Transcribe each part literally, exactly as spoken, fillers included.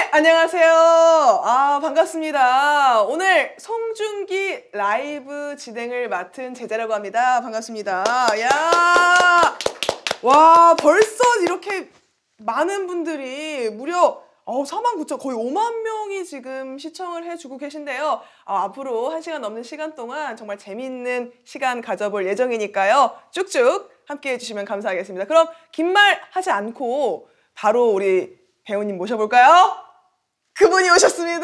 안녕하세요. 아, 반갑습니다. 오늘 송중기 라이브 진행을 맡은 제자라고 합니다. 반갑습니다. 야, 와, 벌써 이렇게 많은 분들이 무려 어, 사만 구천, 거의 오만 명이 지금 시청을 해주고 계신데요. 어, 앞으로 한 시간 넘는 시간 동안 정말 재미있는 시간 가져볼 예정이니까요. 쭉쭉 함께 해주시면 감사하겠습니다. 그럼 긴 말 하지 않고 바로 우리 배우님 모셔볼까요? 그분이 오셨습니다.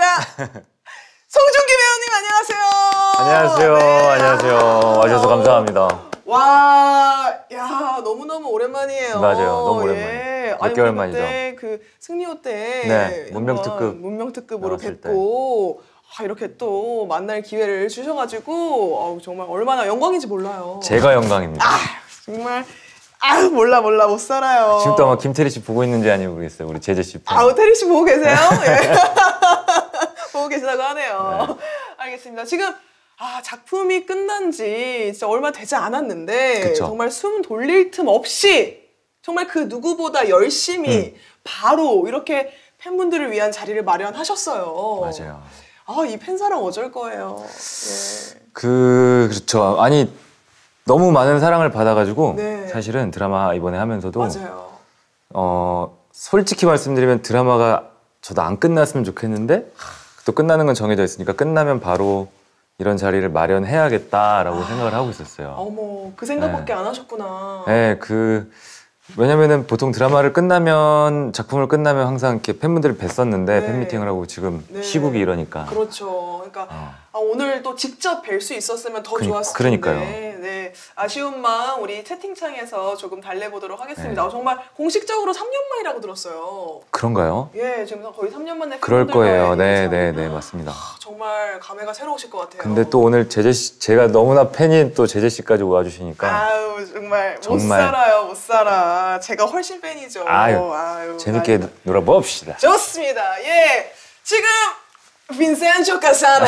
송중기 배우님 안녕하세요. 안녕하세요. 네. 안녕하세요. 와주셔서 감사합니다. 와, 야, 너무너무 오랜만이에요. 맞아요. 너무 오랜만이에요. 예. 몇 개월 만이죠. 그때 그 승리호 때 네, 문명특급 문명특급으로 뵙고 아, 이렇게 또 만날 기회를 주셔가지고 어, 정말 얼마나 영광인지 몰라요. 제가 영광입니다. 아, 정말 아 몰라 몰라 못 살아요. 지금도 아마 김태리 씨 보고 있는지 아닌지 모르겠어요. 우리 제재 씨. 아, 태리 씨 보고 계세요? 예. 보고 계시다고 하네요. 네. 알겠습니다. 지금 아, 작품이 끝난 지 진짜 얼마 되지 않았는데 그쵸. 정말 숨 돌릴 틈 없이 정말 그 누구보다 열심히 음. 바로 이렇게 팬분들을 위한 자리를 마련하셨어요. 맞아요. 아, 이 팬사랑 어쩔 거예요. 예. 그 그렇죠. 아니 너무 많은 사랑을 받아가지고 네. 사실은 드라마 이번에 하면서도 맞아요. 어 솔직히 말씀드리면 드라마가 저도 안 끝났으면 좋겠는데 또 끝나는 건 정해져 있으니까 끝나면 바로 이런 자리를 마련해야겠다라고 아, 생각을 하고 있었어요. 어머, 그 생각밖에 네. 안 하셨구나. 네, 그 왜냐면은 보통 드라마를 끝나면 작품을 끝나면 항상 이렇게 팬분들을 뵀었는데 네. 팬미팅을 하고 지금 네. 시국이 이러니까. 그렇죠. 그러니까 어. 아, 오늘 또 직접 뵐 수 있었으면 더 그니, 좋았을 그러니까요. 텐데. 네, 아쉬운 마음 우리 채팅창에서 조금 달래보도록 하겠습니다. 네. 어, 정말 공식적으로 삼 년 만이라고 들었어요. 그런가요? 예, 지금 거의 삼 년 만에 그럴 거예요. 네, 네, 네, 맞습니다. 아, 정말 감회가 새로우실 것 같아요. 근데 또 오늘 제재 씨, 제가 너무나 팬인 또 제재 씨까지 와주시니까. 아유, 정말, 정말 못 살아요, 못 살아. 제가 훨씬 팬이죠. 아유, 아유 재밌게 아유. 놀아봅시다. 좋습니다. 예, 지금 빈센조 카사노.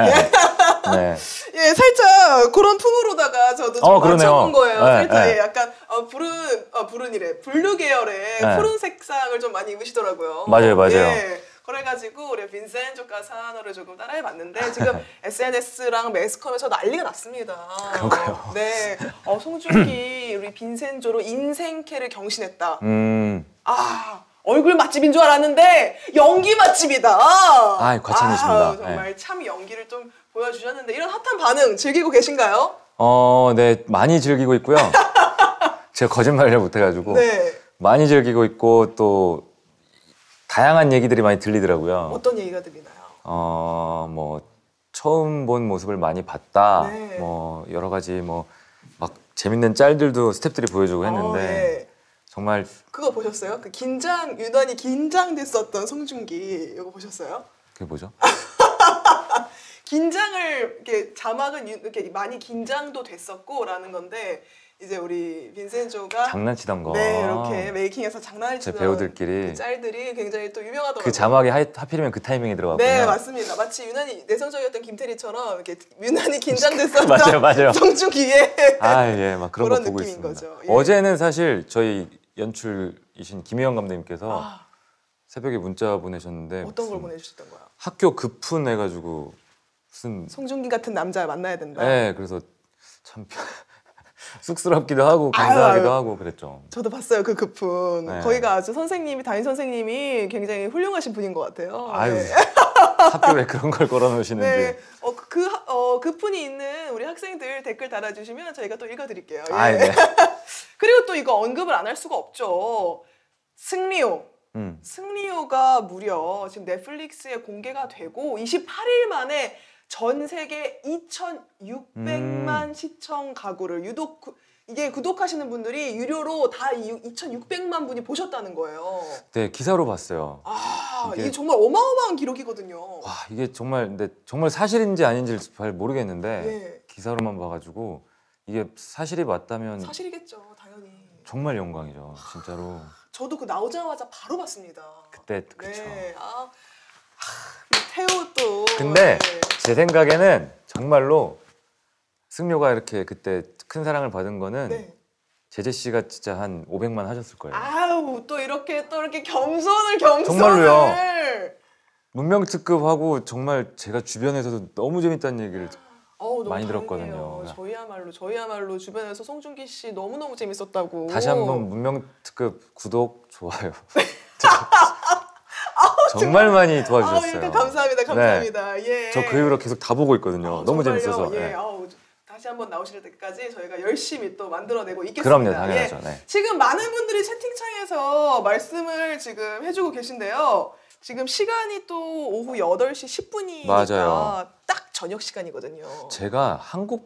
네. 예, 살짝 그런 풍으로다가 저도 좀 어, 맞춰본 거예요. 네, 살짝 네. 예, 약간 어, 푸른, 어, 푸른이래. 블루 계열의 네. 푸른 색상을 좀 많이 입으시더라고요. 맞아요, 맞아요. 예. 그래가지고 우리 빈센조 카사노를 조금 따라해봤는데 지금 에스엔에스랑 매스컴에서 난리가 났습니다. 그런가요? 네. 어, 송중기 우리 빈센조로 인생캐를 경신했다. 음. 아. 얼굴 맛집인 줄 알았는데 연기 맛집이다. 아, 과찬이십니다. 아, 정말 네. 참 연기를 좀 보여주셨는데 이런 핫한 반응 즐기고 계신가요? 어, 네, 많이 즐기고 있고요. 제가 거짓말을 못해가지고 네. 많이 즐기고 있고 또 다양한 얘기들이 많이 들리더라고요. 어떤 얘기가 들리나요? 어, 뭐 처음 본 모습을 많이 봤다. 네. 뭐 여러 가지 뭐 막 재밌는 짤들도 스태프들이 보여주고 했는데. 어, 네. 정말 그거 보셨어요? 그 긴장 유난히 긴장됐었던 송중기 이거 보셨어요? 그게 뭐죠? 긴장을 이렇게 자막은 이렇게 많이 긴장도 됐었고라는 건데 이제 우리 빈센조가 장난치던 거. 네, 이렇게 메이킹에서 장난을 치던 배우들끼리 그 짤들이 굉장히 또 유명하더라고요. 그 자막이 하, 하필이면 그 타이밍에 들어갔군요. 네, 맞습니다. 마치 유난히 내성적이었던 김태리처럼 이렇게 유난히 긴장됐었던 맞아요, 맞아요. 송중기의 아, 예, 막 그런, 그런 거 보고 있습니다. 거죠. 예. 어제는 사실 저희 연출이신 김혜영 감독님께서 아, 새벽에 문자 보내셨는데 어떤 걸 보내주셨던 거야? 학교 급훈 해가지고 무슨 송중기 같은 남자 만나야 된다. 네, 그래서 참 쑥스럽기도 하고 감사하기도 아유, 하고 그랬죠. 저도 봤어요 그 급훈. 네. 거기가 아주 선생님이 담임 선생님이 굉장히 훌륭하신 분인 것 같아요. 아유, 네. 학교에 그런 걸 걸어놓으시는지. 네, 어, 그 어, 급훈이 있는 우리 학생들 댓글 달아주시면 저희가 또 읽어드릴게요. 예. 아, 네. 그리고 또 이거 언급을 안 할 수가 없죠. 승리호. 음. 승리호가 무려 지금 넷플릭스에 공개가 되고 이십팔 일 만에 전 세계 이천육백만 음. 시청 가구를 유독 구, 이게 구독하시는 분들이 유료로 다 이천육백만 분이 보셨다는 거예요. 네, 기사로 봤어요. 아, 이게, 이게 정말 어마어마한 기록이거든요. 와, 이게 정말 근데 정말 사실인지 아닌지 잘 모르겠는데 네. 기사로만 봐가지고 이게 사실이 맞다면 사실이겠죠, 당연히. 정말 영광이죠, 진짜로. 저도 그 나오자마자 바로 봤습니다. 그때 그쵸. 네. 아, 태호 또. 근데 네. 제 생각에는 정말로 승료가 이렇게 그때 큰 사랑을 받은 거는 네. 제재 씨가 진짜 한 오백만 하셨을 거예요. 아우, 또 이렇게 또 이렇게 겸손을 겸손을. 정말로요. 문명 특급하고 정말 제가 주변에서도 너무 재밌다는 얘기를 어우, 너무 많이 다행이에요. 들었거든요. 저희야말로 저희야말로 주변에서 송중기 씨 너무 너무 재밌었다고. 다시 한번 문명 특급 구독 좋아요. 정말 많이 도와주셨어요. 아, 그러니까 감사합니다, 감사합니다. 네. 예. 저 그 이후로 계속 다 보고 있거든요. 아, 너무 정말요? 재밌어서. 예. 네. 아우, 다시 한번 나오실 때까지 저희가 열심히 또 만들어내고 있겠습니다. 그럼요, 당연하죠. 예. 네. 지금 많은 분들이 채팅창에서 말씀을 지금 해주고 계신데요. 지금 시간이 또 오후 여덟 시 십 분이니까 맞아요. 딱 저녁 시간이거든요. 제가 한국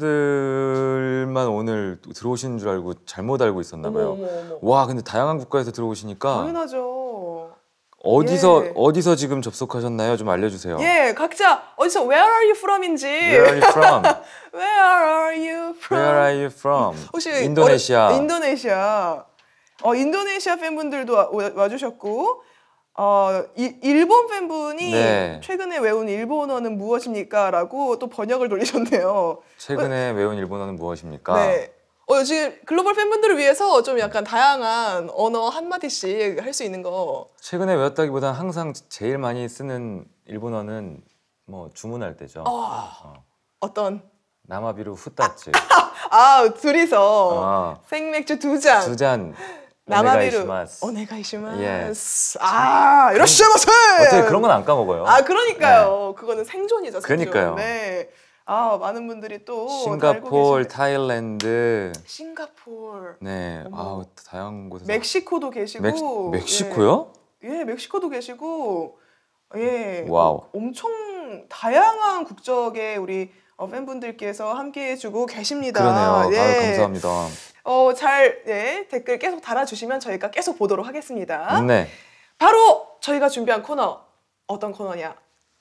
팬분들만 오늘 들어오시는 줄 알고 잘못 알고 있었나 봐요. 어머, 어머, 어머. 와, 근데 다양한 국가에서 들어오시니까 당연하죠. 어디서 예. 어디서 지금 접속하셨나요? 좀 알려주세요. 예, 각자 어디서 Where are you from인지. Where are you from? Where are you from? Where are you from? 혹시 인도네시아. 어려, 인도네시아. 어, 인도네시아 팬분들도 와, 와주셨고, 어, 이, 일본 팬분이 네. 최근에 외운 일본어는 무엇입니까? 라고 또 번역을 돌리셨네요. 최근에 외운 일본어는 무엇입니까? 네. 어, 지금 글로벌 팬분들을 위해서 좀 약간 다양한 언어 한마디씩 할 수 있는 거. 최근에 외웠다기보다는 항상 제일 많이 쓰는 일본어는 뭐 주문할 때죠. 어, 어. 어떤? 나마비루 후따츠. 아, 둘이서 어. 생맥주 두 잔. 두 잔. 나마비루 오네가이시마스. 오네가이시마스. 아, 이러시마세. 어떻게 그런 건 안 까먹어요? 아, 그러니까요. 그거는 생존이죠, 생존. 그러니까요. 네. 아, 많은 분들이 또 다 알고 싱가포르, 계시네. 타일랜드. 싱가포르, 네. 어머. 아우, 다양한 곳에서. 멕시코도 계시고. 멕, 멕시코요? 예, 예, 멕시코도 계시고. 예. 와우. 엄청 다양한 국적의 우리 어, 팬분들께서 함께 해주고 계십니다. 그러네요. 예. 아유, 감사합니다. 어, 잘 예, 댓글 계속 달아주시면 저희가 계속 보도록 하겠습니다. 네. 바로 저희가 준비한 코너 어떤 코너냐?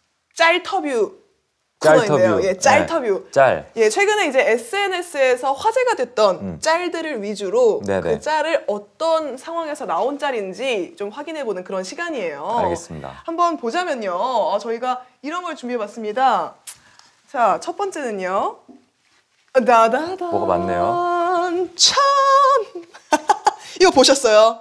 짤터뷰 짤터뷰. 코너인데요. 예, 짤터뷰. 네. 짤. 예, 최근에 이제 에스엔에스에서 화제가 됐던 음. 짤들을 위주로 네네. 그 짤을 어떤 상황에서 나온 짤인지 좀 확인해보는 그런 시간이에요. 알겠습니다. 한번 보자면요. 어, 저희가 이런 걸 준비해봤습니다. 자, 첫 번째는요. 다다다. 뭐가 많네요. 참. 이거 보셨어요?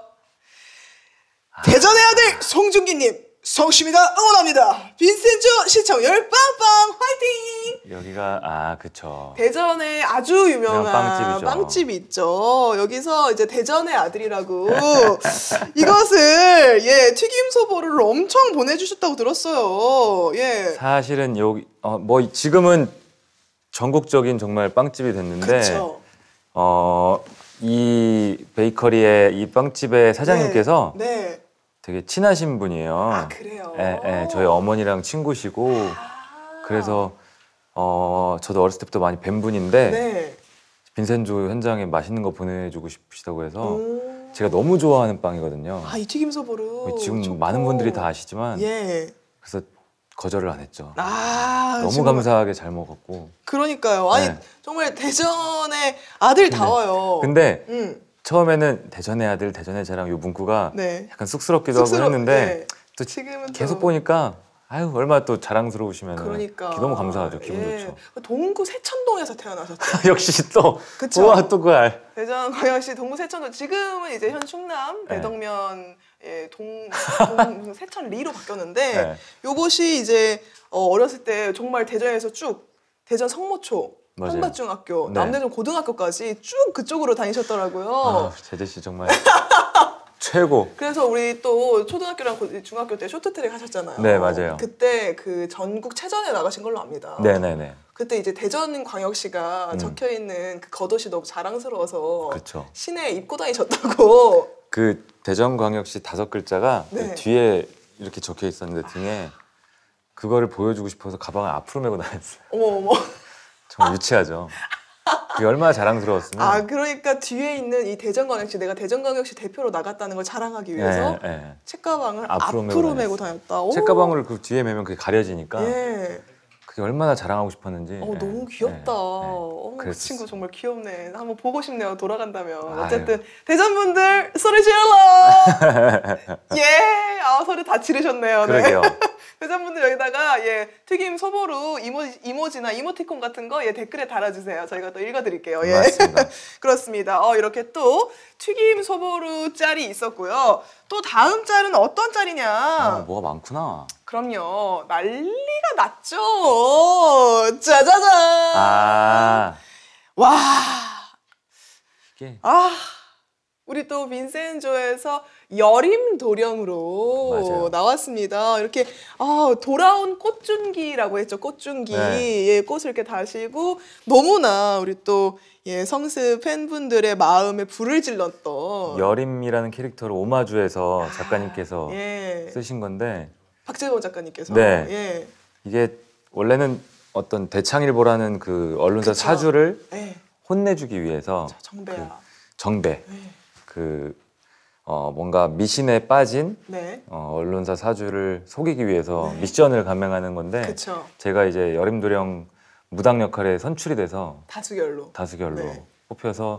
대전의 아들 송중기님, 성심이가 응원합니다. 빈센조 시청열 빵빵 화이팅! 여기가 아 그쵸. 대전에 아주 유명한 유명한 빵집이죠. 빵집이 있죠. 여기서 이제 대전의 아들이라고 이것을 예 튀김 소보루를 엄청 보내주셨다고 들었어요. 예. 사실은 여기 어, 뭐 지금은 전국적인 정말 빵집이 됐는데 그렇죠. 어, 이 베이커리의 이 빵집의 사장님께서 네. 네. 되게 친하신 분이에요. 아 그래요. 예, 예, 저희 어머니랑 친구시고 아. 그래서 어, 저도 어렸을 때부터 많이 뵌 분인데 네. 빈센조 현장에 맛있는 거 보내주고 싶으시다고 해서 음. 제가 너무 좋아하는 빵이거든요. 아, 이 튀김 소보루 지금 좋고. 많은 분들이 다 아시지만 예. 그래서 거절을 안 했죠. 아 너무 정말. 감사하게 잘 먹었고. 그러니까요. 아니 네. 정말 대전의 아들다워요. 근데 음. 처음에는 대전의 아들, 대전의 자랑 이 문구가 네. 약간 쑥스럽기도 하고 쑥스러- 했는데 네. 또 지금은 계속 또- 보니까 아유 얼마나 또 자랑스러우시면 그러니까 너무 감사하죠. 기분 예. 좋죠. 동구 세천동에서 태어나셨죠. 역시 또 그쵸? 우와 또 그알. 대전 광역시 동구 세천동 지금은 이제 현 충남 네. 대덕면 예, 동, 동 세천리로 바뀌었는데 네. 요것이 이제 어, 어렸을 때 정말 대전에서 쭉 대전 성모초 맞아요. 한밭중학교 네. 남대전 고등학교까지 쭉 그쪽으로 다니셨더라고요. 아, 제재 씨 정말 최고. 그래서 우리 또 초등학교랑 고- 중학교 때 쇼트트랙 하셨잖아요. 네, 맞아요. 그때 그 전국 체전에 나가신 걸로 압니다. 네네네. 그때 이제 대전광역시가 음. 적혀 있는 그 겉옷이 너무 자랑스러워서 그렇죠. 시내에 입고 다니셨다고. 그 대전광역시 다섯 글자가 네. 그 뒤에 이렇게 적혀 있었는데 등에 그거를 보여주고 싶어서 가방을 앞으로 메고 다녔어요. 어머 어머. 정말 유치하죠. 그게 얼마나 자랑스러웠으면. 아 그러니까 뒤에 있는 이 대전광역시 내가 대전광역시 대표로 나갔다는 걸 자랑하기 위해서 예, 예. 책가방을 앞으로 앞으로, 메고 메고 다녔다. 오. 책가방을 그 뒤에 메면 그게 가려지니까 예. 그게 얼마나 자랑하고 싶었는지. 어 예, 너무 귀엽다. 예, 예. 어머 그 그랬었어요. 친구 정말 귀엽네. 한번 보고 싶네요. 돌아간다면. 아유. 어쨌든 대전 분들 소리 질러. 예. 아 소리 다 지르셨네요. 네. 그러게요. 대전 분들 여기다가 예 튀김 소보루 이모지, 이모지나 이모티콘 같은 거 예 댓글에 달아주세요. 저희가 또 읽어드릴게요. 예. 맞습니다. 그렇습니다. 어 이렇게 또 튀김 소보루 짤이 있었고요. 또 다음 짤은 어떤 짤이냐? 아, 뭐가 많구나. 그럼요. 난리가 났죠. 짜자잔. 아. 와. 이게 아. 우리 또 빈센조에서 여림 도령으로 맞아요. 나왔습니다. 이렇게 아, 돌아온 꽃준기라고 했죠. 꽃준기. 네. 예, 꽃을 이렇게 다시고 너무나 우리 또 예, 성스 팬분들의 마음에 불을 질렀던 여림이라는 캐릭터를 오마주해서 작가님께서 아, 예. 쓰신 건데 박재범 작가님께서 네. 예. 이게 원래는 어떤 대창일보라는 그 언론사 그쵸. 사주를 예. 혼내주기 위해서 정배야. 그 정배 네. 그 어, 뭔가 미신에 빠진 네. 어, 언론사 사주를 속이기 위해서 네. 미션을 감행하는 건데 그렇죠. 제가 이제 여림도령 무당 역할에 선출이 돼서 다수결로. 다수결로 네. 뽑혀서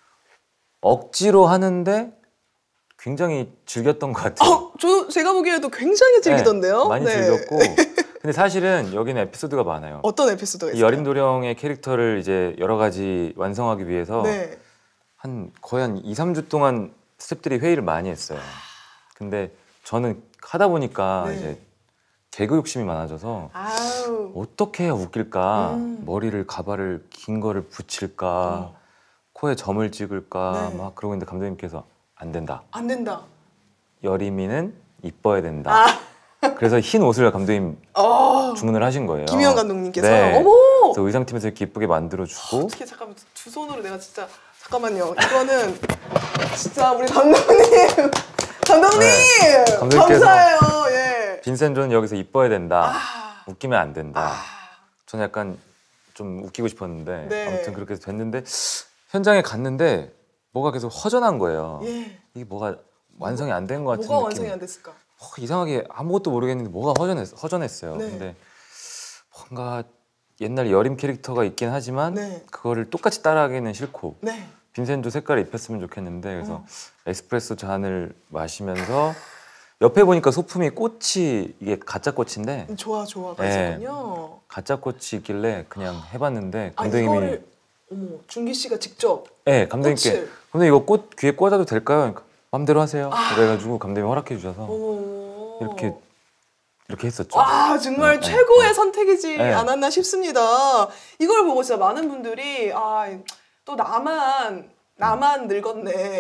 억지로 하는데 굉장히 즐겼던 것 같아요. 어, 저 제가 보기에도 굉장히 즐기던데요. 네, 많이 네. 즐겼고 근데 사실은 여기는 에피소드가 많아요. 어떤 에피소드가 이 있어요? 여림도령의 캐릭터를 이제 여러 가지 완성하기 위해서 네. 한 거의 한 이, 삼 주 동안 스태프들이 회의를 많이 했어요. 근데 저는 하다 보니까 네. 이제 개그 욕심이 많아져서 아우. 어떻게 해야 웃길까? 음. 머리를 가발을 긴 거를 붙일까? 어. 코에 점을 찍을까? 네. 막 그러고 있는데 감독님께서 안 된다. 안 된다. 여림이는 이뻐야 된다. 아. 그래서 흰 옷을 감독님 어. 주문을 하신 거예요. 김희원 감독님께서 네. 어머. 그래서 의상팀에서 이렇게 이쁘게 만들어주고 어떻게 잠깐만 두 손으로 내가 진짜 잠깐만요. 이거는 진짜 우리 감독님. 감독님. 네. 감독님께서 감사해요. 예. 빈센조는 여기서 이뻐야 된다. 아. 웃기면 안 된다. 아. 저는 약간 좀 웃기고 싶었는데 네. 아무튼 그렇게 해서 됐는데 현장에 갔는데 뭐가 계속 허전한 거예요. 예. 이게 뭐가 완성이 안 된 것 같은 뭐가 느낌. 완성이 안 됐을까? 어, 이상하게 아무것도 모르겠는데 뭐가 허전했, 허전했어요. 네. 근데 뭔가 옛날 여림 캐릭터가 있긴 하지만 네. 그거를 똑같이 따라하기는 싫고 네. 빈센조 색깔을 입혔으면 좋겠는데 그래서 어. 에스프레소 잔을 마시면서 옆에 보니까 소품이 꽃이 이게 가짜 꽃인데 좋아 좋아가 네. 있었군요. 가짜 꽃이 있길래 그냥 해봤는데 아 감독님이 이거를 어머 준기 씨가 직접 네 감독님께 꽃을. 감독님 이거 꽃 귀에 꽂아도 될까요? 그러니까 마음대로 하세요. 아. 그래가지고 감독님이 허락해 주셔서 어머. 이렇게 이렇게 했었죠. 와 정말 네, 최고의 네. 선택이지 네. 않았나 싶습니다. 이걸 보고 진짜 많은 분들이 아 또 나만 나만 늙었네.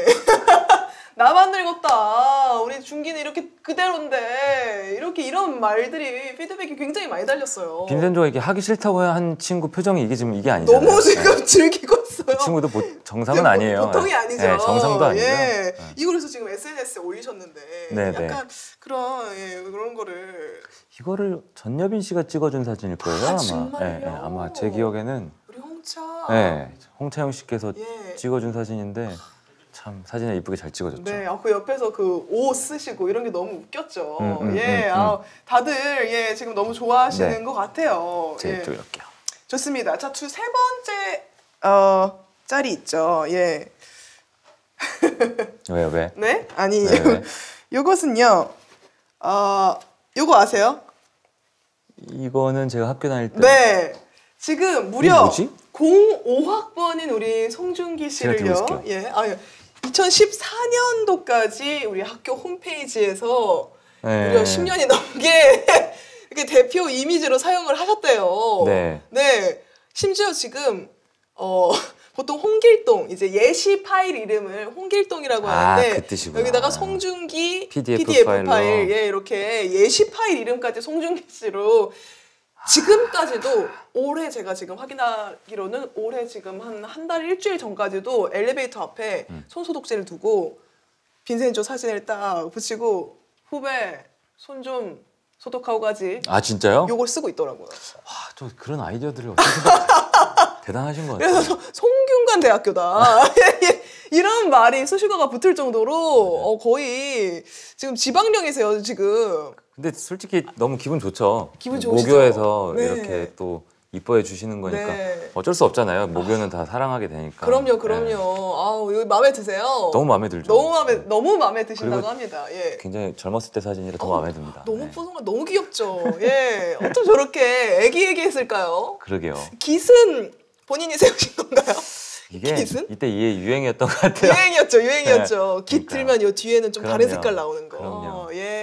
나만 늙었다. 우리 준기는 이렇게 그대로인데 이렇게 이런 말들이 피드백이 굉장히 많이 달렸어요. 빈센조가 이게 하기 싫다고 한 친구 표정이 이게 지금 이게 아니잖아요. 너무 지금 네. 즐기고 있어요. 그 친구도 보, 정상은 네, 아니에요. 보통이 아니죠. 네, 정상도 아니고요. 예. 네. 이거 그래서 지금 에스엔에스에 올리셨는데 네, 네. 약간 그런 예, 그런 거를 이거를 전여빈 씨가 찍어준 사진일 거예요 아, 아마. 정말요? 네, 네, 아마 제 기억에는 우리 홍차 네, 홍차영 씨께서 예. 찍어준 사진인데 참 사진을 이쁘게 잘 찍어줬죠. 네, 아, 그 옆에서 그 옷 쓰시고 이런 게 너무 웃겼죠. 음, 음, 예, 음, 아, 다들 예 지금 너무 좋아하시는 네. 것 같아요. 제 예. 이쪽에 할게요. 좋습니다. 자, 두 세 번째 어 짤이 있죠. 예, 왜요 왜? 네, 아니 네, 네. 요것은요. 어, 요거 아세요? 이거는 제가 학교 다닐 때 네. 지금 무려 이게 뭐지? 공오 학번인 우리 송중기 제가 들고 씨를요. 있을게요. 예. 아, 이천십사 년도까지 우리 학교 홈페이지에서 네. 무려 십 년이 넘게 이렇게 대표 이미지로 사용을 하셨대요. 네. 네. 심지어 지금 어 보통 홍길동 이제 예시 파일 이름을 홍길동이라고 아, 하는데 그 뜻이구나. 여기다가 송중기 피디에프 피디에프 파일로. 파일 예 이렇게 예시 파일 이름까지 송중기 씨로 지금까지도 올해 제가 지금 확인하기로는 올해 지금 한 한 달 일주일 전까지도 엘리베이터 앞에 음. 손소독제를 두고 빈센조 사진을 딱 붙이고 후배 손 좀 소독하고 가지 아 진짜요? 요걸 쓰고 있더라고요. 와, 저 그런 아이디어들을 어떻게 생각- 대단하신 것 같아요. 그래서 송균관 대학교다 이런 말이 수식어가 붙을 정도로 어, 거의 지금 지방령이세요 지금. 근데 솔직히 너무 기분 좋죠. 기분 좋으시죠? 모교에서 네. 이렇게 또 이뻐해 주시는 거니까 네. 어쩔 수 없잖아요. 모교는 다 사랑하게 되니까. 그럼요, 그럼요. 네. 아우 여기 마음에 드세요? 너무 마음에 들죠. 너무 마음에 너무 마음에 드신다고 그리고 합니다. 예. 굉장히 젊었을 때 사진이라 더 마음에 듭니다. 너무 네. 뽀송한 너무 귀엽죠. 예. 어쩜 저렇게 애기애기했을까요? 그러게요. 깃은 본인이 세우신 건가요? 이게 깃은? 이때 이게 유행이었던 것 같아요. 유행이었죠, 유행이었죠. 깃 그러니까요. 들면 요 뒤에는 좀 다른 그럼요. 색깔 나오는 거. 그럼요. 예, 아우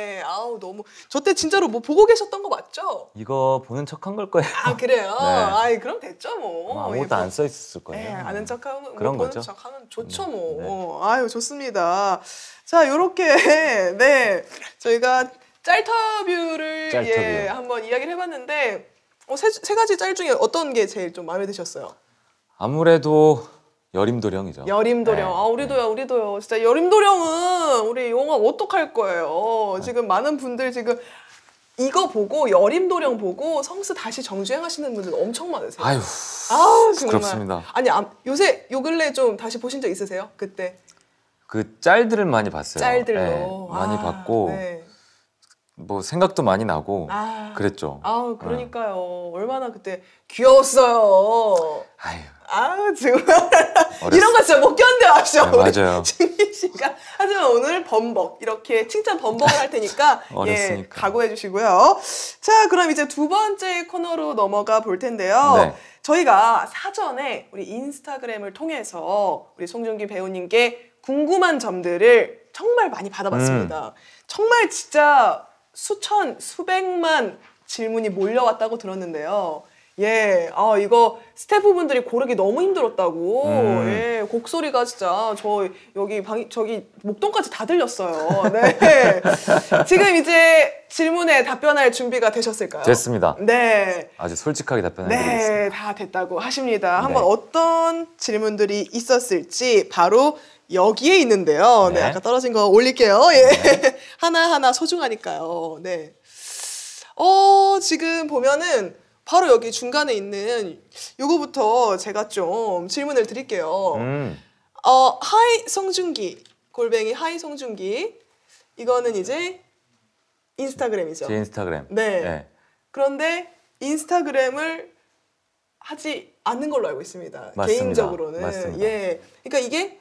아우 너무 저 때 진짜로 뭐 보고 계셨던 거 맞죠? 이거 보는 척한 걸 거예요. 아 그래요? 네. 아이 그럼 됐죠 뭐. 뭐 아무것도 예, 안 써 있을 거예요. 네, 아는 척하면 그런 뭐 거죠. 보는 척하면 좋죠 네. 뭐. 네. 어, 아유 좋습니다. 자 요렇게 네 저희가 짤터뷰를 짤터뷰. 예, 한번 이야기를 해봤는데 어, 세, 세 가지 짤 중에 어떤 게 제일 좀 마음에 드셨어요? 아무래도 여림도령이죠. 여림도령. 네. 아 우리도요, 우리도요. 진짜 여림도령은 우리 영화 어떡할 거예요. 네. 지금 많은 분들 지금 이거 보고 여림도령 보고 성스 다시 정주행하시는 분들 엄청 많으세요. 아유, 아우, 정말. 부끄럽습니다. 아니 아, 요새 요 근래 좀 다시 보신 적 있으세요? 그때 그 짤들을 많이 봤어요. 짤들로 네, 많이 아, 봤고 네. 뭐 생각도 많이 나고 아, 그랬죠. 아우 그러니까요. 얼마나 그때 귀여웠어요. 아유, 아우 정말 어렸... 이런 거 진짜 못 견뎌하셔. 네, 맞아요. 진기 씨가 하지만 오늘 범벅 이렇게 칭찬 범벅을 할 테니까 예, 어렸으니까. 각오해 주시고요. 자 그럼 이제 두 번째 코너로 넘어가 볼 텐데요. 네. 저희가 사전에 우리 인스타그램을 통해서 우리 송중기 배우님께 궁금한 점들을 정말 많이 받아봤습니다. 음. 정말 진짜 수천, 수백만 질문이 몰려왔다고 들었는데요. 예, 아 이거 스태프분들이 고르기 너무 힘들었다고. 음. 예, 곡소리가 진짜 저 여기 방 저기 목동까지 다 들렸어요. 네. 지금 이제 질문에 답변할 준비가 되셨을까요? 됐습니다. 네. 아주 솔직하게 답변해드리겠습니다. 네, 다 됐다고 하십니다. 네. 한번 어떤 질문들이 있었을지 바로 여기에 있는데요. 네, 네. 아까 떨어진 거 올릴게요. 예. 네. 하나하나 소중하니까요. 네. 어, 지금 보면은 바로 여기 중간에 있는 요거부터 제가 좀 질문을 드릴게요. 음. 어, 하이 송중기, 골뱅이 하이 송중기. 이거는 이제 인스타그램이죠. 제 인스타그램. 네. 네. 그런데 인스타그램을 하지 않는 걸로 알고 있습니다. 맞습니다. 개인적으로는. 맞습니다. 예. 그러니까 이게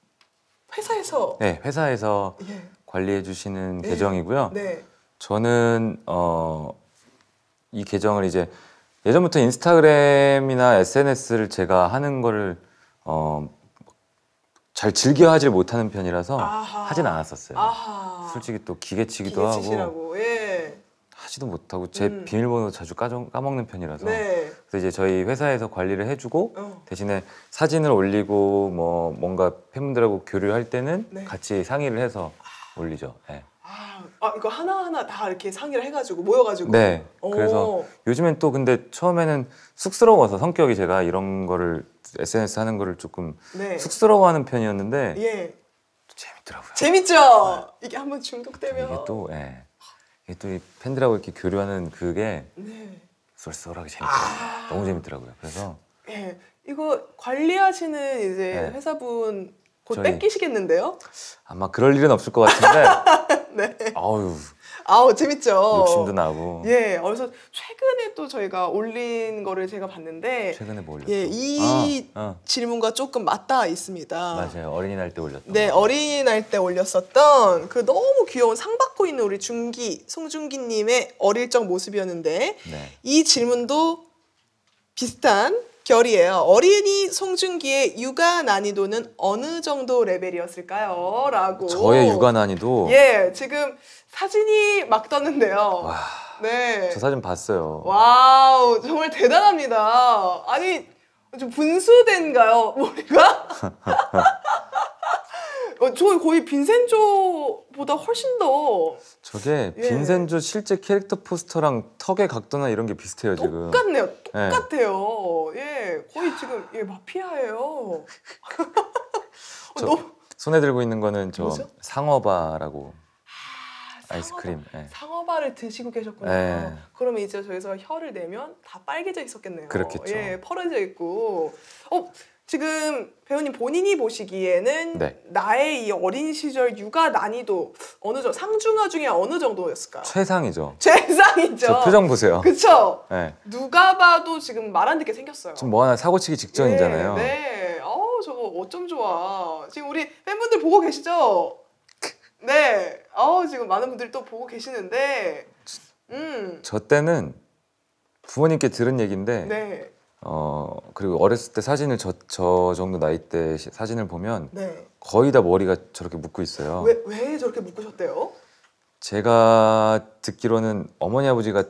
회사에서 네, 회사에서 예. 관리해 주시는 네. 계정이고요. 네. 저는 어, 이 계정을 이제 예전부터 인스타그램이나 에스엔에스를 제가 하는 거를 어, 잘 즐겨 하질 못하는 편이라서 아하. 하진 않았었어요. 아하. 솔직히 또 기계치기도 하고 기계치시라고. 예. 하지도 못하고 제 음. 비밀번호 자주 까정, 까먹는 편이라서 네. 그래서 이제 저희 회사에서 관리를 해주고 어. 대신에 사진을 올리고 뭐 뭔가 팬분들하고 교류할 때는 네. 같이 상의를 해서 올리죠. 네. 아, 아, 이거 하나하나 다 이렇게 상의를 해가지고 모여가지고. 네. 오. 그래서 요즘엔 또 근데 처음에는 쑥스러워서 성격이 제가 이런 거를 에스엔에스 하는 거를 조금 네. 쑥스러워하는 편이었는데 예. 또 재밌더라고요. 재밌죠? 이게 한번 중독되면. 이게 또 예. 이게 또 이 팬들하고 이렇게 교류하는 그게 네. 쏠쏠하게 재밌더라고요. 아. 너무 재밌더라고요. 그래서 예. 이거 관리하시는 이제 네. 회사분 곧 저희- 뺏기시겠는데요? 아마 그럴 일은 없을 것 같은데 네. 아우 아우 재밌죠. 욕심도 나고 예. 그래서 최근에 또 저희가 올린 거를 제가 봤는데 최근에 뭐 올렸어? 예, 이 아, 어. 질문과 조금 맞닿아 있습니다. 맞아요. 어린이날 때 올렸던 네, 거. 어린이날 때 올렸었던 그 너무 귀여운 상 받고 있는 우리 중기, 송중기님의 어릴 적 모습이었는데 네. 이 질문도 비슷한 결이에요. 어린이 송중기의 육아 난이도는 어느 정도 레벨이었을까요? 라고. 저의 육아 난이도 예, 지금 사진이 막 떴는데요. 와, 네. 저 사진 봤어요. 와우, 정말 대단합니다. 아니, 좀 분수대인가요, 머리가? 어, 저 거의 빈센조보다 훨씬 더 저게 예. 빈센조 실제 캐릭터 포스터랑 턱의 각도나 이런 게 비슷해요 지금. 똑같네요. 네. 똑같아요. 예, 거의 지금 예, 마피아예요. 어, 저 너무 손에 들고 있는 거는 저 뭐죠? 상어바라고 아, 아이스크림. 예. 상어바를 드시고 계셨구나. 네. 그러면 이제 저기서 혀를 내면 다 빨개져 있었겠네요. 그렇겠죠. 예, 펄어져 있고. 어, 지금 배우님 본인이 보시기에는 네. 나의 이 어린 시절 육아 난이도 어느 정도 상중하 중에 어느 정도였을까요? 최상이죠. 최상이죠. 저 표정 보세요. 그쵸? 예. 누가 봐도 지금 말 안 듣게 생겼어요. 지금 뭐 하나 사고 치기 직전이잖아요. 네, 네. 어우, 저거 어쩜 좋아. 지금 우리 팬분들 보고 계시죠? 네. 어우, 지금 많은 분들이 또 보고 계시는데. 음. 저 때는 부모님께 들은 얘기인데 네. 어 그리고 어렸을 때 사진을 저, 저 정도 나이 때 시- 사진을 보면 네. 거의 다 머리가 저렇게 묶고 있어요. 왜, 왜 저렇게 묶으셨대요? 제가 듣기로는 어머니 아버지가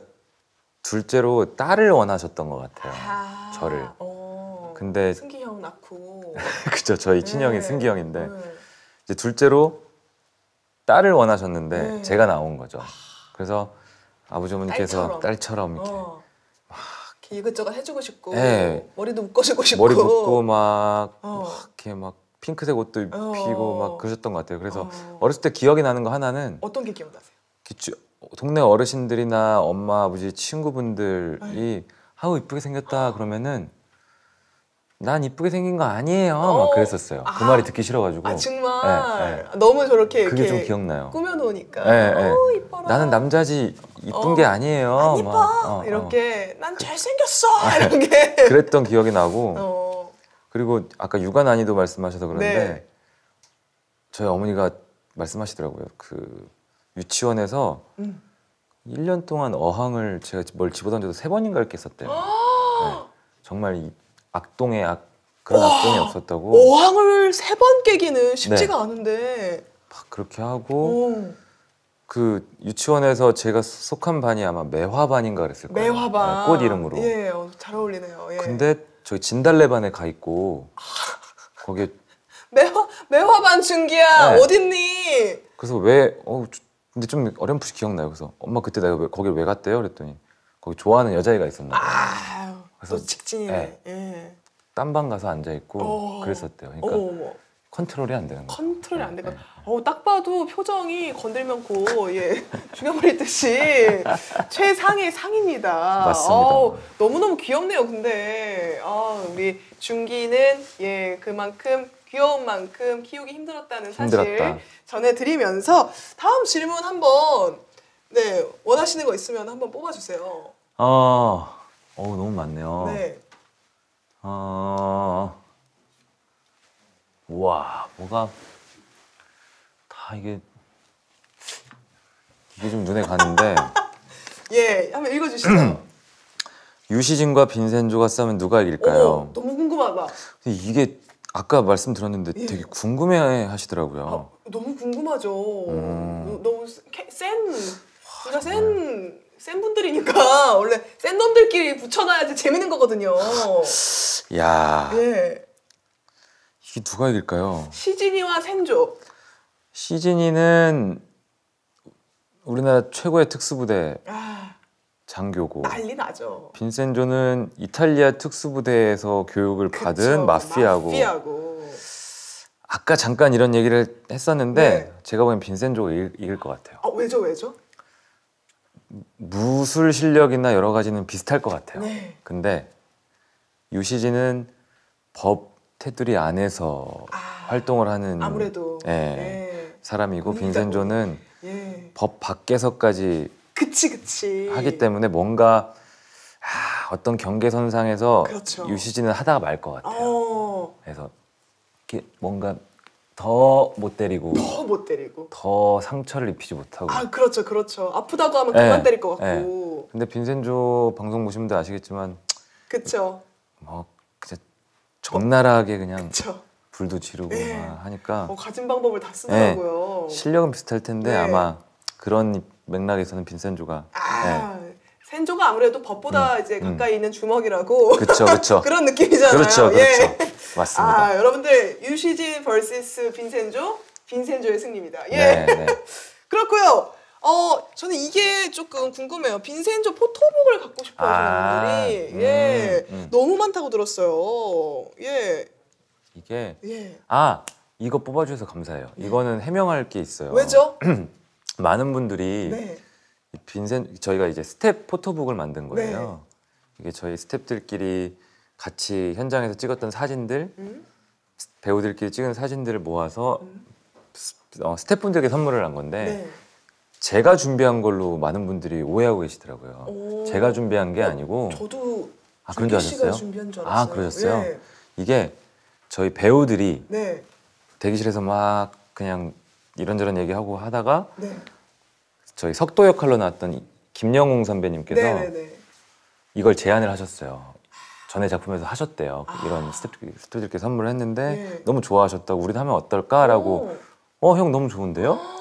둘째로 딸을 원하셨던 것 같아요. 아, 저를. 어, 근데 승기 형 낳고. 그죠. 저희 친형이 네. 승기 형인데 네. 이제 둘째로 딸을 원하셨는데 네. 제가 나온 거죠. 그래서 아버지 어머니께서 딸처럼. 딸처럼 이렇게 어. 이렇게 이것저것 해주고 싶고 네. 머리도 묶어주고 싶고 머리 묶고 막, 어. 막 이렇게 막 핑크색 옷도 입히고 어. 막 그러셨던 것 같아요. 그래서 어. 어렸을 때 기억이 나는 거 하나는 어떤 게 기억나세요? 이렇게 주- 동네 어르신들이나 엄마 아버지 친구분들이 아우 이쁘게 생겼다 그러면은 난 이쁘게 생긴 거 아니에요 어. 막 그랬었어요. 그 아. 말이 듣기 싫어가지고. 아 정말 네, 네. 너무 저렇게 그게 이렇게 좀 기억나요. 꾸며놓으니까 네, 네. 어 이뻐라 나는 남자지 이쁜 어. 게 아니에요. 안 이뻐 막, 어, 어. 이렇게 난 잘생겼어 이렇게 그랬던 기억이 나고 어. 그리고 아까 육아 난이도 말씀하셔서 그런데 네. 저희 어머니가 말씀하시더라고요. 그 유치원에서 음. 일 년 동안 어항을 제가 뭘 집어던져도 세 번인가 이렇게 썼대요. 네. 정말 이 악동의 악 그런 와. 악동이 없었다고 어항을 세 번 깨기는 쉽지가 네. 않은데 막 그렇게 하고 어. 그 유치원에서 제가 속한 반이 아마 매화반인가 그랬을 거예요. 매화반 네, 꽃 이름으로. 예, 어, 잘 어울리네요. 예. 근데 저희 진달래반에 가 있고 거기에 매화 매화반 준기야 네. 어딨니? 그래서 왜 어, 근데 좀 어렴풋이 기억나요. 그래서 엄마 그때 내가 왜 거길 왜 갔대요? 그랬더니 거기 좋아하는 여자애가 있었나 봐요. 아유, 그래서- 또 직진이네. 네. 예. 딴방 가서 앉아 있고 어. 그랬었대요. 그러니까 어머 어머. 컨트롤이 안 되는 거예요. 컨트롤이 안 네, 되거든. 네. 어, 딱 봐도 표정이 건들면 고 예, 죽여버릴 듯이 최상의 상입니다. 맞습니다. 어우, 너무너무 귀엽네요. 근데 아, 우리 준기는 예 그만큼 귀여운 만큼 키우기 힘들었다는 사실 힘들었다. 전해드리면서 다음 질문 한번 네 원하시는 거 있으면 한번 뽑아주세요. 어, 어우 너무 많네요. 네. 어, 와 뭐가 다 이게 이게 좀 눈에 가는데 예, 한번 읽어주시죠. 유시진과 빈센조가 싸우면 누가 이길까요? 어머, 너무 궁금하다. 근데 이게 아까 말씀드렸는데 예. 되게 궁금해하시더라고요. 아, 너무 궁금하죠. 음. 너무 캐- 센, 우리가 센, 센 분들이니까 원래 센 놈들끼리 붙여놔야지 재밌는 거거든요. 야 예, 이게 누가 이길까요? 시진이와 센조. 시진이는 우리나라 최고의 특수부대 아, 장교고 난리 나죠. 빈센조는 이탈리아 특수부대에서 교육을 받은 그쵸, 마피아고 마피아고. 아까 잠깐 이런 얘기를 했었는데 네. 제가 보기엔 빈센조가 이길, 이길 것 같아요. 아, 왜죠, 왜죠? 무술 실력이나 여러 가지는 비슷할 것 같아요. 네. 근데 유시진은 법 테두리 안에서 아, 활동을 하는 아무래도. 예, 예. 사람이고 그러니까 빈센조는 예. 법 밖에서까지 그치, 그치. 하기 때문에 뭔가 아, 어떤 경계선상에서 그렇죠. 유시진은 하다가 말 것 같아요. 어, 그래서 이렇게 뭔가 더 못 때리고 더 못 때리고. 더 상처를 입히지 못하고. 아, 그렇죠, 그렇죠. 아프다고 하면 네, 그만 때릴 것 같고. 근데 빈센조 방송 보시면 들 아시겠지만 그쵸, 뭐 그냥 적나라하게 그냥 그쵸. 불도 지르고 네. 막 하니까 어, 가진 방법을 다 쓰더라고요. 실력은 비슷할 텐데 네. 아마 그런 맥락에서는 빈센조가 아, 센조가 아무래도 법보다 음, 이제 음. 가까이 있는 주먹이라고 그쵸 그쵸 그런 느낌이잖아요. 그렇죠 그렇죠 예. 맞습니다. 아, 여러분들 유시진 vs 빈센조, 빈센조의 승리입니다. 예. 네, 네. 그렇고요. 어, 저는 이게 조금 궁금해요. 빈센조 포토북을 갖고 싶어 하시는 아, 분들이 음, 예, 음. 너무 많다고 들었어요. 예, 이게 예. 아 이거 뽑아주셔서 감사해요. 이거는 해명할 게 있어요. 왜죠? 많은 분들이 네. 이 빈센 저희가 이제 스텝 포토북을 만든 거예요. 이게 저희 스텝들끼리 같이 현장에서 찍었던 사진들, 음? 배우들끼리 찍은 사진들을 모아서 음. 스- 어, 스태프분들께 선물을 한 건데 네. 제가 준비한 걸로 많은 분들이 오해하고 계시더라고요. 오. 제가 준비한 게 아니고 저도 아, 그런 줄 준기 씨가 아셨어요? 준비한 줄 아, 알았어요. 그러셨어요? 예. 이게 저희 배우들이 네. 대기실에서 막 그냥 이런저런 얘기하고 하다가 네. 저희 석도 역할로 나왔던 이- 김영웅 선배님께서 네, 네, 네. 이걸 제안을 하셨어요. 전에 작품에서 하셨대요. 아. 이런 스태프들, 스태프들께 선물을 했는데 네. 너무 좋아하셨다고 우리도 하면 어떨까라고 오. 어 형 너무 좋은데요?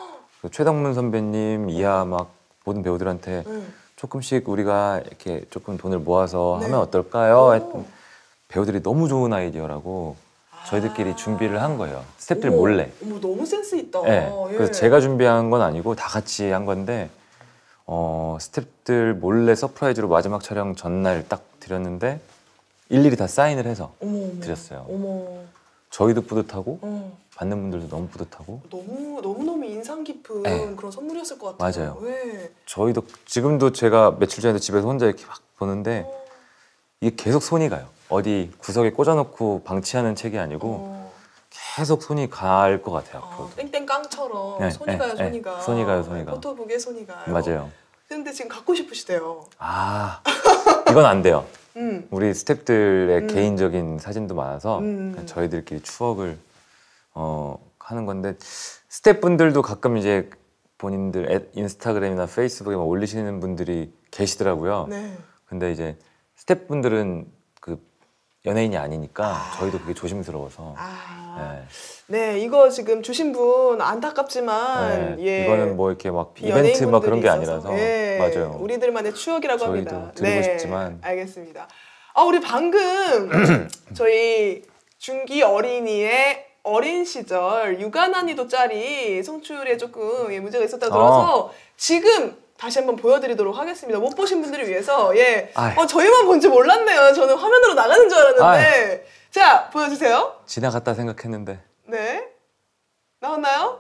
그 최덕문 선배님 이하 막 모든 배우들한테 네. 조금씩 우리가 이렇게 조금 돈을 모아서 네. 하면 어떨까요? 오. 했더니 배우들이 너무 좋은 아이디어라고 저희들끼리 아. 준비를 한 거예요. 스태프들 어머, 몰래. 어머 너무 센스 있다. 네. 예. 그래서 제가 준비한 건 아니고 다 같이 한 건데 어, 스태프들 몰래 서프라이즈로 마지막 촬영 전날 딱 드렸는데 일일이 다 사인을 해서 어머, 어머. 드렸어요. 어머. 저희도 뿌듯하고 어. 받는 분들도 너무 뿌듯하고 너무 너무 너무 인상 깊은 네. 그런 선물이었을 것 같아요. 맞아요. 네. 저희도 지금도 제가 며칠 전에도 집에서 혼자 이렇게 막 보는데 어. 이게 계속 손이 가요. 어디 구석에 꽂아놓고 방치하는 책이 아니고 어. 계속 손이 갈 것 같아요. 아, 앞으로. 땡땡깡처럼 네, 손이 네, 가요, 네. 손이 가. 손이 가요, 손이 가. 포토북에 손이 가요. 맞아요. 근데 지금 갖고 싶으시대요. 아 이건 안 돼요. 음. 우리 스태프들의 음. 개인적인 사진도 많아서 음. 그냥 저희들끼리 추억을 어, 하는 건데 스태프분들도 가끔 이제 본인들 애- 인스타그램이나 페이스북에 막 올리시는 분들이 계시더라고요. 네. 근데 이제 스태프분들은 그 연예인이 아니니까 아. 저희도 그게 조심스러워서 아. 네. 네, 이거 지금 주신 분 안타깝지만 네. 예. 이거는 뭐 이렇게 막 이벤트 연예인분들이 막 그런 게 있어서. 아니라서 예. 맞아요. 우리들만의 추억이라고 저희도 합니다. 드리고 싶지만. 알겠습니다. 아, 우리 방금 저희 준기 어린이의 어린 시절 육아 난이도 짤이 송출에 조금 예, 문제가 있었다고 들어서 지금 다시 한번 보여드리도록 하겠습니다. 못 보신 분들을 위해서 예, 아이. 어, 저희만 본지 몰랐네요. 저는 화면으로 나가는 줄 알았는데 자 보여주세요. 지나갔다 생각했는데 네. 나왔나요?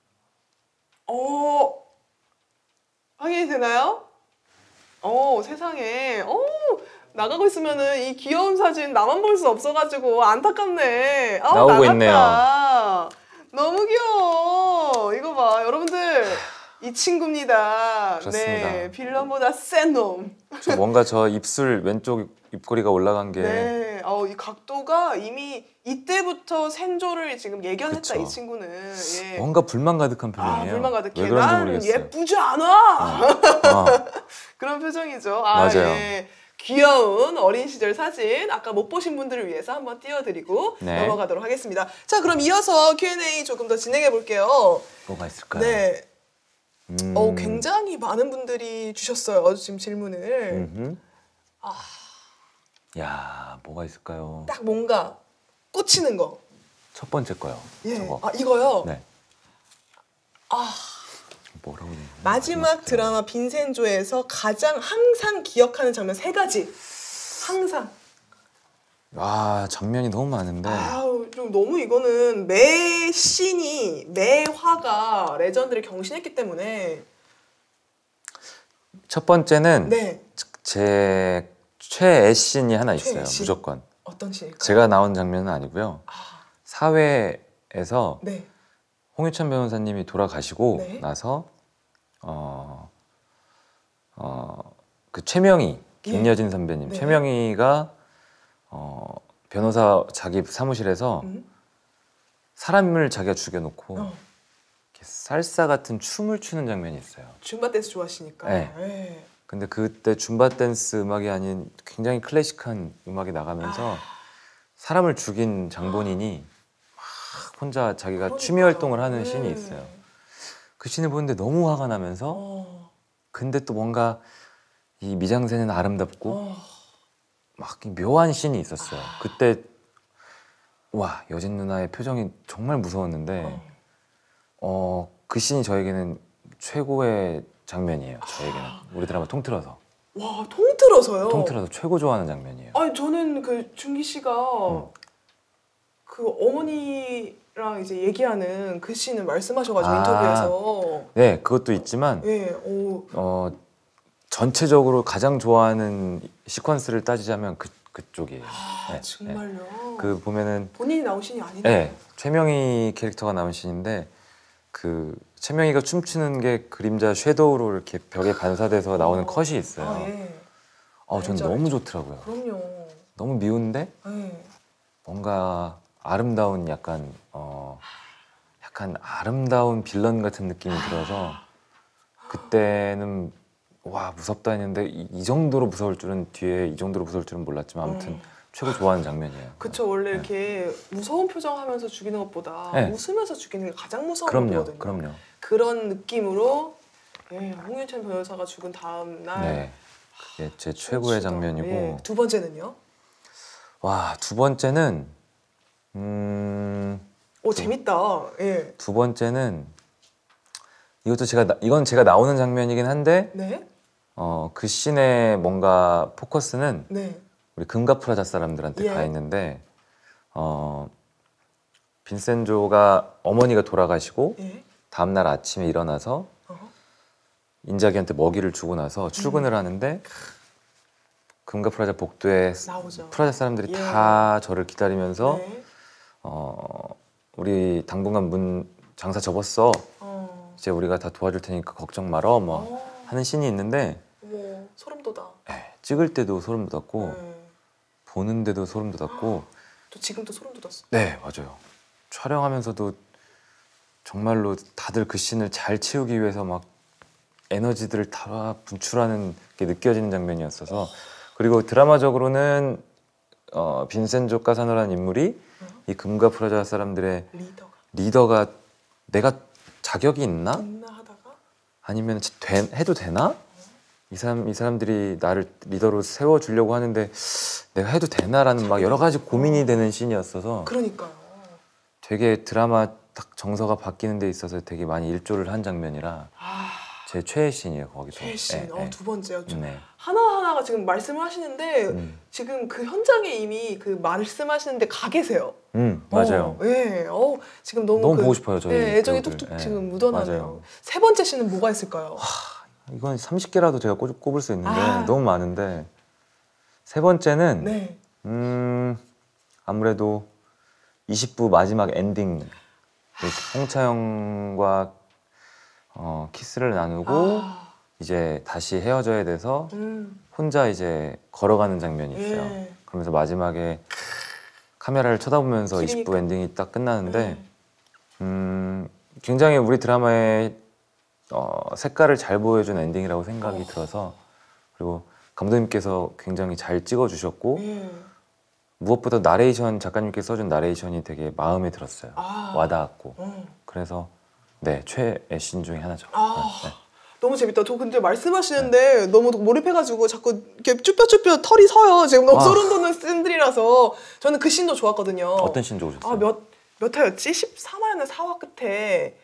어. 확인이 되나요? 어, 세상에. 어, 나가고 있으면은 이 귀여운 사진 나만 볼 수 없어가지고 안타깝네. 아우, 나오고 나갔다. 있네요. 너무 귀여워. 이거 봐. 여러분들. 이 친구입니다. 그렇습니다. 네. 빌런보다 센 놈. 저 뭔가 저 입술 왼쪽 입꼬리가 올라간 게 네. 어, 이 각도가 이미 이때부터 생조를 지금 예견했다, 그쵸. 이 친구는. 예. 뭔가 불만 가득한 아, 표정이에요. 불만 가득해. 왜 그런지 난 모르겠어요. 예쁘지 않아. 어. 어. 그런 표정이죠. 아, 맞아요. 예. 귀여운 어린 시절 사진 아까 못 보신 분들을 위해서 한번 띄워드리고 네. 넘어가도록 하겠습니다. 자, 그럼 이어서 큐 앤 에이 조금 더 진행해 볼게요. 뭐가 있을까요? 네. 음. 어, 굉장히 많은 분들이 주셨어요. 지금 질문을. 음흠. 아. 야, 뭐가 있을까요? 딱 뭔가 꽂히는 거. 첫 번째 거요. 예. 저거. 아, 이거요? 네. 아. 뭐라고 해야 되나? 마지막 드라마 빈센조에서 가장 항상 기억하는 장면 세 가지. 항상. 아, 장면이 너무 많은데. 아우, 좀 너무 이거는 매 씬이 매 화가 레전드를 경신했기 때문에. 첫 번째는 네. 제 최애 씬이 하나 있어요. 최애 씬? 무조건. 어떤 씬일까요? 제가 나온 장면은 아니고요. 아, 사회에서 네. 홍유찬 변호사님이 돌아가시고 네. 나서 어, 어, 그 최명희, 김여진 선배님, 네. 최명희가 어, 변호사 자기 사무실에서 음? 사람을 자기가 죽여놓고 어. 이렇게 살사 같은 춤을 추는 장면이 있어요. 줌바 댄스 좋아하시니까. 네. 네. 근데 그때 줌바 댄스 음악이 아닌 굉장히 클래식한 음악이 나가면서 아. 사람을 죽인 장본인이 막 혼자 자기가 그러니까요. 취미 활동을 하는 네. 씬이 있어요. 그 씬을 보는데 너무 화가 나면서 어. 근데 또 뭔가 이 미장센은 아름답고 어. 막 묘한 씬이 있었어요. 그때 와, 여진 누나의 표정이 정말 무서웠는데 어. 어, 그 씬이 저에게는 최고의 장면이에요. 저에게는 우리 드라마 통틀어서 와, 통틀어서요? 통틀어서 최고 좋아하는 장면이에요. 아니, 저는 그 준기 씨가 음. 그 어머니랑 이제 얘기하는 그 씬을 말씀하셔가지고 아. 인터뷰에서. 네, 그것도 있지만 예, 오. 어, 전체적으로 가장 좋아하는 시퀀스를 따지자면 그 그쪽이에요. 아, 네, 정말요? 그 보면은 본인이 나온 씬이 아니네. 네, 최명희 캐릭터가 나온 씬인데 그 최명희가 춤추는 게 그림자 섀도우로 이렇게 벽에 반사돼서 나오는 어. 컷이 있어요. 아, 예. 어, 전 알죠, 너무 알죠. 좋더라고요. 그럼요. 너무 미운데 예. 뭔가 아름다운 약간 어 약간 아름다운 빌런 같은 느낌이 들어서 그때는 와 무섭다 했는데 이, 이 정도로 무서울 줄은 뒤에 이 정도로 무서울 줄은 몰랐지만 아무튼 음. 최고 좋아하는 장면이에요. 그쵸. 원래 네. 이렇게 무서운 표정 하면서 죽이는 것보다 네. 웃으면서 죽이는 게 가장 무서운 그럼요, 거거든요. 그럼요. 그런 느낌으로 예, 홍윤찬 변호사가 죽은 다음 날 네, 예, 제 최고의 진짜, 장면이고 예. 두 번째는요? 와, 두 번째는 음, 오 재밌다. 예. 두 번째는 이것도 제가 나- 이건 제가 나오는 장면이긴 한데 네. 어, 그 씬의 뭔가 포커스는 네. 우리 금가프라자 사람들한테 예. 가 있는데 어, 빈센조가 어머니가 돌아가시고 예. 다음 날 아침에 일어나서 어허. 인자기한테 먹이를 주고 나서 출근을 음. 하는데 금가프라자 복도에 나오죠. 프라자 사람들이 예. 다 저를 기다리면서 네. 어, 우리 당분간 문 장사 접었어. 어. 이제 우리가 다 도와줄 테니까 걱정 말어. 뭐 어. 하는 씬이 있는데 어머 소름 돋아. 에, 찍을 때도 소름 돋았고 네. 보는데도 소름 돋았고 또 지금도 소름 돋았어. 네 맞아요. 촬영하면서도 정말로 다들 그 씬을 잘 채우기 위해서 막 에너지들을 다 분출하는 게 느껴지는 장면이었어서 그리고 드라마적으로는 어, 빈센조 까사노라는 인물이 이 금가 프라자 사람들의 리더가 리더가 내가 자격이 있나? 있나 하다가 아니면 되, 해도 되나? 이 사람 이 사람들이 나를 리더로 세워 주려고 하는데 내가 해도 되나라는 막 여러 가지 고민이 되는 씬이었어서 그러니까요. 되게 드라마 딱 정서가 바뀌는 데 있어서 되게 많이 일조를 한 장면이라 아 제 최애 씬이에요 거기서. 최애 씬. 예, 어, 예. 두 번째요. 좀 네. 하나하나가 지금 말씀을 하시는데 음. 지금 그 현장에 이미 그 말씀하시는데 가 계세요. 음 맞아요. 어, 예. 어, 지금 너무 너무 그, 보고 싶어요 저희. 예, 애정이 배우들. 뚝뚝 예. 지금 묻어나네요. 맞아요. 세 번째 씬은 뭐가 있을까요? 이건 삼십 개라도 제가 꼽, 꼽을 수 있는데 아. 너무 많은데 세 번째는 네. 음 아무래도 이십 부 마지막 엔딩 홍차영과 어, 키스를 나누고 아, 이제 다시 헤어져야 돼서 음, 혼자 이제 걸어가는 장면이 있어요. 예. 그러면서 마지막에 카메라를 쳐다보면서 이십 부 길이니까. 엔딩이 딱 끝나는데 네. 음, 굉장히 우리 드라마의 어, 색깔을 잘 보여준 엔딩이라고 생각이 어. 들어서 그리고 감독님께서 굉장히 잘 찍어주셨고 예. 무엇보다 나레이션 작가님께서 써준 나레이션이 되게 마음에 들었어요. 아. 와닿았고 어. 그래서 네 최애 씬 중에 하나죠. 아, 네, 네. 너무 재밌다. 저 근데 말씀하시는데 너무 몰입해가지고 자꾸 이렇게 쭈뼛쭈뼛 털이 서요. 지금 너무 아. 소름 돋는 씬들이라서 저는 그 씬도 좋았거든요. 어떤 씬 좋으셨어요? 아, 몇, 몇 화였지? 십삼 화였나 사 화 끝에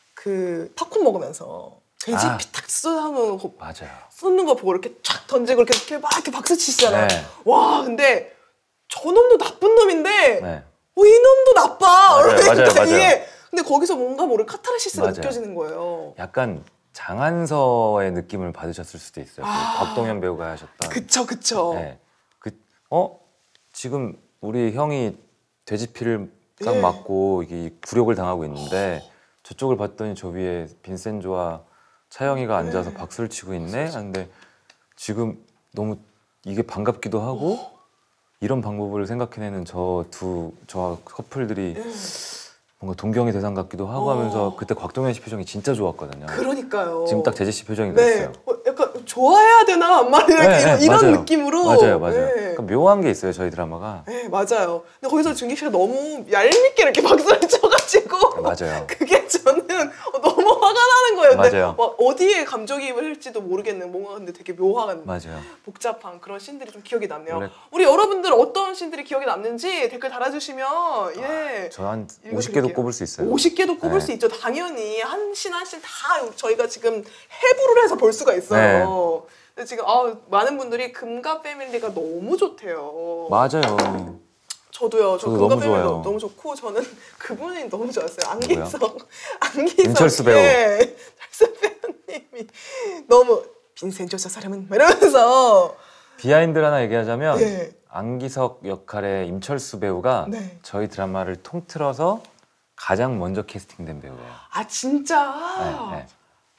그 팝콘 먹으면서 돼지 아. 피탁 쏘는 거, 맞아요. 쏘는 거 보고 이렇게 쫙 던지고 이렇게, 이렇게 막 이렇게 박수 치시잖아요. 네. 와, 근데 저놈도 나쁜 놈인데 네. 어, 이놈도 나빠. 맞아요, 그러니까 맞아요, 맞아요. 이게 근데 거기서 뭔가 모를 카타르시스가 맞아요. 느껴지는 거예요. 약간 장한서의 느낌을 받으셨을 수도 있어요. 그 아. 곽동현 배우가 하셨던. 그쵸, 그쵸. 네. 그, 어? 지금 우리 형이 돼지피를 딱 예. 맞고 이게 굴욕을 당하고 있는데 저쪽을 봤더니 저 위에 빈센조와 차영이가 앉아서 네. 박수를 치고 있네? 하는데 지금 너무 이게 반갑기도 하고 이런 방법을 생각해내는 저 두, 저 커플들이 예. 뭔가 동경의 대상 같기도 하고 어. 하면서 그때 곽동현 씨 표정이 진짜 좋았거든요. 그러니까요. 지금 딱 제재 씨 표정이 네. 그랬어요. 어, 약간 좋아해야 되나 안 말이나 네, 이런, 네, 이런 맞아요. 느낌으로. 맞아요, 맞아요. 네. 그러니까 묘한 게 있어요, 저희 드라마가. 네, 맞아요. 근데 거기서 준기 씨가 너무 얄밉게 이렇게 박수를 쳐가지고 맞아요. 그게 저는 너무 화가 나는 거예요. 근데 맞아요. 막 어디에 감정이입을 할지도 모르겠는 뭔가 근데 되게 묘한 맞아요. 복잡한 그런 씬들이 좀 기억이 남네요. 원래- 우리 여러분들 어떤 씬들이 기억에 남는지 댓글 달아주시면 예. 저 한 읽어드릴게요. 오십 개도 꼽을 수 있어요. 오십 개도 꼽을 네. 수 있죠. 당연히 한 씬 한 씬 다 저희가 지금 해부를 해서 볼 수가 있어요. 근데 지금 아, 많은 분들이 금가 패밀리가 너무 좋대요. 맞아요. 저도요. 저 저도 금가 너무 패밀리 좋아요. 너무 좋고 저는 그분이 너무 좋았어요. 안기석, 누구요? 안기석, 임철수 배우. 예, 철수 배우님이 너무 빈센조 저 사람은 막 이러면서 비하인드 하나 얘기하자면 예. 안기석 역할의 임철수 배우가 네. 저희 드라마를 통틀어서 가장 먼저 캐스팅된 배우예요. 아 진짜. 네, 네.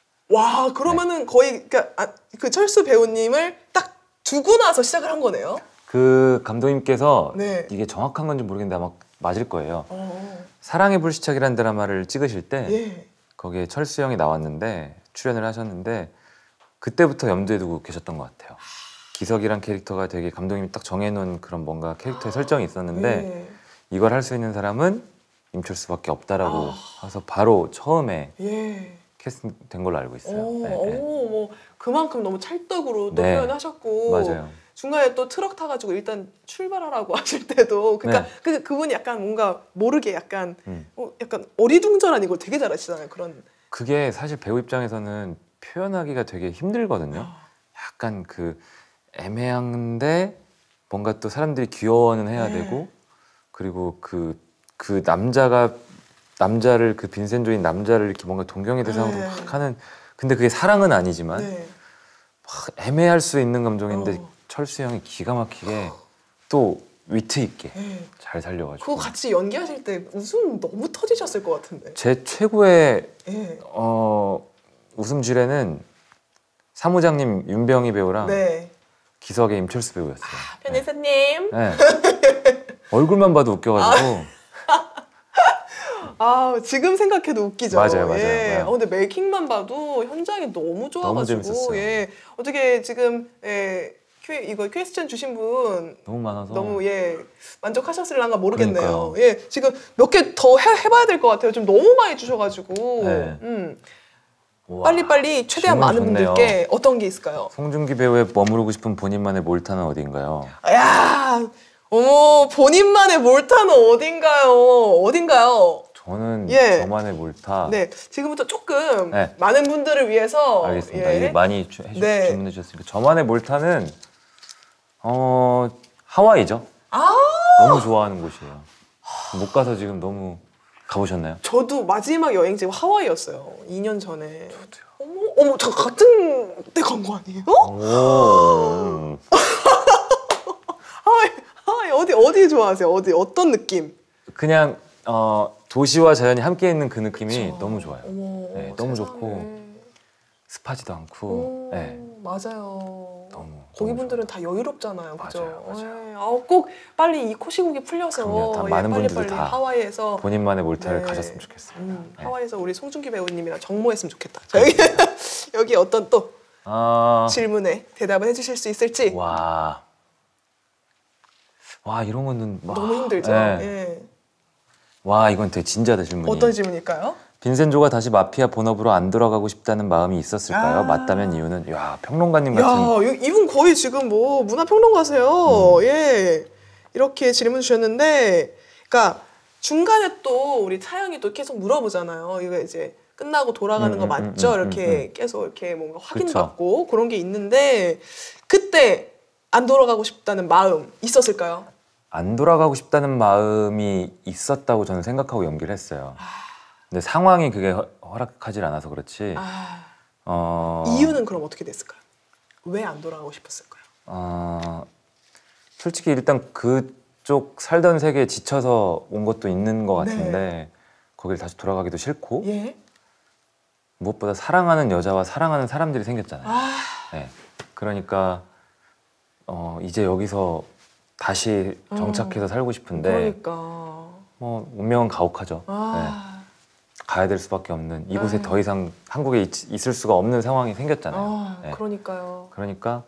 와 그러면은 거의 그러니까 아, 그 철수 배우님을 딱 두고 나서 시작을 한 거네요. 그 감독님께서 네. 이게 정확한 건지 모르겠는데 아마 맞을 거예요. 어, 사랑의 불시착이라는 드라마를 찍으실 때 예. 거기에 철수 형이 나왔는데 출연을 하셨는데 그때부터 염두에 두고 계셨던 것 같아요. 기석이란 캐릭터가 되게 감독님이 딱 정해놓은 그런 뭔가 캐릭터의 설정이 있었는데 예. 이걸 할 수 있는 사람은 임철수밖에 없다라고 아. 해서 바로 처음에 예. 캐스팅된 걸로 알고 있어요. 오, 네, 네. 오, 뭐 그만큼 너무 찰떡으로 또 네. 표현하셨고 맞아요. 중간에 또 트럭 타가지고 일단 출발하라고 하실 때도 그러니까 네. 그 그분이 약간 뭔가 모르게 약간 음. 어, 약간 어리둥절한 이걸 되게 잘하시잖아요. 그런 그게 사실 배우 입장에서는 표현하기가 되게 힘들거든요. 약간 그 애매한데 뭔가 또 사람들이 귀여워는 해야 네. 되고 그리고 그, 그 남자가 남자를 그 빈센조인 남자를 이렇게 뭔가 동경의 대상으로 네. 막 하는 근데 그게 사랑은 아니지만 네. 막 애매할 수 있는 감정인데 어. 철수 형이 기가 막히게 또 위트 있게 네. 잘 살려가지고 그거 같이 연기하실 때 웃음 너무 터지셨을 것 같은데. 제 최고의 예. 어, 웃음 지뢰는 사무장님 윤병희 배우랑 네. 기석의 임철수 배우였어요. 변희사님. 네. 얼굴만 봐도 웃겨가지고 아 지금 생각해도 웃기죠. 맞아요, 맞아요. 예. 네. 어, 근데 메이킹만 봐도 현장이 너무 좋아가지고 재밌었어요. 예. 어떻게 지금 예. 큐, 이거 퀘스천 주신 분 너무 많아서 너무 예 만족하셨을랑가 모르겠네요. 그러니까요. 예 지금 몇 개 더 해봐야 될 것 같아요. 좀 너무 많이 주셔가지고 네. 음. 우와, 빨리빨리 최대한 질문 많은 좋네요. 분들께 어떤 게 있을까요? 송중기 배우의 머무르고 싶은 본인만의 몰타는 어디인가요? 야, 어머 본인만의 몰타는 어딘가요? 어딘가요? 저는 예. 저만의 몰타. 네, 지금부터 조금 네. 많은 분들을 위해서 알겠습니다. 예. 이게 많이 주, 해주, 네. 질문해 주셨으니까 저만의 몰타는 어 하와이죠. 아, 너무 좋아하는 곳이에요. 못 가서 지금 너무 가보셨나요? 저도 마지막 여행지 하와이였어요. 이 년 전에. 저도요. 어머, 어머, 저 같은 때 간 거 아니에요? 오. 하와이, 하와이 어디 어디 좋아하세요? 어디 어떤 느낌? 그냥 어, 도시와 자연이 함께 있는 그 느낌이 그쵸. 너무 좋아요. 어머, 네, 너무 세상에. 좋고 습하지도 않고. 오, 네. 맞아요. 너무, 거기 너무 분들은 다 여유롭잖아요, 그죠? 맞아요, 맞아요. 예. 아, 꼭 빨리 이 코시국이 풀려서 그럼요, 다 예, 많은 빨리 분들이 빨리 다 하와이에서 본인만의 몰타를 네. 가졌으면 좋겠습니다. 음, 네. 하와이에서 우리 송중기 배우님이랑 정모했으면 좋겠다. 자, 여기 여기 어떤 또 아, 질문에 대답을 해주실 수 있을지 와, 와 이런 거는 와, 너무 힘들죠. 네. 예. 와 이건 되게 진지하다 질문이. 어떤 질문일까요? 빈센조가 다시 마피아 본업으로 안 돌아가고 싶다는 마음이 있었을까요? 아. 맞다면 이유는 야 평론가님 같은. 야, 이- 이분 거의 지금 뭐 문화평론가세요. 음. 예. 이렇게 질문 주셨는데, 그러니까 중간에 또 우리 차영이 또 계속 물어보잖아요. 이거 이제 끝나고 돌아가는 음, 거 음, 맞죠? 음, 음, 이렇게 음. 계속 이렇게 뭔가 그쵸. 확인받고 그런 게 있는데 그때 안 돌아가고 싶다는 마음 있었을까요? 안 돌아가고 싶다는 마음이 있었다고 저는 생각하고 연기를 했어요. 근데 상황이 그게 허, 허락하지 않아서 그렇지. 아, 어, 이유는 그럼 어떻게 됐을까요? 왜 안 돌아가고 싶었을까요? 어, 솔직히 일단 그쪽 살던 세계에 지쳐서 온 것도 있는 것 같은데 네. 거길 다시 돌아가기도 싫고 예. 무엇보다 사랑하는 여자와 사랑하는 사람들이 생겼잖아요. 아, 네. 그러니까 어, 이제 여기서 다시 정착해서 살고 싶은데 그러니까. 뭐 운명은 가혹하죠. 네. 아, 가야 될 수밖에 없는 이곳에 네. 더 이상 한국에 있, 있을 수가 없는 상황이 생겼잖아요. 아, 네. 그러니까요. 그러니까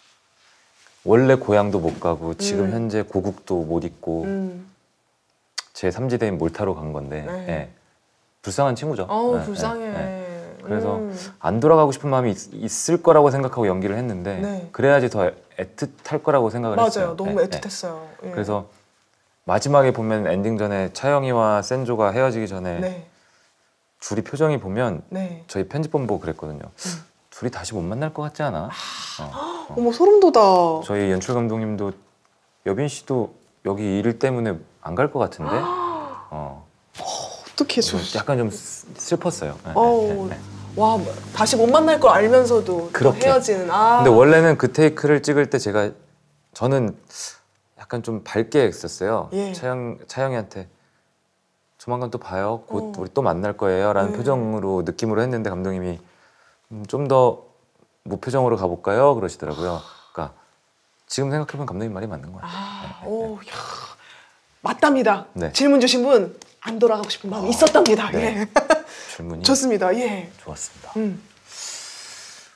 원래 고향도 못 가고 지금 음. 현재 고국도 못 있고 음. 제 삼지대인 몰타로 간 건데 네. 예. 불쌍한 친구죠. 어우, 예, 불쌍해. 예, 예. 그래서 음. 안 돌아가고 싶은 마음이 있, 있을 거라고 생각하고 연기를 했는데 네. 그래야지 더 애틋할 거라고 생각을 맞아요. 했어요. 너무 예, 예. 애틋했어요. 예. 그래서 마지막에 보면 엔딩 전에 차영이와 센조가 헤어지기 전에 네. 둘이 표정이 보면 네. 저희 편집본 보고 그랬거든요. 음. 둘이 다시 못 만날 것 같지 않아? 어. 어머, 소름 돋아. 저희 연출 감독님도 여빈 씨도 여기 일 때문에 안 갈 것 같은데 어. 어떻게 저. 약간 좀 슬- 슬펐어요. 네, 어우, 네, 네. 와, 다시 못 만날 걸 알면서도 또 그렇게. 헤어지는. 아. 근데 원래는 그 테이크를 찍을 때 제가 저는 약간 좀 밝게 했었어요. 예. 차영 차영이한테 조만간 또 봐요. 곧 어. 우리 또 만날 거예요라는 네. 표정으로 느낌으로 했는데 감독님이 음, 좀 더 무표정으로 가볼까요? 그러시더라고요. 그러니까 지금 생각해보면 감독님 말이 맞는 것 같아요. 아, 네, 네, 오, 야. 맞답니다. 네. 질문 주신 분 안 돌아가고 싶은 마음이 있었답니다. 네. 예. 질문이 좋습니다. 예. 좋았습니다. 음.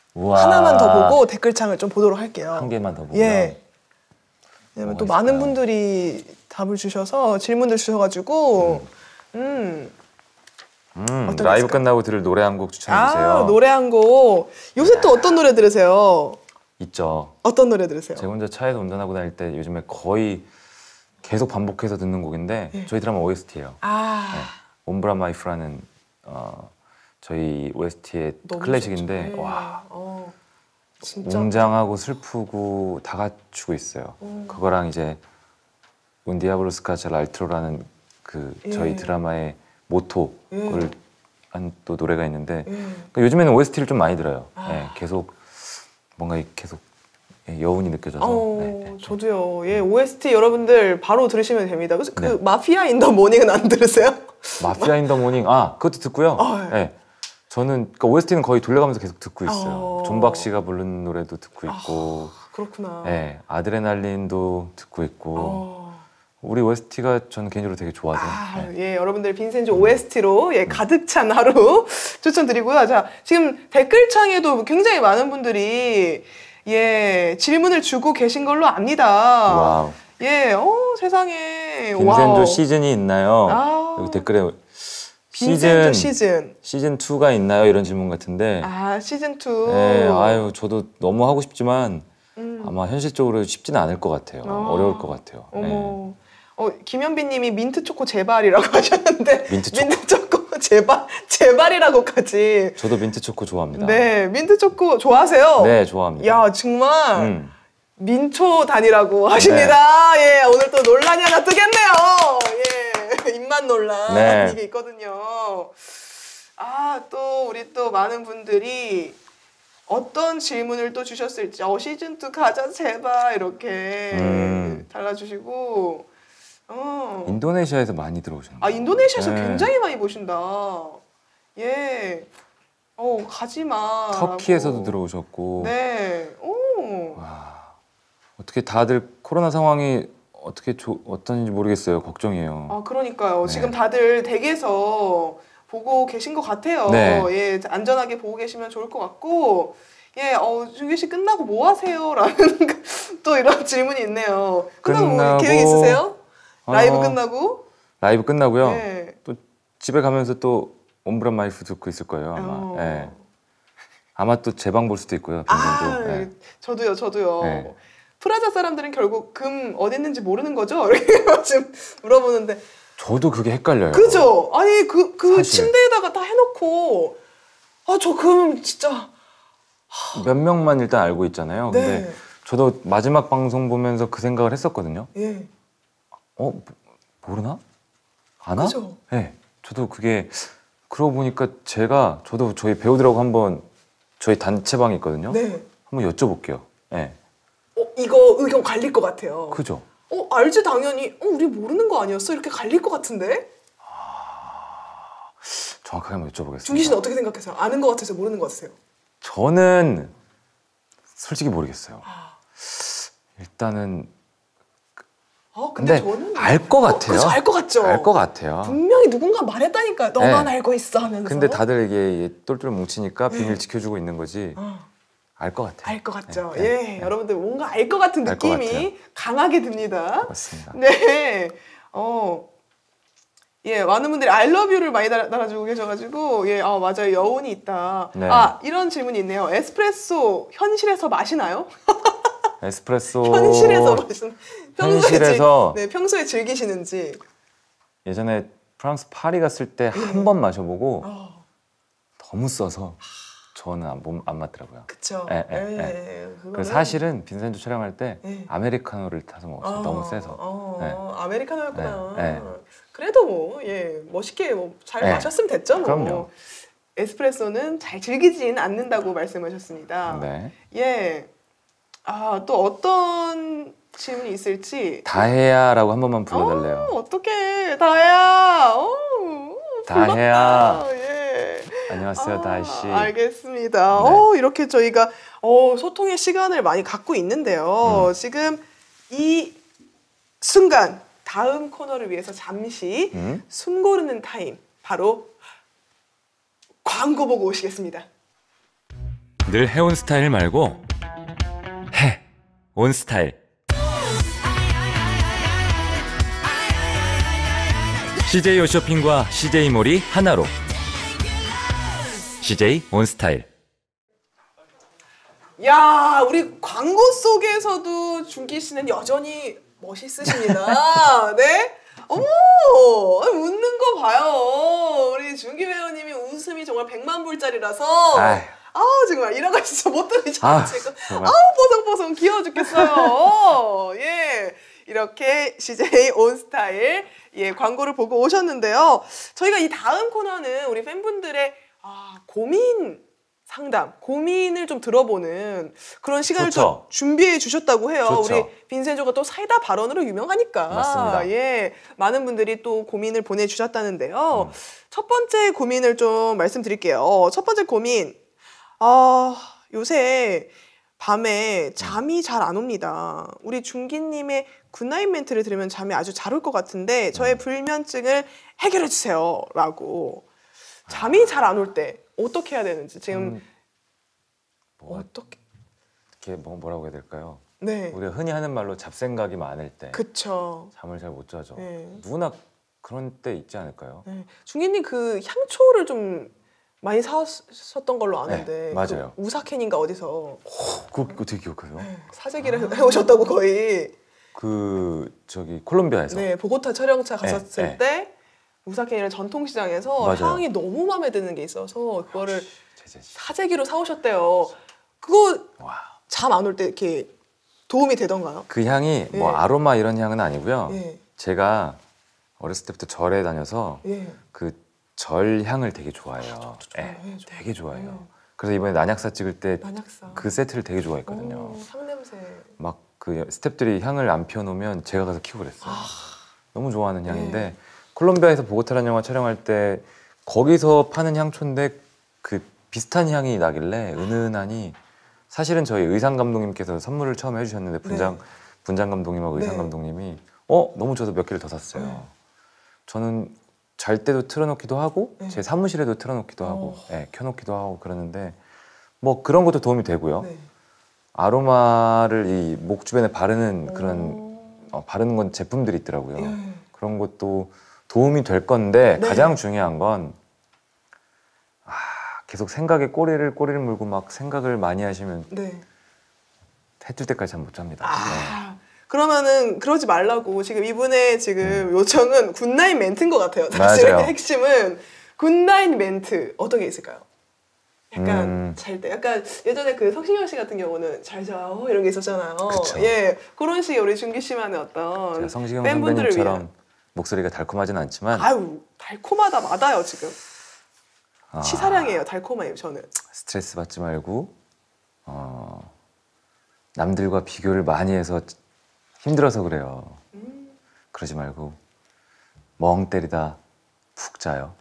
우와. 하나만 더 보고 댓글창을 좀 보도록 할게요. 한 개만 더 보면. 예. 왜냐면 또 많은 분들이 답을 주셔서 질문들 주셔가지고 음, 음, 음 라이브 끝나고 들을 노래 한 곡 추천해 주세요. 아, 노래 한 곡. 요새 또 어떤 노래 들으세요? 있죠. 어떤 노래 들으세요? 제가 혼자 차에서 운전하고 다닐 때 요즘에 거의 계속 반복해서 듣는 곡인데 네. 저희 드라마 오에스티예요. 아, 네. 옴브라 마이프라는 어, 저희 오에스티의 너무 클래식인데 좋죠. 네. 와 어, 진짜 웅장하고 슬프고 다 갖추고 있어요. 음. 그거랑 이제 Un Diablo Scaccia l'altro라는 그 예. 저희 드라마의 모토 예. 그걸 한 또 노래가 있는데 예. 그러니까 요즘에는 오에스티를 좀 많이 들어요. 아. 예, 계속 뭔가 계속 예, 여운이 느껴져서. 어, 네, 네. 저도요. 예, 오에스티 여러분들 바로 들으시면 됩니다. 그래서 그 네. 마피아 인 더 모닝은 안 들으세요? 마피아 인 더 모닝 아 그것도 듣고요. 아, 예. 예. 저는 그러니까 오에스티는 거의 돌려가면서 계속 듣고 있어요. 어. 존박 씨가 부른 노래도 듣고 있고, 그렇구나. 예, 아드레날린도 듣고 있고. 어. 우리 오에스티가 저는 개인적으로 되게 좋아서. 아, 네. 예, 여러분들 빈센조 오에스티로 예, 가득 찬 하루 추천드리고요. 자, 지금 댓글창에도 굉장히 많은 분들이 예, 질문을 주고 계신 걸로 압니다. 와우. 예, 어, 세상에. 빈센조 와우. 시즌이 있나요? 아. 여기 댓글에 빈센조 시즌 시즌. 시즌 이가 있나요? 이런 질문 같은데. 아, 시즌 이. 네, 아유, 저도 너무 하고 싶지만 음. 아마 현실적으로 쉽지는 않을 것 같아요. 아. 어려울 것 같아요. 어머. 네. 어, 김현빈 님이 민트 초코 제발이라고 하셨는데 민트 초코. 민트 초코 제발 제발이라고까지. 저도 민트 초코 좋아합니다. 네, 민트 초코 좋아하세요? 네, 좋아합니다. 야, 정말 음. 민초 단이라고 하십니다. 예, 오늘 또 논란이 하나 뜨겠네요. 예, 입맛 논란 네. 이게 있거든요. 아, 또 우리 또 많은 분들이 어떤 질문을 또 주셨을지, 어, 시즌 이 가자 제발 이렇게 음. 달라주시고. 어. 인도네시아에서 많이 들어오셨나요? 아, 인도네시아에서 네. 굉장히 많이 보신다. 예. 어, 가지 마. 터키에서도 들어오셨고. 네. 오. 와, 어떻게 다들 코로나 상황이 어떻게 조, 어떤지 모르겠어요. 걱정이에요. 아, 그러니까요. 네. 지금 다들 댁에서 보고 계신 것 같아요. 네. 예, 안전하게 보고 계시면 좋을 것 같고. 예, 어, 준규 씨 끝나고 뭐 하세요? 라는 또 이런 질문이 있네요. 끝나고, 뭐 끝나고 계획 있으세요? 라이브 어, 끝나고? 라이브 끝나고요. 네. 또 집에 가면서 또 옴브라 마이프 듣고 있을 거예요. 아마. 어. 예. 아마 또 제 방 볼 수도 있고요. 아, 빈센도. 예. 저도요, 저도요. 네. 프라자 사람들은 결국 금 어디 있는지 모르는 거죠? 이렇게 지금 물어보는데. 저도 그게 헷갈려요. 그죠? 아니, 그, 그 사실. 침대에다가 다 해놓고, 아, 저 금 진짜. 몇 명만 일단 알고 있잖아요. 네. 근데 저도 마지막 방송 보면서 그 생각을 했었거든요. 예. 어, 모- 모르나? 아나? 그죠? 네. 저도 그게 그러고 보니까 제가 저도 저희 배우들하고 한번 저희 단체방이 있거든요. 네. 한번 여쭤볼게요. 네. 어, 이거 의견 갈릴 것 같아요. 그죠? 어, 알지, 당연히. 어, 우리 모르는 거 아니었어? 이렇게 갈릴 것 같은데? 정확하게 한번 여쭤보겠습니다. 준기 씨는 어떻게 생각하세요? 아는 것 같으세요? 모르는 것 같으세요? 저는 솔직히 모르겠어요. 아, 일단은 어, 근데, 근데 저는. 알 것 같아요. 그죠, 알 것 같죠? 알 것 같아요. 분명히 누군가 말했다니까요. 너만 네. 알고 있어 하면서. 근데 다들 이게 똘똘 뭉치니까 네. 비밀 지켜주고 있는 거지. 어. 알 것 같아요. 알 것 같죠. 네, 예, 네, 네. 여러분들 뭔가 알 것 같은 알것 느낌이 같아요. 강하게 듭니다. 맞습니다. 네, 어, 예, 많은 분들이 I love you를 많이 달아, 달아주고 계셔가지고, 예, 아 맞아요, 여운이 있다. 네. 아, 이런 질문이 있네요. 에스프레소 현실에서 마시나요? 에스프레소 현실에서 마시는. 현실에서 네, 평소에 즐기시는지. 예전에 프랑스 파리 갔을 때 한 번 마셔보고 어, 너무 써서 저는 안, 못- 안 맞더라고요. 그쵸. 예, 예, 예, 그 그거는- 사실은 빈센조 촬영할 때 예. 아메리카노를 타서 먹었어요. 어, 너무 세서. 어, 네. 아메리카노였구나. 네, 네. 그래도 뭐, 예, 멋있게 뭐 잘 네. 마셨으면 됐죠. 뭐. 그럼요. 에스프레소는 잘 즐기진 않는다고 말씀하셨습니다. 네. 예. 아, 또 어떤 질문이 있을지. 다혜야라고 한 번만 불러달래요. 어, 어떡해. 다혜야. 어, 다혜야. 불렀다. 예. 안녕하세요, 아, 다혜 씨. 알겠습니다. 네. 어, 이렇게 저희가 어, 소통의 시간을 많이 갖고 있는데요. 음. 지금 이 순간 다음 코너를 위해서 잠시 음? 숨 고르는 타임, 바로 광고 보고 오시겠습니다. 늘 해온 스타일 말고 해 온 스타일. 씨제이 홈쇼핑과 씨제이몰이 하나로. 씨제이 온 스타일. 야, 우리 광고 속에서도 준기 씨는 여전히 멋있으십니다. 네? 어머, 웃는 거 봐요. 우리 준기 배우님이 웃음이 정말 백만 불짜리라서. 아유. 아우, 정말 이런 거 진짜 못 들으셨죠? 아, 지금. 아우, 보송보송 귀여워 죽겠어요. 예. 이렇게 씨제이 온 스타일 예, 광고를 보고 오셨는데요. 저희가 이 다음 코너는 우리 팬분들의 아, 고민 상담, 고민을 좀 들어보는 그런 시간을 좋죠. 좀 준비해 주셨다고 해요. 좋죠. 우리 빈센조가 또 사이다 발언으로 유명하니까. 맞습니다. 예, 많은 분들이 또 고민을 보내주셨다는데요. 음. 첫 번째 고민을 좀 말씀드릴게요. 첫 번째 고민, 아, 요새 밤에 잠이 잘 안 옵니다. 우리 준기님의 굿나잇 멘트를 들으면 잠이 아주 잘 올 것 같은데 저의 불면증을 해결해 주세요. 라고. 잠이 잘 안 올 때 어떻게 해야 되는지 지금 음, 뭐, 어떻게 이렇게 뭐 뭐라고 해야 될까요? 네 우리가 흔히 하는 말로 잡생각이 많을 때 그쵸 잠을 잘 못 자죠. 네. 누구나 그런 때 있지 않을까요? 네. 중기님 그 향초를 좀 많이 사셨던 걸로 아는데 네, 맞아요. 그 우사캔인가 어디서 그거 어떻게 기억하세요? 네, 사재기를 해오셨다고 거의 그 저기 콜롬비아에서. 네 보고타 촬영차 갔었을 네, 네. 때 우사캔이라는 전통시장에서 맞아요. 향이 너무 마음에 드는 게 있어서 그거를 제제 씨. 사재기로 사오셨대요. 그거 와. 잠 안 올 때 이렇게 도움이 되던가요? 그 향이 뭐 예. 아로마 이런 향은 아니고요. 예. 제가 어렸을 때부터 절에 다녀서 예. 그 절 향을 되게 좋아해요. 저도 예, 좋아해요. 되게 좋아해요. 예. 그래서 이번에 난약사 찍을 때 그 난약사. 세트를 되게 좋아했거든요. 오, 향냄새. 막 그 스태프들이 향을 안 피워놓으면 제가 가서 키고 그랬어요. 아. 너무 좋아하는 향인데 네. 콜롬비아에서 보고타라는 영화 촬영할 때 거기서 파는 향초인데 그 비슷한 향이 나길래 은은하니 사실은 저희 의상 감독님께서 선물을 처음 해주셨는데 분장 네. 분장 감독님하고 의상 네. 감독님이 어 너무 줘서 몇 개를 더 샀어요. 네. 저는 잘 때도 틀어놓기도 하고 네. 제 사무실에도 틀어놓기도 하고 어. 예, 켜놓기도 하고 그러는데 뭐 그런 것도 도움이 되고요. 네. 아로마를 이 목 주변에 바르는 그런 오. 어, 바르는 건 제품들이 있더라고요. 예. 그런 것도 도움이 될 건데 네. 가장 중요한 건 아, 계속 생각에 꼬리를 꼬리를 물고 막 생각을 많이 하시면 네. 해 뜰 때까지 잠 못 잡니다. 네. 아, 그러면은 그러지 말라고 지금 이분의 지금 요청은 굿나잇 멘트인 것 같아요. 사실 음. 맞아요. 핵심은 굿나잇 멘트 어떤 게 있을까요? 약간 음. 잘 때, 약간 예전에 그 성시경 씨 같은 경우는 잘 자요 이런 게 있었잖아요. 그쵸. 예, 그런 식의 우리 준기 씨만의 어떤 제가 성시경 팬분들을 선배님처럼 위한. 목소리가 달콤하진 않지만 아유 달콤하다 맞아요 지금. 아, 치사량이에요 달콤해요 저는. 스트레스 받지 말고 어, 남들과 비교를 많이 해서 힘들어서 그래요. 음. 그러지 말고 멍 때리다 푹 자요.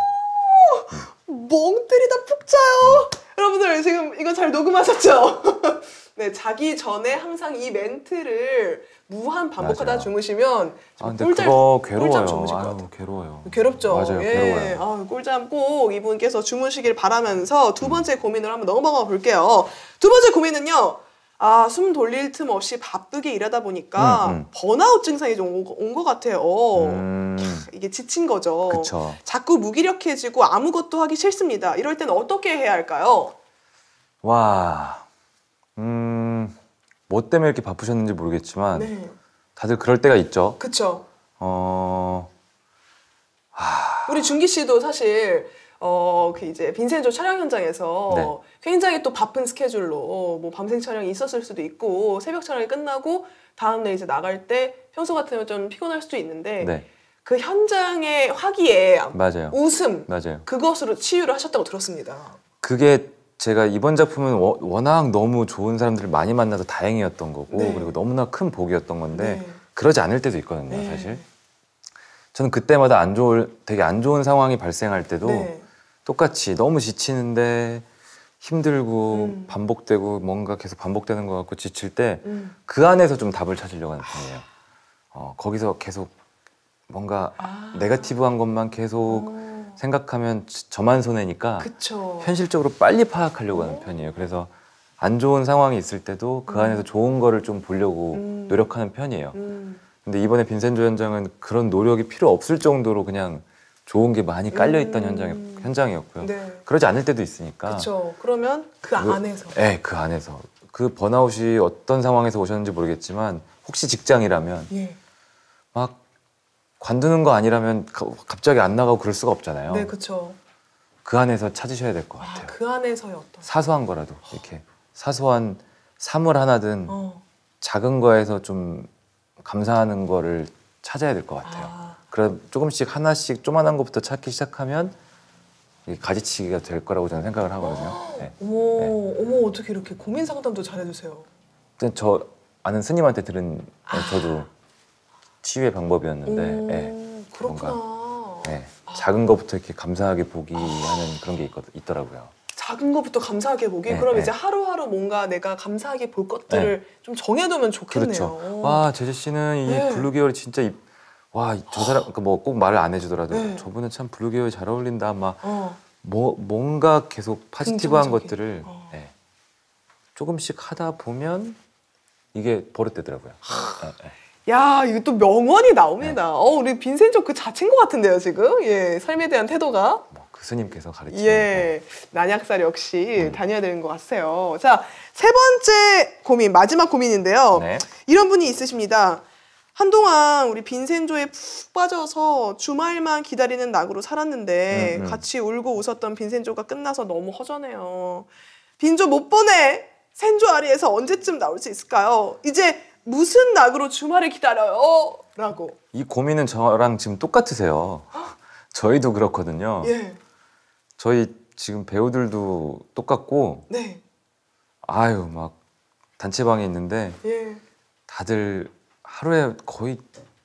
멍 때리다 푹 자요. 여러분들 지금 이거 잘 녹음하셨죠? 네, 자기 전에 항상 이 멘트를 무한 반복하다 맞아요. 주무시면 아 근데 꿀잠, 그거 꿀잠 괴로워요. 주무실 것 아유, 같아요. 괴로워요. 괴롭죠? 맞아요, 예. 괴로워요. 아, 꿀잠 꼭 이분께서 주무시길 바라면서 두 번째 고민을 한번 넘어가 볼게요. 두 번째 고민은요. 아, 숨 돌릴 틈 없이 바쁘게 일하다 보니까 음, 음. 번아웃 증상이 좀 온 것 같아요. 음, 이게 지친 거죠. 그쵸. 자꾸 무기력해지고 아무것도 하기 싫습니다. 이럴 때는 어떻게 해야 할까요? 와, 음, 뭐 때문에 이렇게 바쁘셨는지 모르겠지만 네, 다들 그럴 때가 있죠. 그쵸. 어, 우리 준기 씨도 사실 어, 그 이제 빈센조 촬영 현장에서 네. 굉장히 또 바쁜 스케줄로 뭐 밤생 촬영이 있었을 수도 있고 새벽 촬영이 끝나고 다음날 이제 나갈 때 평소 같으면 좀 피곤할 수도 있는데 네, 그 현장의 화기애, 맞아요. 웃음 맞아요. 그것으로 치유를 하셨다고 들었습니다. 그게 제가 이번 작품은 워, 워낙 너무 좋은 사람들을 많이 만나서 다행이었던 거고 네. 그리고 너무나 큰 복이었던 건데 네. 그러지 않을 때도 있거든요, 네. 사실. 저는 그때마다 안 좋을, 되게 안 좋은 상황이 발생할 때도 네. 똑같이 너무 지치는데 힘들고 음. 반복되고 뭔가 계속 반복되는 것 같고 지칠 때 그 음. 안에서 좀 답을 찾으려고 하는 편이에요. 어, 거기서 계속 뭔가 아. 네거티브한 것만 계속 어. 생각하면 저만 손해니까 그쵸. 현실적으로 빨리 파악하려고 하는 편이에요. 그래서 안 좋은 상황이 있을 때도 그 안에서 좋은 거를 좀 보려고 음. 노력하는 편이에요. 음. 근데 이번에 빈센조 현장은 그런 노력이 필요 없을 정도로 그냥 좋은 게 많이 깔려있던 음. 현장, 현장이었고요. 네. 그러지 않을 때도 있으니까. 그렇죠. 그러면 그, 그- 안에서. 네, 그 안에서. 그 번아웃이 어떤 상황에서 오셨는지 모르겠지만 혹시 직장이라면 예. 막 관두는 거 아니라면 가- 갑자기 안 나가고 그럴 수가 없잖아요. 네, 그렇죠. 그 안에서 찾으셔야 될 것 같아요. 아, 그 안에서의 어떤. 사소한 거라도 이렇게 사소한 사물 하나든 어. 작은 거에서 좀 감사하는 거를 찾아야 될 것 같아요. 아. 그럼 조금씩 하나씩 조그만한 것부터 찾기 시작하면 이게 가지치기가 될 거라고 저는 생각을 하거든요. 네. 어머, 어머, 어떻게 이렇게 고민 상담도 잘해주세요. 근데 저 아는 스님한테 들은 저도 치유의 방법이었는데 오, 네. 그렇구나. 네. 작은 것부터 이렇게 감사하게 보기 하는 그런 게 있, 있더라고요. 작은 것부터 감사하게 보기. 네, 그럼 네. 이제 하루하루 뭔가 내가 감사하게 볼 것들을 좀 정해두면 좋겠네요. 그렇죠. 와 제재 씨는 이 네. 블루 계열이 진짜 이, 와 저 사람 그러니까 뭐 꼭 말을 안 해주더라도 네. 저분은 참 블루 계열 잘 어울린다 막 어. 뭐 뭔가 계속 포지티브한 긍정적인. 것들을 어. 네. 조금씩 하다 보면 이게 버릇되더라고요. 네, 네. 야, 이거 또 명언이 나옵니다. 어, 우리 빈센조 그 자체인 것 같은데요, 지금. 예, 삶에 대한 태도가. 뭐 그 스님께서 가르치는 예, 난약살 역시 음. 다녀야 되는 것 같아요. 자, 세 번째 고민, 마지막 고민인데요. 네. 이런 분이 있으십니다. 한동안 우리 빈센조에 푹 빠져서 주말만 기다리는 낙으로 살았는데 음, 음. 같이 울고 웃었던 빈센조가 끝나서 너무 허전해요. 빈조 못 보내! 센조 아리에서 언제쯤 나올 수 있을까요? 이제 무슨 낙으로 주말을 기다려요? 라고. 이 고민은 저랑 지금 똑같으세요. 저희도 그렇거든요. 예, 저희 지금 배우들도 똑같고 네, 아유 막 단체방에 있는데 예. 다들 하루에 거의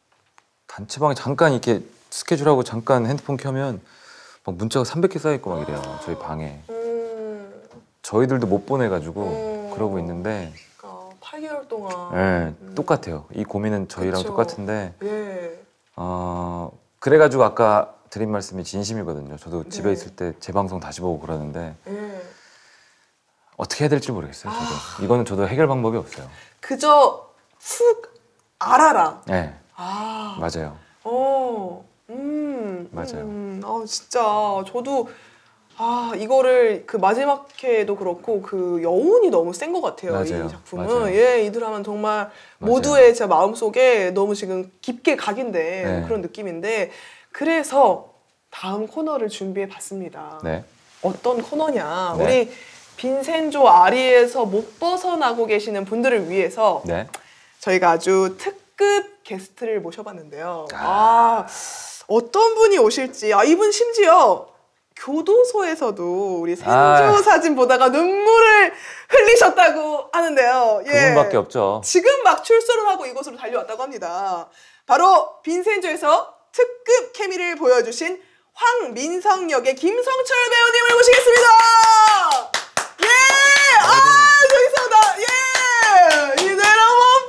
단체방에 잠깐 이렇게 스케줄하고 잠깐 핸드폰 켜면 막 문자가 삼백 개 쌓여있고 막 이래요. 저희 방에. 음, 저희들도 못 보내가지고 음. 그러고 있는데 그러니까 팔 개월 동안. 네, 음. 똑같아요. 이 고민은 저희랑 그쵸. 똑같은데 예. 어, 그래가지고 아까 드린 말씀이 진심이거든요. 저도 집에 네. 있을 때 제 방송 다시 보고 그러는데 예. 어떻게 해야 될지 모르겠어요. 저도. 아. 이거는 저도 해결 방법이 없어요. 그저 훅 알아라. 네, 아. 맞아요. 어. 음. 맞아요. 음. 아, 진짜 저도 아, 이거를 그 마지막 회도 그렇고 그 여운이 너무 센 것 같아요. 맞아요. 이 작품은. 맞아요. 예, 이 드라마는 정말 맞아요. 모두의 제 마음속에 너무 지금 깊게 각인된 네. 그런 느낌인데 그래서 다음 코너를 준비해 봤습니다. 네. 어떤 코너냐. 네. 우리 빈센조 아리에서 못 벗어나고 계시는 분들을 위해서 네. 저희가 아주 특급 게스트를 모셔봤는데요. 아, 어떤 분이 오실지. 아, 이분 심지어 교도소에서도 우리 센조 아. 사진 보다가 눈물을 흘리셨다고 하는데요. 예. 그분밖에 없죠. 지금 막 출소를 하고 이곳으로 달려왔다고 합니다. 바로 빈센조에서 특급 케미를 보여주신 황민성 역의 김성철 배우님을 모시겠습니다. 예! 아, 저기서 나, 예! 이대로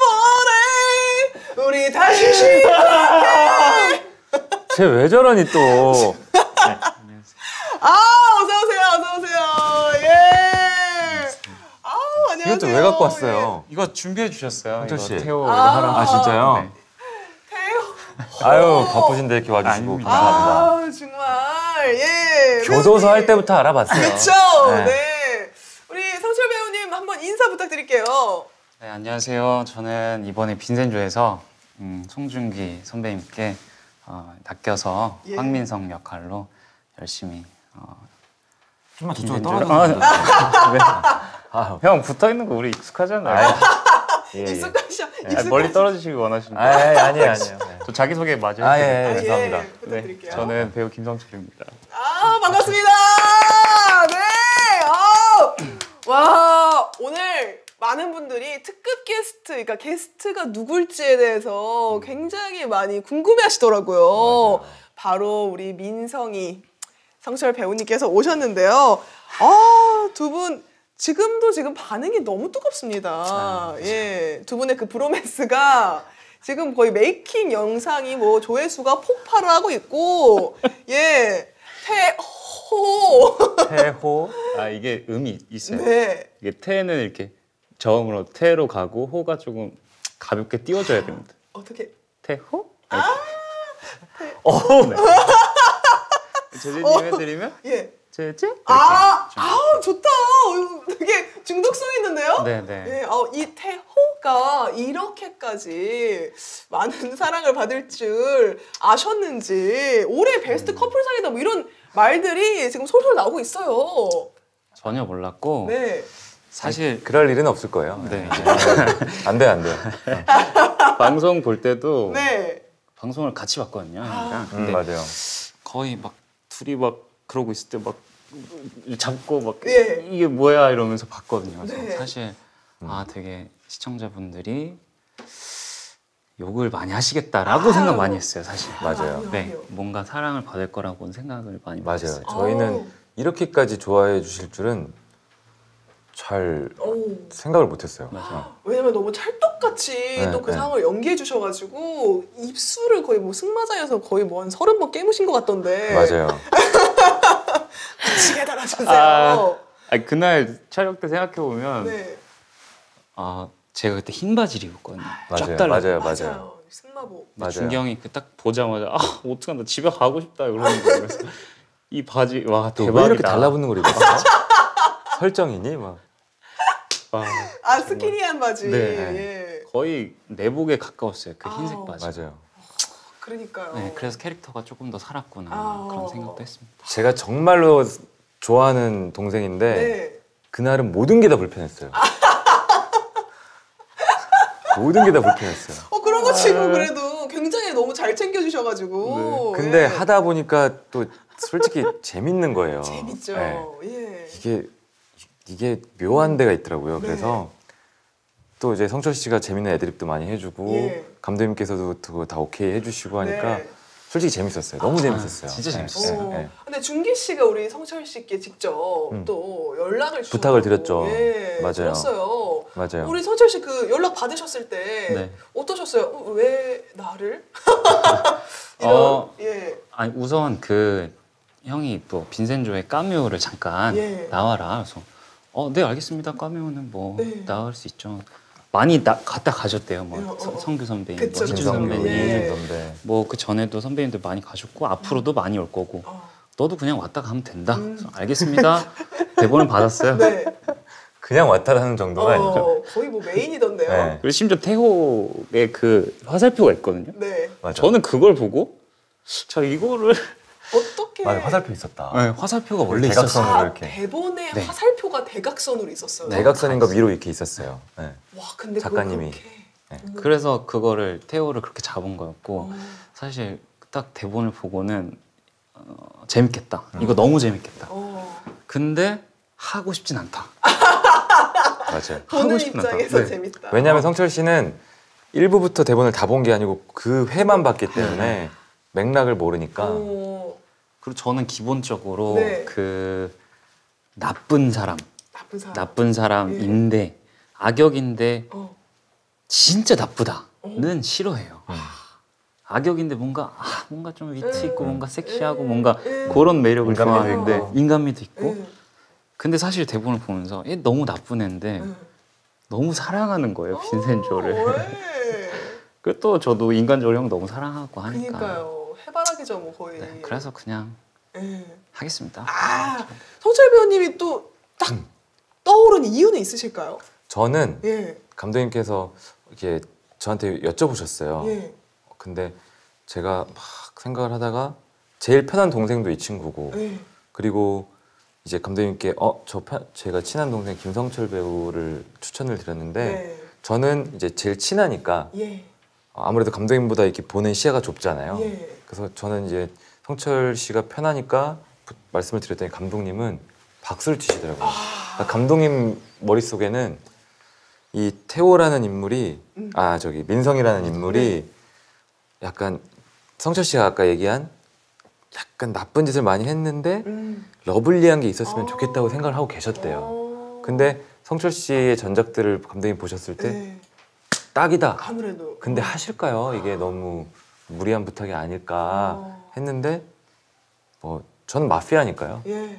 못 보내. 우리 다시 시작해. 쟤 왜 저러니 또. 아, 어서오세요, 어서오세요. 예! 아, 안녕하세요. 이것도 왜 갖고 왔어요? 이거 준비해 주셨어요. 성철 이거 씨. 태호 아. 이거 하라고. 아, 진짜요? 네. 태호. 아유 바쁘신데 이렇게 와주시고 아닙니다. 감사합니다. 아, 정말. 예. 교도소 할 배우님. 때부터 알아봤어요. 그렇죠. 네. 네. 우리 성철 배우님 한번 인사 부탁드릴게요. 네, 안녕하세요. 저는 이번에 빈센조에서 음, 송중기 선배님께 어, 낚여서 예. 황민성 역할로 열심히 어, 좀만 빈센조를- 저쪽으로 아, 떨어져. 네. 아, 형 붙어 있는 거 우리 익숙하잖아요. 아유, 예, 예. 익숙하셔. 네, 익숙하셔. 멀리 떨어지시길 원하십니까? 아, 예, 아니에요, 아니에요. 네. 저 자기 소개 마저 아, 해드릴게요. 예, 아, 예, 감사합니다. 예, 부탁드릴게요. 네, 저는 배우 김성철입니다. 아, 반갑습니다. 네. 아, 와, 오늘 많은 분들이 특급 게스트, 그러니까 게스트가 누굴지에 대해서 굉장히 많이 궁금해하시더라고요. 맞아요. 바로 우리 민성이 성철 배우님께서 오셨는데요. 아, 두 분 지금도 지금 반응이 너무 뜨겁습니다. 아, 예, 두 분의 그 브로맨스가 지금 거의 메이킹 영상이 뭐 조회수가 폭발을 하고 있고, 예, 태호. 태호. 아 이게 음이 있어요. 네. 이게 태는 이렇게 저음으로 태로 가고 호가 조금 가볍게 띄워줘야 됩니다. 어떻게? 태호? 아. 어. 네. 제재님 해드리면 예. 제재? 이렇게 아, 좀. 아 좋다. 이거 되게 중독성 있는데요? 네네. 예, 어, 이 태호가 이렇게까지 많은 사랑을 받을 줄 아셨는지 올해 베스트 커플상이다 뭐 이런 말들이 지금 솔솔 나오고 있어요. 전혀 몰랐고 네. 사실 그럴 일은 없을 거예요. 네. 안 돼, 안 돼. 방송 볼 때도 네. 방송을 같이 봤거든요. 아. 그러니까. 음, 근데 맞아요. 거의 막 둘이 막 그러고 있을 때 막 잡고 막 예. 이게 뭐야 이러면서 봤거든요. 그래서 네. 사실 음. 아 되게 시청자분들이 욕을 많이 하시겠다라고 아. 생각 많이 했어요. 사실. 맞아요. 아니요, 네, 아니요. 뭔가 사랑을 받을 거라고 생각을 많이 맞아요. 했어요. 저희는 아우. 이렇게까지 좋아해 주실 줄은 잘 오. 생각을 못했어요. 맞아요. 왜냐면 너무 찰떡같이 네, 또 그 네. 상황을 연기해 주셔가지고 입술을 거의 뭐 승마자여서 거의 뭐 한 서른 번 깨무신 것 같던데. 맞아요. 미치게 달아주세요. 아. 아니, 그날 촬영 때 생각해 보면 네. 아 제가 그때 흰 바지를 입었거든요. 쫙 맞아요. 달라. 맞아요. 맞아요. 승마복. 맞아요. 준경이 그 딱 보자마자 아 어떡한다 집에 가고 싶다 이러는 거예요. 그래서 이 바지 와 또 대박이다. 왜 이렇게 달라붙는 걸 입었어? 설정이니? 막. 와, 아 스키니한 바지. 네. 예. 거의 내복에 가까웠어요. 그 흰색 아우. 바지. 맞아요. 그러니까요. 네, 그래서 캐릭터가 조금 더 살았구나 아. 그런 생각도 했습니다. 제가 정말로 좋아하는 동생인데 네. 그날은 모든 게 다 불편했어요. 모든 게 다 불편했어요. 어 그런 거 치고 그래도 굉장히 너무 잘 챙겨주셔가지고. 근데 예. 하다 보니까 또 솔직히 재밌는 거예요. 재밌죠. 네. 예. 이게 이게 묘한 데가 있더라고요. 네. 그래서 또 이제 성철 씨가 재밌는 애드립도 많이 해주고 예. 감독님께서도 그거 다 오케이 해주시고 하니까 네. 솔직히 재밌었어요. 너무 아, 재밌었어요. 진짜 네. 재밌었어요. 어, 네. 네. 근데 준기 씨가 우리 성철 씨께 직접 음. 또 연락을 주고 부탁을 드렸죠. 예, 맞아요. 드렸어요. 맞아요. 우리 성철 씨 그 연락 받으셨을 때 네. 어떠셨어요? 어, 왜 나를? 이런 어. 예. 아니 우선 그 형이 또 빈센조의 카메오를 잠깐 예. 나와라. 그래서 어, 네 알겠습니다. 카메오는 뭐 네. 나올 수 있죠. 많이 나, 갔다 가셨대요. 뭐 예, 어, 서- 어. 성규 선배님, 그쵸, 뭐 희준 그쵸. 선배님, 예. 선배. 뭐 그 전에도 선배님들 많이 가셨고 앞으로도 많이 올 거고 어. 너도 그냥 왔다 가면 된다. 음. 그래서 알겠습니다. 대본을 받았어요. 네. 그냥 왔다라는 정도가 아니죠. 어, 거의 뭐 메인이던데요. 네. 그리고 심지어 태호의 그 화살표가 있거든요. 네. 맞아. 저는 그걸 보고 자 이거를 어떻게? 맞아, 화살표 있었다. 네, 화살표가 원래 대각선으로 있었어요. 아, 이렇게. 대본에 네. 화살표가 대각선으로 있었어요. 네. 대각선인가 위로 이렇게 있었어요. 네. 와 근데 작가님이. 그걸 그렇게. 네. 음. 그래서 그거를 태호를 그렇게 잡은 거였고 어. 사실 딱 대본을 보고는 어, 재밌겠다. 음. 이거 너무 재밌겠다. 어. 근데 하고 싶진 않다. 맞아요. 보는 하고 싶진 않다. 입장에서 네. 재밌다. 왜냐하면 성철 씨는 일부부터 대본을 다 본 게 아니고 그 회만 봤기 때문에 맥락을 모르니까 어, 그리고 저는 기본적으로 네. 그 나쁜 사람, 나쁜 사람. 나쁜 사람인데 악역인데 어. 진짜 나쁘다는 싫어해요. 음. 악역인데 뭔가 아, 뭔가 좀 위트 있고 음. 뭔가 섹시하고 음. 뭔가 음. 그런 매력을 인간미도 좋아하는데 있고. 인간미도 있고 음. 근데 사실 대본을 보면서 얘 너무 나쁜 애인데 음. 너무 사랑하는 거예요 빈센조를. 어, 왜? 그리고 또 저도 인간적으로 형 너무 사랑하고 하니까. 그니까요. 해바라기죠 뭐 거의. 네, 그래서 그냥 예. 하겠습니다. 아 성철 배우님이 또 딱 음. 떠오른 이유는 있으실까요? 저는 예. 감독님께서 이렇게 저한테 여쭤보셨어요. 예. 근데 제가 막 생각을 하다가 제일 편한 동생도 이 친구고 예. 그리고 이제 감독님께 어저 제가 친한 동생 김성철 배우를 추천을 드렸는데 네. 저는 이제 제일 친하니까 예. 아무래도 감독님보다 이렇게 보는 시야가 좁잖아요. 예. 그래서 저는 이제 성철 씨가 편하니까 부- 말씀을 드렸더니 감독님은 박수를 치시더라고요. 아. 그러니까 감독님 머릿속에는 이 태호라는 인물이 음. 아 저기 민성이라는 인물이 약간 성철 씨가 아까 얘기한 약간 나쁜 짓을 많이 했는데 음. 러블리한 게 있었으면 어. 좋겠다고 생각을 하고 계셨대요. 어. 근데 성철 씨의 전작들을 감독님이 보셨을 때 예. 딱이다. 아무래도. 근데 하실까요? 이게 너무 무리한 부탁이 아닐까 어. 했는데 뭐 저는 마피아니까요. 예.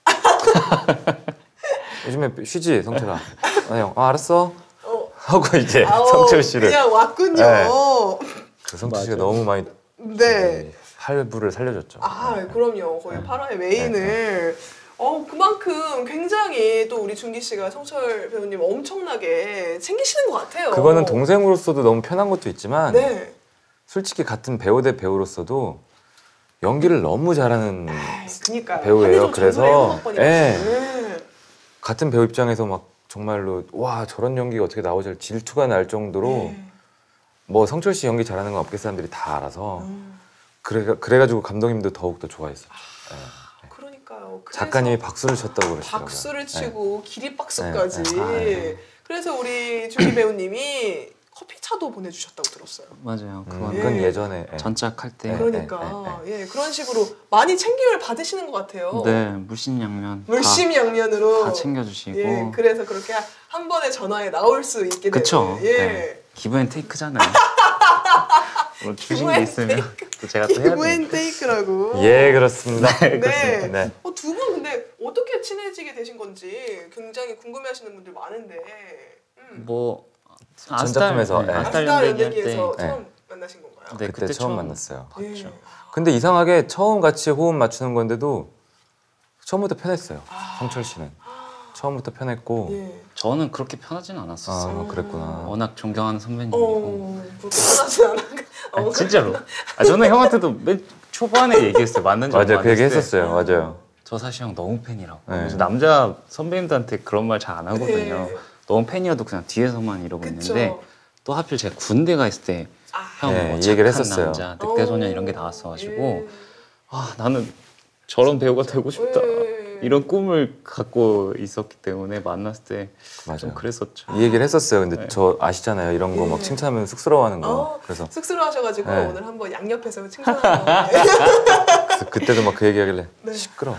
요즘에 쉬지 성철아. 아, 형, 아, 알았어. 어. 하고 이제 아우, 성철 씨를. 그냥 왔군요. 네. 그 성철 씨가 맞아요. 너무 많이 네. 할부를 살려줬죠. 아, 네. 그럼요. 거의 네. 팔 화의 메인을. 어, 그만큼 굉장히 또 우리 준기 씨가 성철 배우님 엄청나게 챙기시는 것 같아요. 그거는 동생으로서도 너무 편한 것도 있지만 네. 솔직히 같은 배우 대 배우로서도 연기를 너무 잘하는 아이, 그니까요. 배우예요. 한혜정 그래서 전설의 행복번이거든요. 예. 네. 같은 배우 입장에서 막 정말로 와 저런 연기가 어떻게 나오지 질투가 날 정도로 네. 뭐 성철 씨 연기 잘하는 건 업계 사람들이 다 알아서 음. 그래 그래가지고 감독님도 더욱 더 좋아했었죠. 예. 그러니까요. 그래서 작가님이 박수를 쳤다고 그러시더라고요. 박수를 예. 치고 기립박수까지. 네, 네. 아, 네. 그래서 우리 준기 배우님이 커피차도 보내주셨다고 들었어요. 맞아요. 음, 그건 그건 예. 예전에 예. 전작할 때. 네. 그러니까 예 그런 식으로 많이 챙김을 받으시는 것 같아요. 네, 물심양면 다- 물심양면으로 다 챙겨주시고. 예, 그래서 그렇게 한 번에 전화에 나올 수 있게 되는. 그쵸. 예. 네. 기브앤테이크잖아요. 뭐 주신 게 있으면 또 제가 또 해야 돼요. 기브앤테이크라고. 예 그렇습니다. 네. 네. 어, 두 분 근데 어떻게 친해지게 되신 건지 굉장히 궁금해하시는 분들 많은데. 음. 뭐 전 작품에서, 네, 네. 아스달 아스타 연대기 할 때. 연대기에서 네. 처음 만나신 건가요? 네, 그때, 처음 만났어요. 예. 근데 이상하게 처음 같이 호흡 맞추는 건데도 처음부터 편했어요. 아. 성철 씨는 처음부터 편했고 예. 저는 그렇게 편하지는 않았었어요. 아 그랬구나. 워낙 존경하는 선배님이고. 어, 그렇게 편하지 않아. 어, 아니, 진짜로. 아, 저는 형한테도 맨 초반에 얘기했어요. 만난 지 얼마 맞아요. 안 그 얘기 됐을 때. 했었어요. 맞아요. 저 사실 형 너무 팬이라고. 네. 그래서 남자 선배님들한테 그런 말 잘 안 하거든요. 네. 너무 팬이어도 그냥 뒤에서만 이러고 그쵸. 있는데 또 하필 제가 군대 가 있을 때 아. 형 네, 뭐 이 얘기를 착한 했었어요. 남자, 늑대소년 이런 게 나왔어가지고 예. 아 나는 저런 배우가 되고 싶다 예. 이런 꿈을 갖고 있었기 때문에 만났을 때 좀 맞아요. 그랬었죠. 이 얘기를 했었어요. 근데 네. 저 아시잖아요. 이런 거 막 예. 칭찬하면 쑥스러워하는 거. 어, 그래서, 쑥스러워하셔가지고 네. 오늘 한번 양옆에서 칭찬하고. 그래서 그때도 막 그 얘기하길래 네. 시끄러.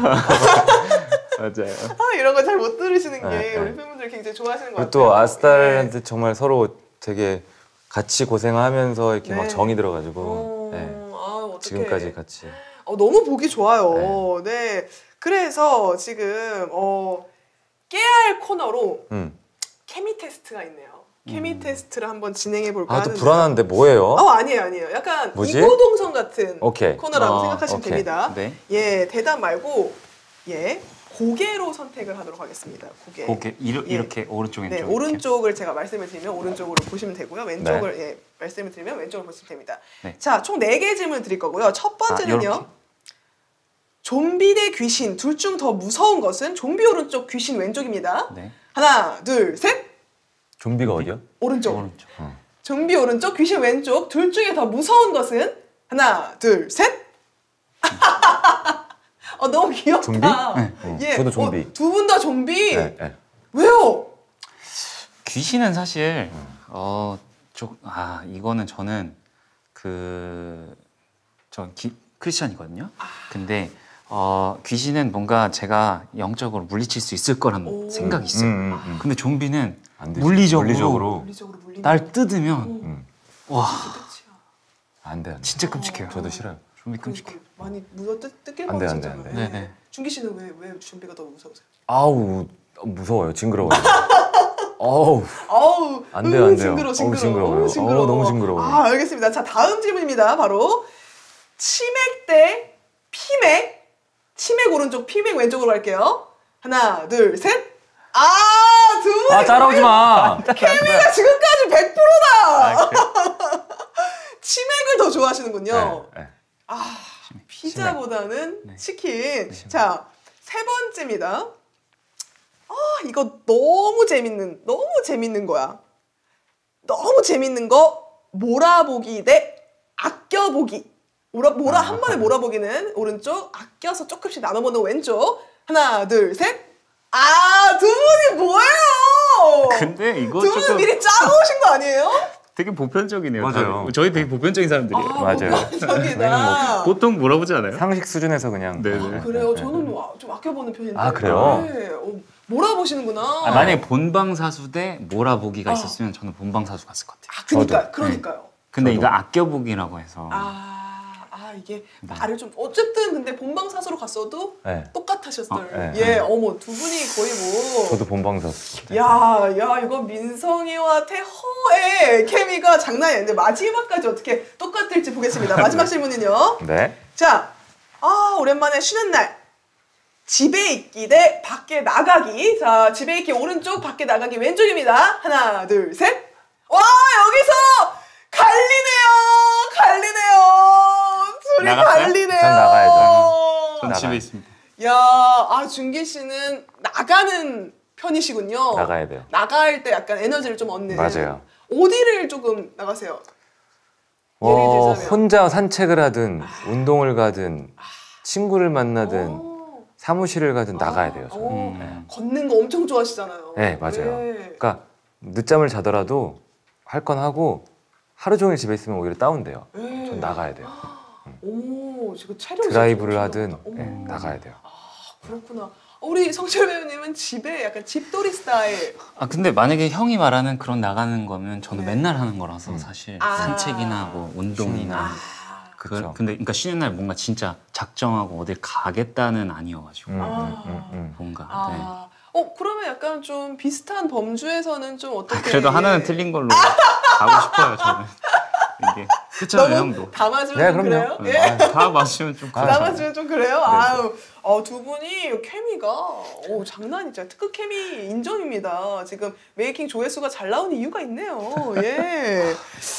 맞아요. 아 이런 거 잘 못 들으시는 게 네, 네. 우리 팬분들 굉장히 좋아하시는 것 그리고 같아요. 또 아스달한테 정말 서로 되게 같이 고생하면서 이렇게 네. 막 정이 들어가지고 어, 네. 아, 어떡해. 지금까지 같이. 어, 너무 보기 좋아요. 네. 그래서 지금 어, 깨알 코너로 음. 케미 테스트가 있네요. 케미 테스트를 한번 진행해 볼까 아 또 하는데. 불안한데 뭐예요? 어 아니에요 아니에요. 약간 뭐지? 이고동성 같은 오케이. 코너라고 어, 생각하시면 오케이. 됩니다. 네. 예 대답 말고 예 고개로 선택을 하도록 하겠습니다. 고개. 고개 이르, 예. 이렇게 오른쪽 왼쪽 네, 이렇게. 오른쪽을 제가 말씀을 드리면 오른쪽으로 보시면 되고요. 왼쪽을 예, 말씀을 드리면 왼쪽으로 보시면 됩니다. 네. 자, 총 네 개 질문을 드릴 거고요. 첫 번째는요. 요렇게? 좀비 대 귀신 둘 중 더 무서운 것은 좀비 오른쪽, 귀신 왼쪽입니다. 네. 하나, 둘, 셋. 좀비가 어디야? 오른쪽. 오른쪽. 좀비 오른쪽, 귀신 왼쪽. 둘 중에 더 무서운 것은 하나, 둘, 셋. 어, 너무 귀엽다. 좀비? 네. 예. 저도 좀비. 두 분 다 좀비. 네, 네. 왜요? 귀신은 사실 어쪽아 이거는 저는 그 저 크리스천이거든요. 근데 어 귀신은 뭔가 제가 영적으로 물리칠 수 있을 거란 오. 생각이 있어요. 음, 음, 음. 근데 좀비는 안 되지. 물리적으로, 물리적으로. 물리적으로 물리는 날 뜯으면 음. 와 끝이야. 안 돼, 안 돼. 진짜 끔찍해요. 저도 싫어요. 좀비 그, 끔찍해. 그 많이 무서 뜯, 뜯길 안 돼, 안 뻔하셨잖아요. 돼, 안 돼. 네네. 준기 씨는 왜 왜 좀비가 더 무서우세요? 아우 무서워요. 징그러워요. 어우 아우, 안 돼요, 안 돼요. 징그러, 징그러. 어우, 징그러워요. 어우, 징그러워. 어우, 너무 징그러워요. 아, 알겠습니다. 자, 다음 질문입니다. 바로 치맥 대 피맥. 치맥 오른쪽, 피맥 왼쪽으로 갈게요. 하나, 둘, 셋. 아, 두 분이 아 따라오지 마. 케미가 지금까지 백 퍼센트다. 아, 그래? 치맥을 더 좋아하시는군요. 네, 네. 아, 피자보다는 네. 치킨. 자, 세 번째입니다. 아, 이거 너무 재밌는, 너무 재밌는 거야. 너무 재밌는 거, 몰아보기 대 아껴보기. 몰아, 몰아, 아. 한 번에 몰아보기는 오른쪽, 아껴서 조금씩 나눠보는 왼쪽. 하나, 둘, 셋. 아, 두 분이 뭐예요? 근데 이거 두 분은 조금 미리 짜고 오신 거 아니에요? 되게 보편적이네요. 맞아요. 다들. 저희 되게 보편적인 사람들이에요. 아, 맞아요. 저기다. 보통 물어보지 않아요? 상식 수준에서 그냥. 네네. 네, 그래요? 네, 저는 네. 뭐 좀 아껴보는 편인데. 아, 그래요? 네. 어, 몰아보시는구나. 아, 만약에 본방사수 대 몰아보기가 어. 있었으면 저는 본방사수 갔을 것 같아요. 아, 그러니까, 저도. 그러니까요. 근데 저도. 이거 아껴보기라고 해서 아, 아, 아 이게 말을 좀 어쨌든 근데 본방사수로 갔어도 네. 똑같으셨어요. 아, 네. 예, 어머 두 분이 거의 뭐. 저도 본방사수. 야, 야 이거 민성이와 태호의 케미가 장난이 아닌데 마지막까지 어떻게 똑같을지 보겠습니다. 마지막 질문은요. 네. 자, 아 오랜만에 쉬는 날. 집에 있기 대 밖에 나가기. 자, 집에 있기 오른쪽, 밖에 나가기 왼쪽입니다. 하나, 둘, 셋. 와, 여기서 갈리네요. 갈리네요. 둘이 나갔어요? 갈리네요. 전 나가야죠. 전 나가요. 집에 있습니다. 야, 아 준기 씨는 나가는 편이시군요. 나가야 돼요. 나갈 때 약간 에너지를 좀 얻는. 맞아요. 어디를 조금 나가세요? 예를 어, 들자면. 혼자 산책을 하든 운동을 가든 친구를 만나든 오. 사무실을 가든 나가야 돼요. 저는. 오. 네. 걷는 거 엄청 좋아하시잖아요. 네, 맞아요. 네. 그러니까 늦잠을 자더라도 할 건 하고 하루 종일 집에 있으면 오히려 다운돼요. 네. 전 나가야 돼요. 오, 지금 체력이 드라이브를 진짜 하든 좋으시다. 네, 어머. 나가야 돼요. 그렇구나. 어, 우리 성철 배우님은 집에 약간 집돌이 스타일. 아 근데 만약에 형이 말하는 그런 나가는 거면 저는 네. 맨날 하는 거라서 음. 사실 아. 산책이나 뭐 운동이나 아, 그걸 그쵸. 근데 그러니까 쉬는 날 뭔가 진짜 작정하고 어딜 가겠다는 아니어가지고 음, 아. 음, 음, 음. 뭔가 네. 아. 어, 그러면 약간 좀 비슷한 범주에서는 좀 어떻게? 아, 그래도 하나는 예. 틀린 걸로 가고 싶어요 저는 이게 그렇잖아요 너무 형도 다 맞으면 네, 좀 그럼요. 그래요? 네. 예. 아, 다 맞으면 좀 아, 다 그렇잖아요. 맞으면 좀 그래요? 아유, 어, 두 분이 케미가 오, 장난이죠. 특급 케미 인정입니다. 지금 메이킹 조회수가 잘 나오는 이유가 있네요. 예.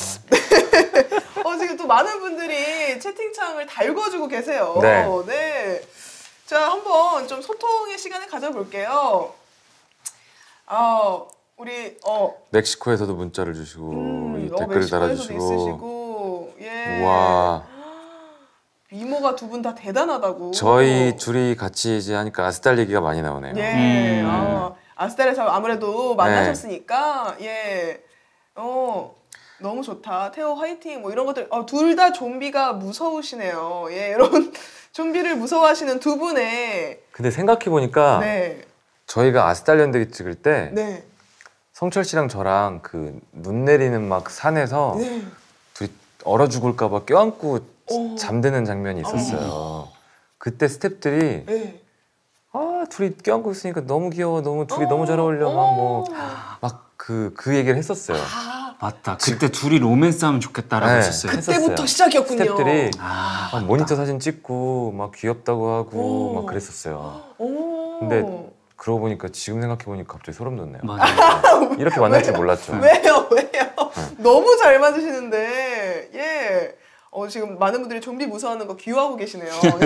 어, 지금 또 많은 분들이 채팅창을 달궈주고 계세요. 네. 네. 자, 한번 좀 소통의 시간을 가져볼게요. 아, 우리 어, 멕시코에서도 문자를 주시고 음, 이 어, 댓글을 멕시코에서도 달아주시고. 있으시고, 예. 우와. 미모가 두 분 다 대단하다고. 저희 둘이 같이 이제 하니까 아스달 얘기가 많이 나오네요. 예. 음. 아, 아스달에서 아무래도 만나셨으니까 예. 어. 너무 좋다. 태호 화이팅. 뭐 이런 것들. 어, 둘 다 좀비가 무서우시네요. 예. 이런 좀비를 무서워하시는 두 분의 근데 생각해 보니까 네. 저희가 아스달 연대기 찍을 때 네. 성철 씨랑 저랑 그 눈 내리는 막 산에서 네. 둘이 얼어 죽을까봐 껴안고 어. 잠드는 장면이 있었어요. 그때 스태프들이 네. 아 둘이 껴안고 있으니까 너무 귀여워, 너무 둘이 어. 너무 잘 어울려 막 뭐 어. 막 그 그 얘기를 했었어요. 아, 맞다 그때 둘이 로맨스 하면 좋겠다라고 네. 했었어요 했었어요. 그때부터 시작이었군요. 스태프들이 아 막 모니터 사진 찍고 막 귀엽다고 하고 오. 막 그랬었어요. 오. 근데 그러고 보니까 지금 생각해 보니까 갑자기 소름 돋네요. 맞아요 이렇게 만날 줄 몰랐죠. 왜요? 왜요? 너무 잘 맞으시는데 예. 어, 지금 많은 분들이 좀비 무서워하는 거 귀여워하고 계시네요. 예.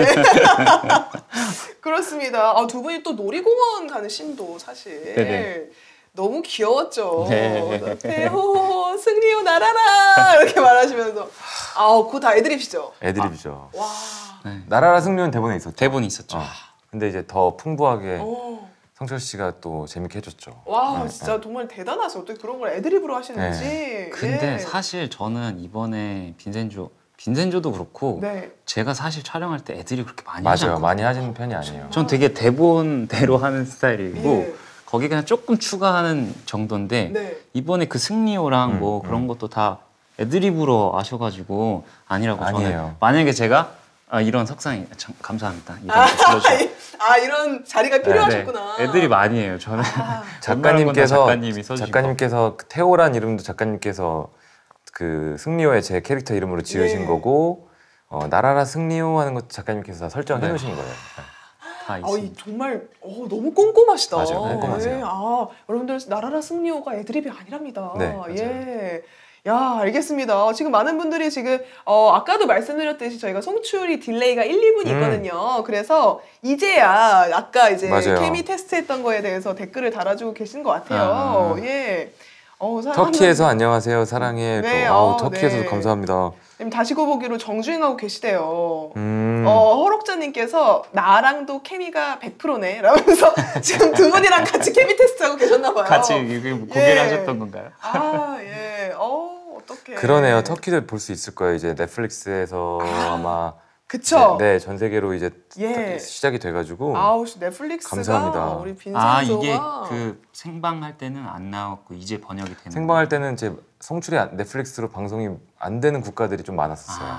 그렇습니다. 아, 두 분이 또 놀이공원 가는 씬도 사실 네네. 너무 귀여웠죠. 네. 태호 승리호 날아라 이렇게 말하시면서 아우 그거 다 애드립이죠. 애드립이죠. 와. 네. 나라라 승리는 대본에 있었죠. 대본이 있었죠 어. 근데 이제 더 풍부하게 어. 성철 씨가 또 재밌게 해줬죠. 와 네, 진짜 정말 대단하세요. 어떻게 그런 걸 애드립으로 하시는지. 네. 근데 예. 사실 저는 이번에 빈센조 빈센조도 그렇고 네. 제가 사실 촬영할 때 애들이 그렇게 많이 하지 맞아요. 않거든요. 많이 하시는 편이 아니에요. 전 되게 대본대로 하는 스타일이고 예. 거기 그냥 조금 추가하는 정도인데 네. 이번에 그 승리호랑 음, 뭐 그런 음. 것도 다 애드립으로 아셔가지고 아니라고 아니에요. 저는 만약에 제가 아, 이런 석상이 참, 감사합니다. 이런 아, 거 불러주셔서. 아 이런 자리가 필요하셨구나. 네, 애들이 많이 해요. 저는 아, 작가님께서 작가님이 써주시고. 작가님께서 그 태호란 이름도 작가님께서 그 승리호의 제 캐릭터 이름으로 지으신 예. 거고 어, 나라라 승리호 하는 것도 작가님께서 다 설정해 네. 놓으신 거예요. 다 아, 이 있습니다. 정말 어, 너무 꼼꼼하시다. 맞아요, 꼼꼼하세요. 예, 아, 여러분들 나라라 승리호가 애드립이 아니랍니다. 네, 맞아요. 예. 야, 알겠습니다. 지금 많은 분들이 지금 어, 아까도 말씀드렸듯이 저희가 송출이 딜레이가 일, 이 분이 음. 있거든요. 그래서 이제야 아까 이제 맞아요. 케미 테스트했던 거에 대해서 댓글을 달아주고 계신 것 같아요. 아. 예. 어, 사- 터키에서 안녕하세요 사랑해. 네, 또, 아우 어, 터키에서도 네. 감사합니다. 지금 다시고 보기로 정주행하고 계시대요. 음. 어, 허록자님께서 나랑도 케미가 백 퍼센트네 라면서 지금 두 분이랑 같이 케미 테스트하고 계셨나봐요. 같이 이게 고개를 예. 하셨던 건가요? 아, 예. 어, 어떡해. 그러네요. 터키도 볼 수 있을 거예요. 이제 넷플릭스에서 아, 마 그쵸? 네, 네, 전 세계로 이제 예. 시작이 돼가지고 아우, 씨, 넷플릭스가 감사합니다. 우리 빈센조가 아 이게 그 생방할 때는 안 나왔고 이제 번역이 되는 생방할 때는 이제 송출이 안- 넷플릭스로 방송이 안 되는 국가들이 좀 많았었어요. 아,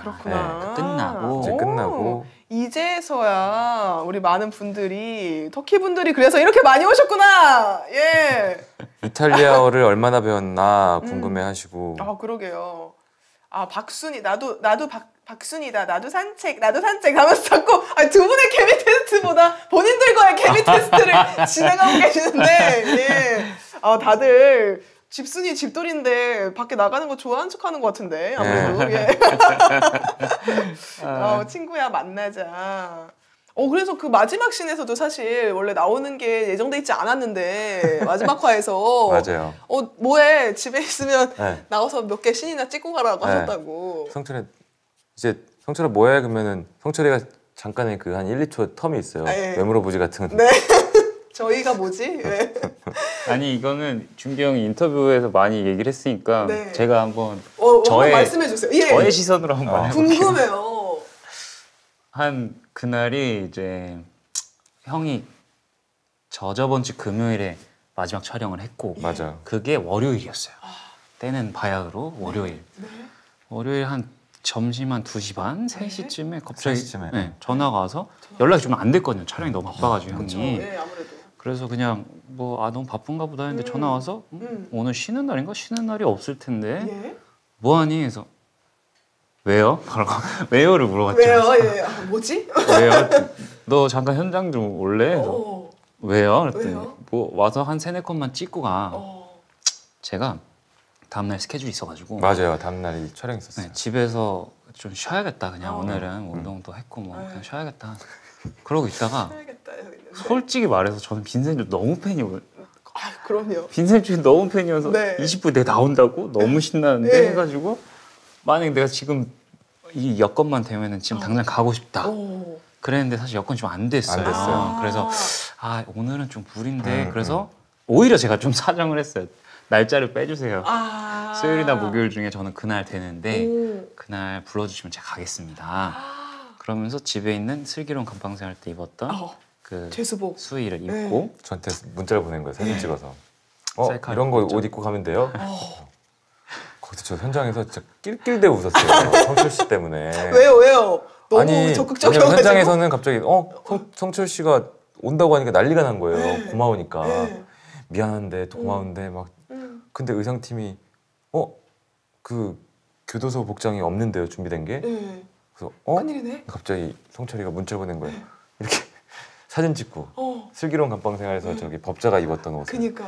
그렇구나. 네, 끝나고 이제 오, 끝나고 이제서야 우리 많은 분들이 터키 분들이 그래서 이렇게 많이 오셨구나. 예. 이탈리아어를 얼마나 배웠나 궁금해하시고 아 그러게요. 아 박순이 나도 나도 박 박순이다. 나도 산책 나도 산책 하면서 자꾸 아니, 두 분의 케미 테스트보다 본인들과의 케미 테스트를 진행하고 계시는데 예. 아 다들 집순이 집돌인데 밖에 나가는 거 좋아하는 척하는 것 같은데 아무래도 예. 어, 친구야 만나자. 어 그래서 그 마지막 씬에서도 사실 원래 나오는 게 예정돼 있지 않았는데 마지막 화에서 맞아요. 어 뭐해 집에 있으면 네. 나와서 몇 개 씬이나 찍고 가라고 네. 하셨다고. 성철이 이제 성철아 뭐해 그러면은 성철이가 잠깐의 그 한 일, 이 초 텀이 있어요. 네. 왜 물어보지 같은. 네. 저희가 뭐지? 네. 아니 이거는 준기 형이 인터뷰에서 많이 얘기를 했으니까 네. 제가 한번 어, 저의- 한번 말씀해 주세요. 예. 저의 시선으로 한번 어. 해볼게요. 궁금해요. 한 그날이 이제 형이 저저번 주 금요일에 마지막 촬영을 했고 맞아요. 그게 월요일이었어요. 때는 바야흐로 월요일. 네. 월요일 한 점심 한 두 시 반, 세 시쯤에 갑자기 세 시쯤에. 네, 전화가 와서 연락이 좀 안 됐거든요. 촬영이 너무 바빠가지고 그렇죠. 형이. 예, 아무래도. 그래서 그냥 뭐 아 너무 바쁜가 보다 했는데 음. 전화 와서 음, 음. 오늘 쉬는 날인가? 쉬는 날이 없을 텐데 예. 뭐하니? 해서 왜요? 그러고 왜요를 물어봤죠. 왜요? 예. 아, 뭐지? 왜요? 너 잠깐 현장 좀 올래? 해서 어. 왜요? 그랬더니 왜요? 뭐 와서 한 세네 컷만 찍고 가. 어. 제가 다음날 스케줄이 있어가지고 맞아요. 다음날이 촬영 있었어요. 네, 집에서 좀 쉬어야겠다. 그냥 어. 오늘은 운동도 했고 뭐 네. 그냥 쉬어야겠다. 그러고 있다가 해야겠다. 했는데. 솔직히 말해서 저는 빈센조 너무 팬이고 아, 그럼요. 빈센조 너무 팬이어서 네. 이십 분 내에 나온다고 너무 신나는데 네. 해가지고 만약에 내가 지금 이 여건만 되면은 지금 당장 가고 싶다. 오. 그랬는데 사실 여건이 좀 안 됐어요. 안 됐어요. 아. 그래서 아 오늘은 좀 무리인데 음, 그래서 오히려 제가 좀 사정을 했어요. 날짜를 빼주세요. 아. 수요일이나 목요일 중에 저는 그날 되는데 오. 그날 불러주시면 제가 가겠습니다. 아. 그러면서 집에 있는 슬기로운 감방생 할 때 입었던 어. 그 제수복. 수의를 네. 입고 저한테 문자를 보낸 거예요. 사진 찍어서. 어 셀카 이런 거 입고 옷 입고 가면 돼요? 어. 거기서 저 현장에서 진짜 낄낄대고 웃었어요. 성철 씨 때문에. 왜요? 왜요? 너무 아니 적극적이어가지고. 왜냐면 현장에서는 갑자기 어 성, 성철 씨가 온다고 하니까 난리가 난 거예요. 네. 고마우니까. 네. 미안한데 또 고마운데 막 음. 근데 의상팀이 어 그 교도소 복장이 없는데요 준비된 게. 네. 그래서 어 큰일이네. 갑자기 성철이가 문자 보낸 거예요. 이렇게 사진 찍고 어. 슬기로운 감방생활에서 저기 법자가 입었던 옷을 그니까.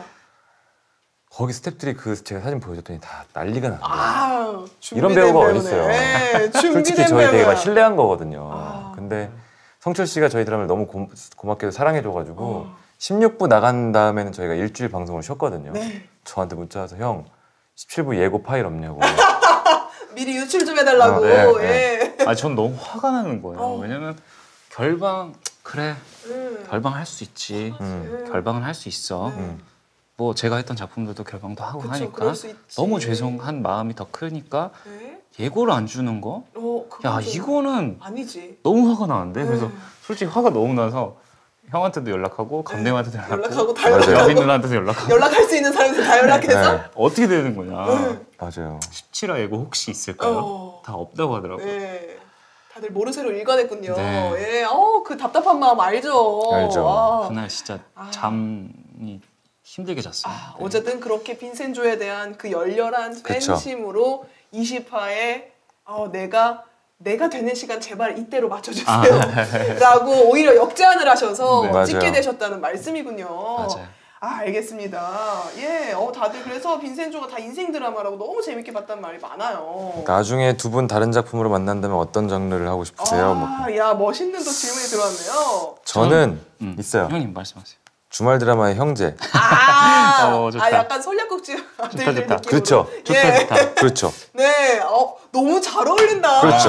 거기 스태프들이 그 제가 사진 보여줬더니 다 난리가 나는 거예요. 아. 이런 준비된 배우가 배우네. 어딨어요. 네, 준비된 솔직히 저희 되게 막 배우야. 신뢰한 거거든요. 아. 근데 성철 씨가 저희 드라마를 너무 고, 고맙게도 사랑해줘가지고 어. 십육 부 나간 다음에는 저희가 일주일 방송을 쉬었거든요. 네. 저한테 문자 와서 형 십칠 부 예고 파일 없냐고. 미리 유출 좀 해달라고. 어, 네, 예. 아 전 너무 화가 나는 거예요. 어. 왜냐면 결방 그래 음. 결방할 수 있지. 음. 결방은 할 수 있어. 음. 뭐 제가 했던 작품들도 결방도 하고 그쵸, 하니까 그럴 수 있지. 너무 죄송한 마음이 더 크니까 네? 예고를 안 주는 거? 어, 그건 야 좀 이거는 아니지. 너무 화가 나는데 네. 그래서 솔직히 화가 너무 나서 형한테도 연락하고 감독한테도 연락하고 연락하고 다 맞아요. 여빈 연락하고 누나한테도 연락하고 연락할 수 있는 사람들 다 연락해서. 네. 어떻게 되는 거냐. 네. 맞아요. 십칠 화 예고 혹시 있을까요? 어. 다 없다고 하더라고요. 네. 다들 모르쇠로 읽어냈군요. 네. 예. 어, 그 답답한 마음 알죠. 알죠. 아. 그날 진짜 아. 잠이 힘들게 잤어요. 아, 네. 어쨌든 그렇게 빈센조에 대한 그 열렬한 그쵸. 팬심으로 이십 화에 어, 내가 내가 되는 시간 제발 이때로 맞춰주세요. 아. 라고 오히려 역제안을 하셔서 네. 맞아요. 찍게 되셨다는 말씀이군요. 맞아요. 아, 알겠습니다. 예, 어, 다들 그래서 빈센조가 다 인생 드라마라고 너무 재밌게 봤단 말이 많아요. 나중에 두 분 다른 작품으로 만난다면 어떤 장르를 하고 싶으세요? 뭐. 아, 야, 멋있는 또 질문이 들어왔네요. 저는 음. 있어요. 형님 말씀하세요. 주말 드라마의 형제. 아, 어, 좋다. 아 약간 설략국집 아들들 좋다. 느낌으로. 그렇죠. 좋다 예. 좋다. 그렇죠. 네, 어, 너무 잘 어울린다. 그렇죠.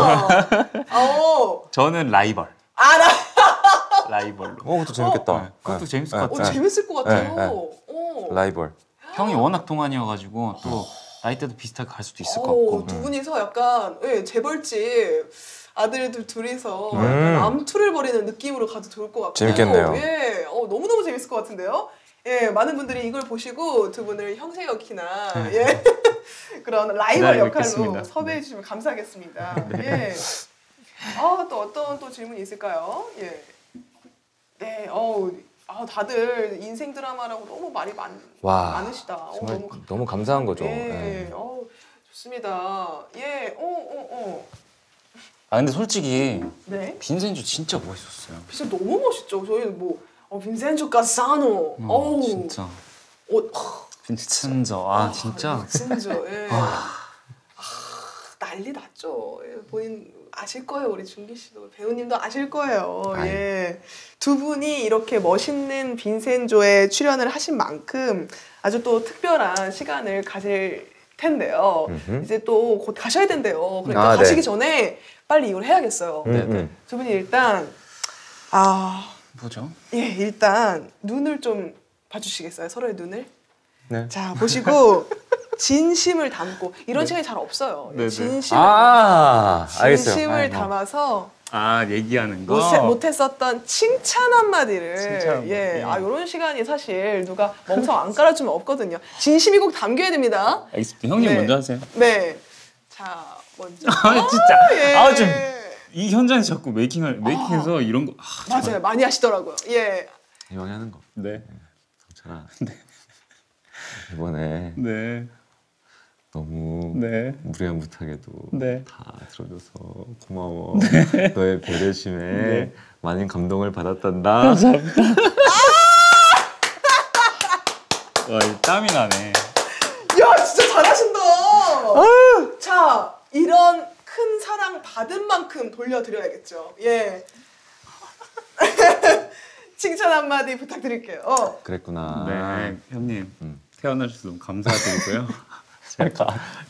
어, 저는 라이벌. 알아. 라이벌로. 어, 그것도 재밌겠다. 네, 그것도 네. 재밌을 네. 것 어, 같아요. 재밌을 것 같아요. 네, 네. 어. 라이벌. 형이 워낙 동안이어가지고 또 나이대도 비슷하게 갈 수도 있을 것 어, 같고. 두 분이서 약간 예, 재벌집 아들들 둘이서 음. 약간 암투를 벌이는 느낌으로 가도 좋을 것 같고. 재밌겠네요. 예, 어, 너무너무 재밌을 것 같은데요. 예, 많은 분들이 이걸 보시고 두 분을 형제 역이나 예, 그런 라이벌 기다리고 역할로 있겠습니다. 섭외해 주시면 감사하겠습니다. 예. 아, 또 어떤 또 질문이 있을까요? 예. 네, 어우, 아, 다들 인생 드라마라고 너무 말이 많, 와, 많으시다. 어, 정말 너무, 너무 감사한 거죠. 예, 네. 어, 좋습니다. 예, 어, 어, 어. 아 근데 솔직히 네. 빈센조 진짜 멋있었어요. 진짜 너무 멋있죠. 저희는 뭐 어, 빈센조 까사노. 어, 어우, 진짜. 어, 어, 빈센조 아 진짜. 빈센조. 예. 아, 난리 났죠. 예, 본인 아실 거예요. 우리 준기 씨도 배우님도 아실 거예요. 아이. 예. 두 분이 이렇게 멋있는 빈센조에 출연을 하신 만큼 아주 또 특별한 시간을 가질 텐데요. 음흠. 이제 또 곧 가셔야 된대요. 그러니까 아, 네. 가시기 전에 빨리 이걸 해야겠어요. 음, 음. 두 분이 일단 아, 뭐죠? 예, 일단 눈을 좀 봐주시겠어요? 서로의 눈을. 네. 자, 보시고 진심을 담고 이런 네. 시간이 잘 없어요. 네, 네. 진심을, 아, 알겠어요. 진심을 아이, 뭐. 담아서 아 얘기하는 거. 못해, 못했었던 칭찬 한마디를 칭찬 한마디. 예, 아 이런 시간이 사실 누가 멍석 안 깔아주면 없거든요. 진심이 꼭 담겨야 됩니다. 알겠습니다. 형님 네. 먼저 하세요. 네, 자 먼저. 아 진짜. 예. 아 좀 이 현장에서 자꾸 메이킹을 메이킹해서 이런 거. 아, 맞아요, 정말. 많이 하시더라고요. 예. 이왕에 하는 거. 네. 성철아. 이번에 네. 너무 네. 무리한 부탁에도 네. 다 들어줘서 고마워. 너의 배려심에 네. 많은 감동을 받았단다. 감사합니다. 와, 이 땀이 나네. 야, 진짜 잘하신다. 자, 이런 큰 사랑 받은 만큼 돌려드려야겠죠. 예. 칭찬 한마디 부탁드릴게요. 어. 그랬구나. 네, 형님 음. 태어나주셔서 너무 감사드리고요. 제가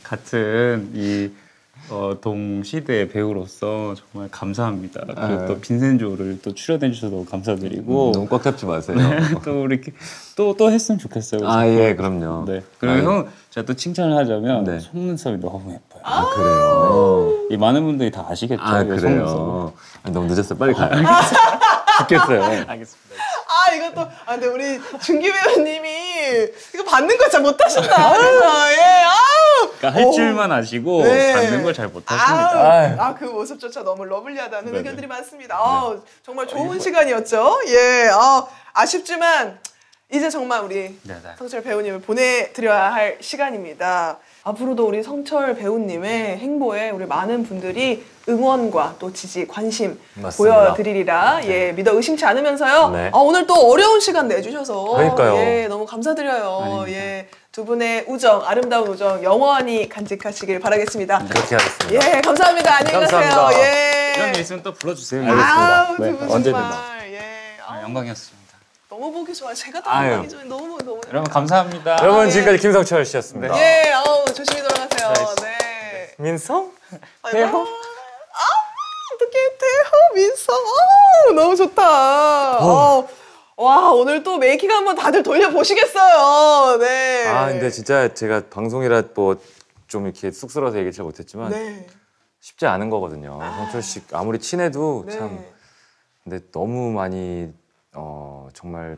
같은 이 어, 동시대 배우로서 정말 감사합니다. 그리고 아. 또 빈센조를 또 출연해 주셔서 너무 감사드리고 음, 너무 꽉 잡지 마세요. 또 우리 또또 또 했으면 좋겠어요. 아, 예, 그럼요. 네. 그리고 아, 형 제가 또 칭찬을 하자면 네. 속눈썹이 너무 예뻐요. 아, 그래요. 이 많은 분들이 다 아시겠죠. 아, 이 속눈썹. 그래요. 아, 너무 늦었어요. 빨리 가요. 죽겠어요. 알겠습니다. 아, 이것도, 아, 근데 우리 준기 배우님이 이거 받는 거 잘 못하신다. 그래서, 예, 아우! 그러니까 할 오. 줄만 아시고 네. 받는 걸 잘 아우, 못하십니다. 아유. 아, 그 모습조차 너무 러블리하다는 네네. 의견들이 많습니다. 아우, 정말 좋은 시간이었죠. 예, 아, 아쉽지만, 이제 정말 우리 네네. 성철 배우님을 보내드려야 할 시간입니다. 앞으로도 우리 성철 배우님의 행보에 우리 많은 분들이 응원과 또 지지, 관심 맞습니다. 보여드리리라 예 믿어 의심치 않으면서요. 네. 아, 오늘 또 어려운 시간 내주셔서 그러니까요. 예 너무 감사드려요. 아닙니다. 예 두 분의 우정, 아름다운 우정 영원히 간직하시길 바라겠습니다. 그렇게 하겠습니다. 예 감사합니다. 안녕히 가세요. 감사합니다. 예. 이런 일 있으면 또 불러주세요. 알겠습니다. 아우 네, 두분 언제든. 정말 예 아, 아우, 영광이었습니다. 너무 보기 좋아요. 제가 더 아유. 영광이죠. 너무 너무. 여러분 감사합니다. 여러분 예. 지금까지 김성철 씨였습니다. 예, 아우 조심히 돌아가세요. 네. 민성? 아이고. 아, 어떡해. 태호, 민성. 아, 너무 좋다. 어. 와, 오늘 또 메이킹 한번 다들 돌려보시겠어요. 네. 아 근데 진짜 제가 방송이라 뭐 좀 이렇게 쑥스러워서 얘기 잘 못했지만 네. 쉽지 않은 거거든요. 성철 씨 아무리 친해도 네. 참 근데 너무 많이 어 정말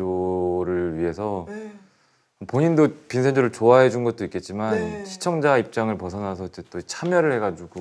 빈센조를 위해서 네. 본인도 빈센조를 좋아해 준 것도 있겠지만 네. 시청자 입장을 벗어나서 또 참여를 해가지고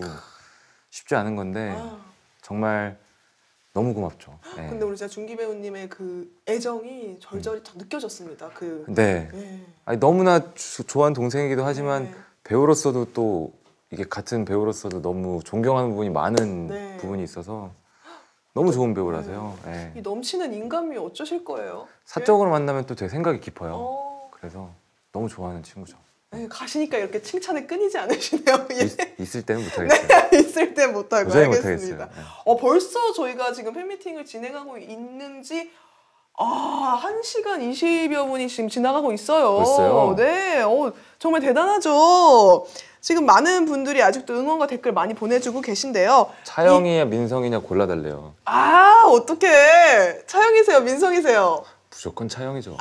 쉽지 않은 건데 아, 정말 너무 고맙죠. 네. 근데 우리 진짜 준기 배우님의 그 애정이 절절히 딱 느껴졌습니다. 그. 네. 네. 아니, 너무나 주- 좋아하는 동생이기도 하지만 네. 배우로서도 또 이게 같은 배우로서도 너무 존경하는 부분이 많은 네. 부분이 있어서 너무 좋은 배우라서요. 네. 이 넘치는 인간미 어쩌실 거예요? 사적으로 만나면 또 되게 생각이 깊어요. 어. 그래서 너무 좋아하는 친구죠. 네, 가시니까 이렇게 칭찬에 끊이지 않으시네요. 예. 있, 있을 때는 못하겠어요. 있을 때 못하고 도저히 알겠습니다. 못하겠어요. 네. 어, 벌써 저희가 지금 팬미팅을 진행하고 있는지 아, 한 시간 이십여 분이 지금 지나가고 있어요. 벌써요? 네. 어, 정말 대단하죠. 지금 많은 분들이 아직도 응원과 댓글 많이 보내주고 계신데요. 차영이냐 민성이냐 골라달래요. 아, 어떡해. 차영이세요? 민성이세요? 무조건 차영이죠.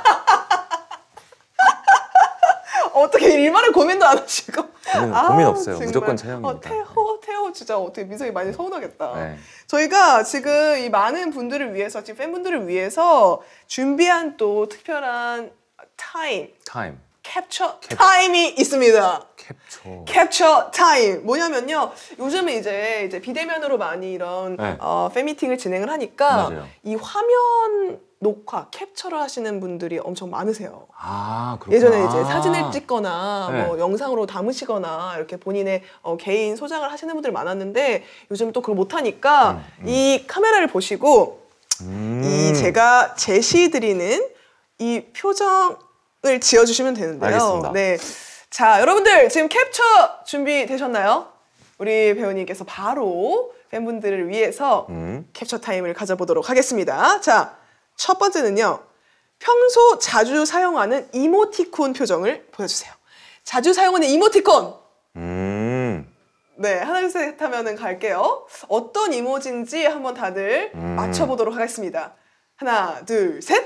어떻게 일말의 고민도 안 하시고. 고민, 아, 고민 없어요. 정말. 무조건 차영입니다. 어, 태호, 태호 진짜 어떻게 민성이 많이 서운하겠다. 네. 저희가 지금 이 많은 분들을 위해서, 지금 팬분들을 위해서 준비한 또 특별한 타임, 타임. 캡처 타임이 있습니다. 캡처. 캡처 타임 뭐냐면요, 요즘에 이제 이제 비대면으로 많이 이런 네. 어, 팬미팅을 진행을 하니까 맞아요. 이 화면 녹화 캡처를 하시는 분들이 엄청 많으세요. 아, 그렇구나. 예전에 이제 사진을 찍거나 네. 뭐 영상으로 담으시거나 이렇게 본인의 어, 개인 소장을 하시는 분들 많았는데 요즘 또 그걸 못하니까 음, 음. 이 카메라를 보시고 음. 이 제가 제시드리는 이 표정을 지어주시면 되는데요. 알겠습니다. 네, 자 여러분들 지금 캡처 준비되셨나요? 우리 배우님께서 바로 팬분들을 위해서 음. 캡처 타임을 가져보도록 하겠습니다. 자, 첫 번째는요. 평소 자주 사용하는 이모티콘 표정을 보여주세요. 자주 사용하는 이모티콘. 음. 네, 하나 둘 셋 하면은 갈게요. 어떤 이모지인지 한번 다들 음. 맞춰보도록 하겠습니다. 하나, 둘, 셋.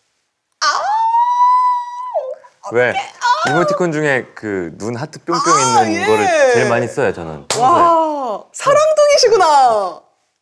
왜? 이모티콘 중에 그 눈 하트 뿅뿅 아, 있는 예. 거를 제일 많이 써요, 저는. 평소에. 와, 사랑둥이시구나.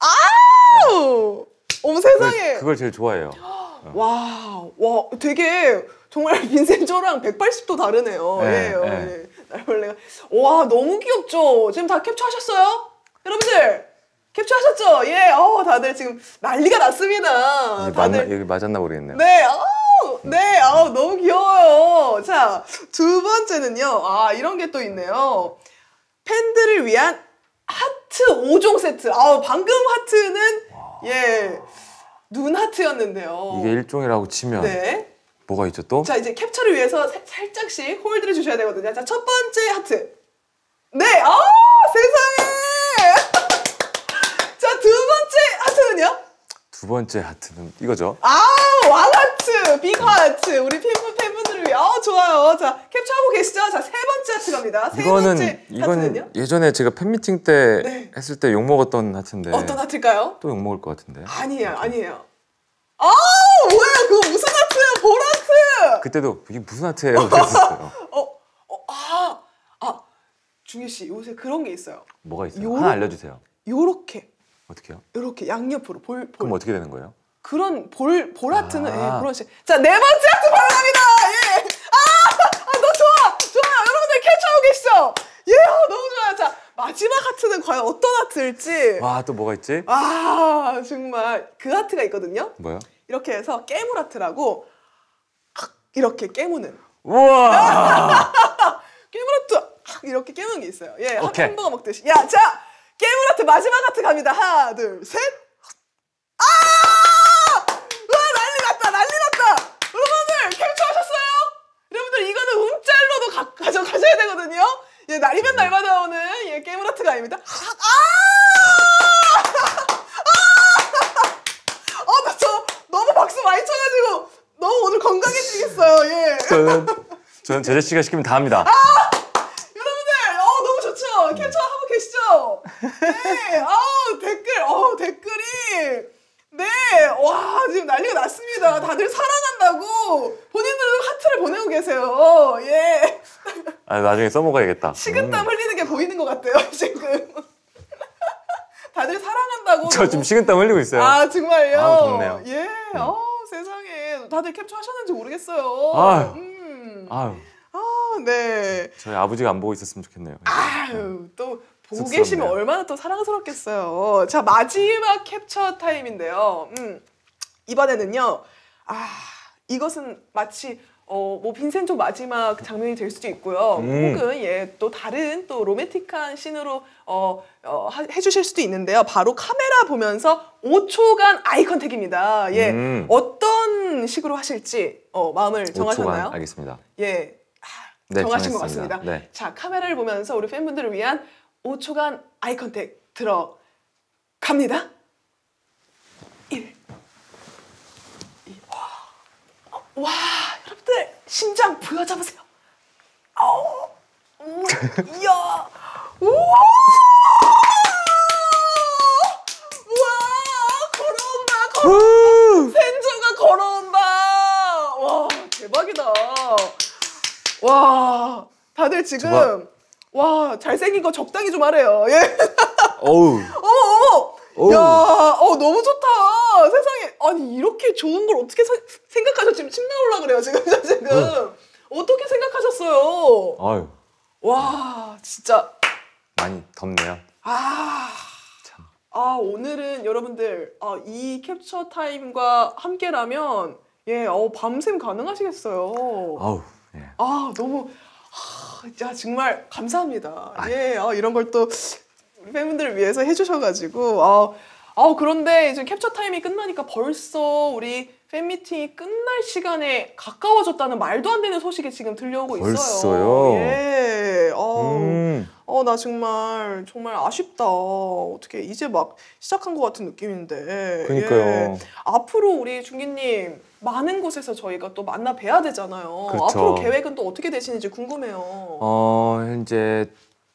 아우, 어머 세상에. 그걸, 그걸 제일 좋아해요. 와, 와, 되게 정말 빈센조랑 백팔십 도 다르네요. 네, 예, 어, 네. 예. 날벌레가. 와, 너무 귀엽죠? 지금 다 캡처하셨어요? 여러분들, 캡처하셨죠? 예, 어, 다들 지금 난리가 났습니다. 이게 맞나, 다들. 여기 맞았나 모르겠네요. 네, 아우, 네, 아우, 너무 귀여워요. 자, 두 번째는요. 아, 이런 게 또 있네요. 팬들을 위한 하트 오 종 세트. 아우, 방금 하트는, 예, 눈 하트였는데요. 이게 일종이라고 치면 네. 뭐가 있죠 또? 자, 이제 캡처를 위해서 사, 살짝씩 홀드를 주셔야 되거든요. 자, 첫 번째 하트. 네, 아, 세상에! 자, 두 번째 하트는요? 두 번째 하트는 이거죠. 아, 왕하트, 빅하트. 우리 팬분, 팬분들을 위해. 아, 좋아요. 자, 캡처하고 계시죠? 자, 세 번째 하트 갑니다. 세 이거는 번째 이건 하트는요? 예전에 제가 팬미팅 때 네. 했을 때 욕 먹었던 하트인데 어떤 하트일까요? 또 욕 먹을 것 같은데. 아니에요, 아니에요. 아, 뭐야, 그거 무슨 하트예요? 보라트! 그때도 이게 무슨 하트예요? 그랬었어요. 어, 어, 아, 아, 중희 씨, 요새 그런 게 있어요. 뭐가 있어요? 요런- 하나 알려주세요. 요렇게, 어떻게요? 요렇게 양옆으로 볼, 볼. 그럼 어떻게 되는 거예요? 그런 볼, 볼 하트는, 아. 예, 그런 식. 자, 네 번째 하트 바로 갑니다! 예! 아! 아, 너 좋아! 좋아요! 여러분들 캡처하고 계시죠? 예! 어, 너무 좋아요. 자, 마지막 하트는 과연 어떤 하트일지. 와, 또 뭐가 있지? 아, 정말. 그 하트가 있거든요? 뭐요? 이렇게 해서 깨물 하트라고, 이렇게 깨무는. 우와! 깨물 하트, 이렇게 깨무는 게 있어요. 예, 한- 오케이. 햄버거 먹듯이. 야, 자! 깨물 하트 마지막 하트 갑니다. 하나, 둘, 셋! 아! 와, 난리 났다, 난리 났다! 여러분들, 캡처하셨어요? 여러분들, 이거는 움짤로도 가, 가져가셔야 되거든요? 예, 날이면 날마다 오는 예, 게임 하트가 아닙니다. 아! 아! 아, 나 저 너무 박수 많이 쳐가지고 너무 오늘 건강해지겠어요, 예. 저는 저는 제재 씨가 시키면 다 합니다. 여러분들, 어, 너무 좋죠? 캡처하고 계시죠? 네, 어, 댓글, 어, 댓글이. 네, 와, 지금 난리가 났습니다. 다들 사랑한다고 본인들은 하트를 보내고 계세요. 예. 아, 나중에 써먹어야겠다. 식은땀 음. 흘리는 게 보이는 것 같아요, 지금. 다들 사랑한다고. 저 지금 식은땀 흘리고 있어요. 아, 정말요? 아, 덥네요. 예, 어, 세상에. 다들 캡처하셨는지 모르겠어요. 아유. 음. 아유, 아, 네. 저희 아버지가 안 보고 있었으면 좋겠네요. 아유, 또 보고 쑥스럽네요. 계시면 얼마나 또 사랑스럽겠어요. 자, 마지막 캡처 타임인데요. 음, 이번에는요. 아, 이것은 마치 어, 뭐 빈센조 마지막 장면이 될 수도 있고요. 음. 혹은 예, 또 다른 또 로맨틱한 씬으로 어, 어, 하- 해주실 수도 있는데요. 바로 카메라 보면서 오 초간 아이 컨택입니다. 예, 음. 어떤 식으로 하실지 어, 마음을 정하셨나요? 오 초간 알겠습니다. 예, 아, 네, 정하신 것 정했습니다. 같습니다. 네. 자, 카메라를 보면서 우리 팬분들을 위한 오 초간 아이 컨택 들어갑니다. 일, 이, 와, 와, 여러분들 심장 부여잡으세요. 아우, 음, 이야, 우와, 우와, 걸어온다, 걸어온다, 센조가 걸어온다. 와, 대박이다. 와, 다들 지금 저거- 와, 잘생긴 거 적당히 좀 하래요. 예. 어우, 어머, 어머. 어우. 야, 어, 너무 좋다. 세상에. 아니, 이렇게 좋은 걸 어떻게 사- 생각하셨지? 지금 침 나올라 그래요, 지금. 저 지금. 어떻게 생각하셨어요? 아유, 와, 진짜. 많이 덥네요. 아, 참. 아 오늘은 여러분들 아, 이 캡처 타임과 함께라면 예, 어, 밤샘 가능하시겠어요. 아우, 예. 아, 너무 아, 야, 정말 감사합니다. 아유. 예, 아, 이런 걸 또 우리 팬분들을 위해서 해주셔가지고 아, 아 그런데 이제 캡처 타임이 끝나니까 벌써 우리 팬 미팅이 끝날 시간에 가까워졌다는 말도 안 되는 소식이 지금 들려오고 있어요. 벌써요? 예. 어, 음. 어, 나 정말 정말 아쉽다. 어떻게 이제 막 시작한 것 같은 느낌인데. 그러니까요. 예. 앞으로 우리 중기님 많은 곳에서 저희가 또 만나 뵈야 되잖아요. 그렇죠. 앞으로 계획은 또 어떻게 되시는지 궁금해요. 어, 현재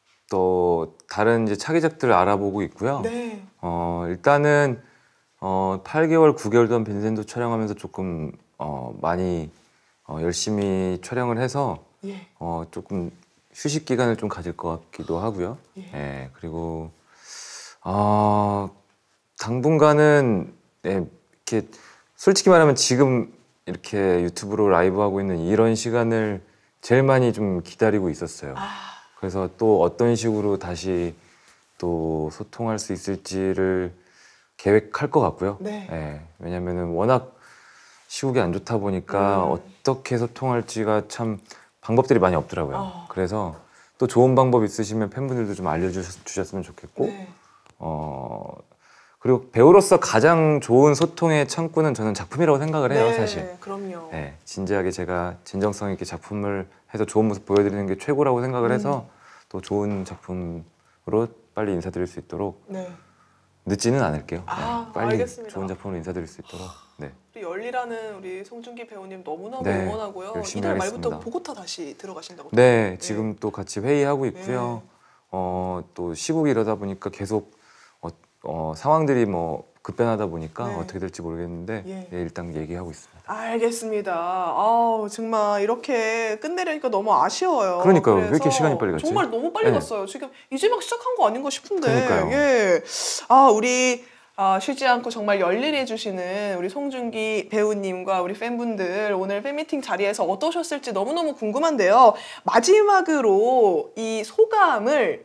또 다른 이제 차기작들을 알아보고 있고요. 네. 어, 일단은 어, 팔 개월, 구 개월 동안 빈센도 촬영하면서 조금 어, 많이 어, 열심히 촬영을 해서 예. 어, 조금 휴식 기간을 좀 가질 것 같기도 하고요. 예. 예, 그리고 어, 당분간은 예, 이렇게 솔직히 말하면 지금 이렇게 유튜브로 라이브 하고 있는 이런 시간을 제일 많이 좀 기다리고 있었어요. 아, 그래서 또 어떤 식으로 다시 또 소통할 수 있을지를 계획할 것 같고요. 네. 예, 왜냐면은 워낙 시국이 안 좋다 보니까 음. 어떻게 소통할지가 참 방법들이 많이 없더라고요. 어. 그래서 또 좋은 방법 있으시면 팬분들도 좀 알려주셨으면 좋겠고, 네. 어, 그리고 배우로서 가장 좋은 소통의 창구는 저는 작품이라고 생각을 해요, 네, 사실. 그럼요. 예, 진지하게 제가 진정성 있게 작품을 해서 좋은 모습 보여드리는 게 최고라고 생각을 음. 해서 또 좋은 작품으로 빨리 인사드릴 수 있도록 네. 늦지는 않을게요. 아, 네, 빨리 알겠습니다. 좋은 작품으로 인사드릴 수 있도록. 네. 우리 열리라는 우리 송중기 배우님 너무너무 네, 응원하고요. 열심히 이달 하겠습니다. 말부터 보고타 다시 들어가신다고. 네, 지금 또 같이 회의하고 있고요. 네. 어, 또 시국이 이러다 보니까 계속 어, 어, 상황들이 뭐 급변하다 보니까 네. 어떻게 될지 모르겠는데 예. 예, 일단 얘기하고 있습니다. 알겠습니다. 아우 정말 이렇게 끝내려니까 너무 아쉬워요. 그러니까요. 왜 그래서 이렇게 시간이 빨리 갔지? 정말 너무 빨리 네. 갔어요. 지금 이제 막 시작한 거 아닌가 싶은데. 그러니까요. 예. 아 우리 아, 쉬지 않고 정말 열일해 주시는 우리 송중기 배우님과 우리 팬분들 오늘 팬미팅 자리에서 어떠셨을지 너무너무 궁금한데요. 마지막으로 이 소감을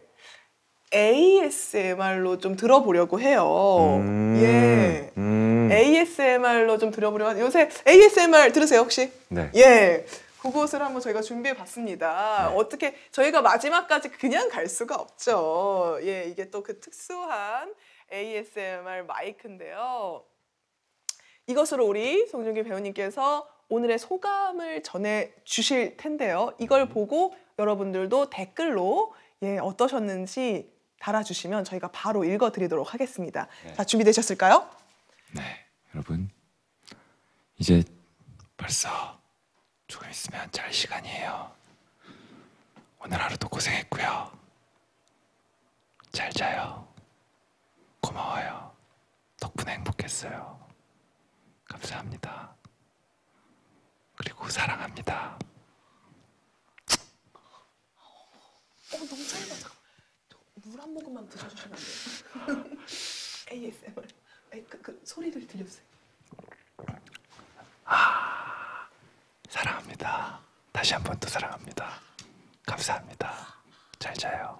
에이에스엠알로 좀 들어보려고 해요. 음, 예. 음. 에이에스엠알로 좀 들어보려고 하는데 요새 에이에스엠알 들으세요 혹시? 네. 예. 그것을 한번 저희가 준비해 봤습니다. 네. 어떻게 저희가 마지막까지 그냥 갈 수가 없죠. 예, 이게 또 그 특수한 에이에스엠알 마이크인데요. 이것으로 우리 송중기 배우님께서 오늘의 소감을 전해 주실 텐데요. 이걸 보고 여러분들도 댓글로 예, 어떠셨는지 달아주시면 저희가 바로 읽어드리도록 하겠습니다. 네. 자, 준비되셨을까요? 네, 여러분 이제 벌써 조금 있으면 잘 시간이에요. 오늘 하루도 고생했고요. 잘 자요. 고마워요. 덕분에 행복했어요. 감사합니다. 그리고 사랑합니다. 어, 너무 짧아. 물 한 모금만 드셔주시면 안 돼요? 에이에스엠알. 그, 그 소리를 들려주세요. 아, 사랑합니다. 다시 한 번 또 사랑합니다. 감사합니다. 잘 자요.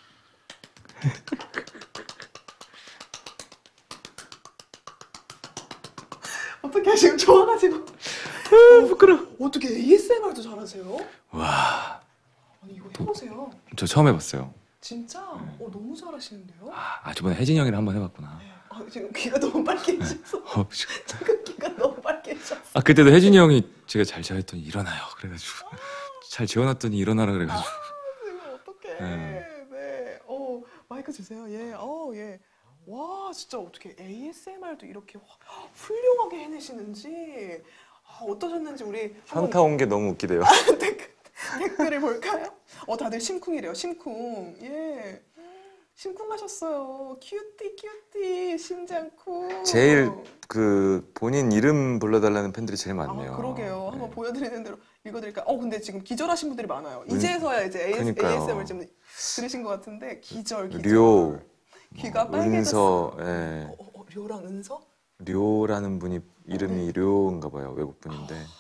어떻게 지금 좋아가지고. 어, 부끄러워. 어떻게 에이에스엠알도 잘하세요? 와, 아니 이거 해보세요. 저 처음 해봤어요. 진짜? 어, 너무 잘하시는데요? 아, 저번에 혜진이 형이랑 한번 해봤구나. 네. 아, 지금 귀가 너무 빨개지셔서. 어, 저- 지금 귀가 너무 빨개지셔서. 아, 그때도 혜진이 형이 제가 잘 자했더니 일어나요. 그래가지고 잘 재워놨더니 일어나라 그래가지고. 지금 어떡해. 네. 네. 어, 마이크 주세요. 예. 어, 예. 와, 진짜 어떻게 에이에스엠알도 이렇게 화- 훌륭하게 해내시는지. 아, 어떠셨는지 우리 한번 현타 온 게 너무 웃기대요. 댓글, 댓글을 볼까요? 어, 다들 심쿵이래요. 심쿵. 예. 심쿵 하셨어요. 큐티 큐티 심장쿵. 제일 그 본인 이름 불러달라는 팬들이 제일 많네요. 아, 그러게요. 한번 네. 보여드리는 대로 읽어드릴까요? 어, 근데 지금 기절하신 분들이 많아요. 음, 이제서야 이제 그러니까요. 에이에스엠을 좀 들으신 것 같은데 기절, 기절. 료, 귀가 뭐, 빨개졌어. 은서, 예. 어, 어, 료랑 은서? 료라는 분이 이름이 료인가 봐요. 외국 분인데.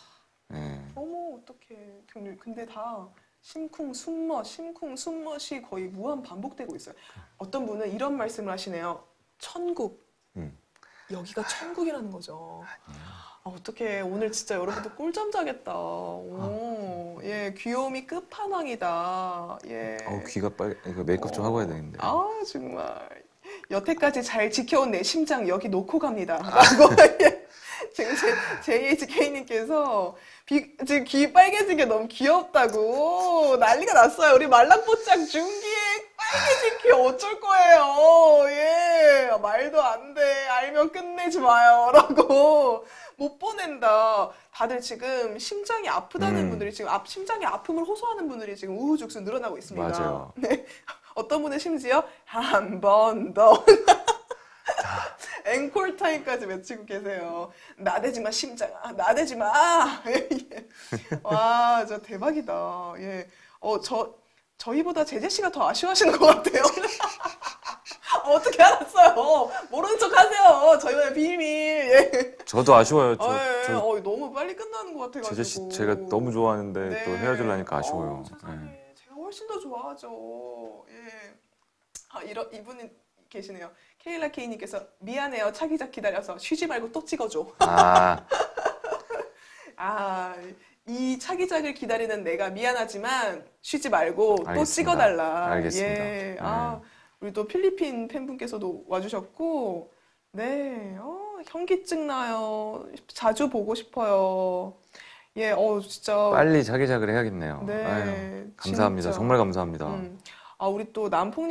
네. 어머 어떡해. 근데, 근데 다 심쿵 숨멋 심쿵 숨멋이 거의 무한 반복되고 있어요. 어떤 분은 이런 말씀을 하시네요. 천국. 음. 여기가 천국이라는 거죠. 아, 어떡해. 오늘 진짜 여러분들 꿀잠 자겠다. 오, 예, 귀여움이 끝판왕이다. 예. 어우, 귀가 빨 이거 메이크업 좀 하고 해야 되는데. 아, 정말. 여태까지 잘 지켜온 내 심장 여기 놓고 갑니다. 라고 지금 제이에이치케이님께서 지금 귀 빨개진 게 너무 귀엽다고 난리가 났어요. 우리 말랑뽀짝 준기에 빨개진 귀 어쩔 거예요. 예, 말도 안 돼. 알면 끝내지 마요. 라고 못 보낸다. 다들 지금 심장이 아프다는 음. 분들이 지금 앞 심장의 아픔을 호소하는 분들이 지금 우후죽순 늘어나고 있습니다. 맞아요. 네. 어떤 분은 심지어 한 번 더 앵콜 타임까지 외치고 계세요. 나대지 마 심장아, 나대지 마. 예. 와, 저 대박이다. 예, 어, 저 저희보다 제재 씨가 더 아쉬워하시는 것 같아요. 어떻게 알았어요? 모르는 척 하세요. 저희만의 비밀. 예. 저도 아쉬워요. 저, 어, 예. 저 어, 너무 빨리 끝나는 것 같아가지고. 제재 씨 제가 너무 좋아하는데 네. 또 헤어지려니까 아쉬워요. 어, 세상에. 네. 제가 훨씬 더 좋아하죠. 예. 아, 이런 이분이 계시네요. 케일라 케이님께서 미안해요. 차기작 기다려서 쉬지 말고 또 찍어줘. 아, 아, 이 차기작을 기다리는 내가 미안하지만 쉬지 말고 또 알겠습니다. 찍어달라. 알겠습니다. 예. 아, 네. 우리 또 필리핀 팬분께서도 와주셨고, 네, 어, 현기증 나요. 자주 보고 싶어요. 예, 어, 진짜. 빨리 자기작을 해야겠네요. 네, 아유, 감사합니다. 진짜. 정말 감사합니다. 음. 아, 우리 또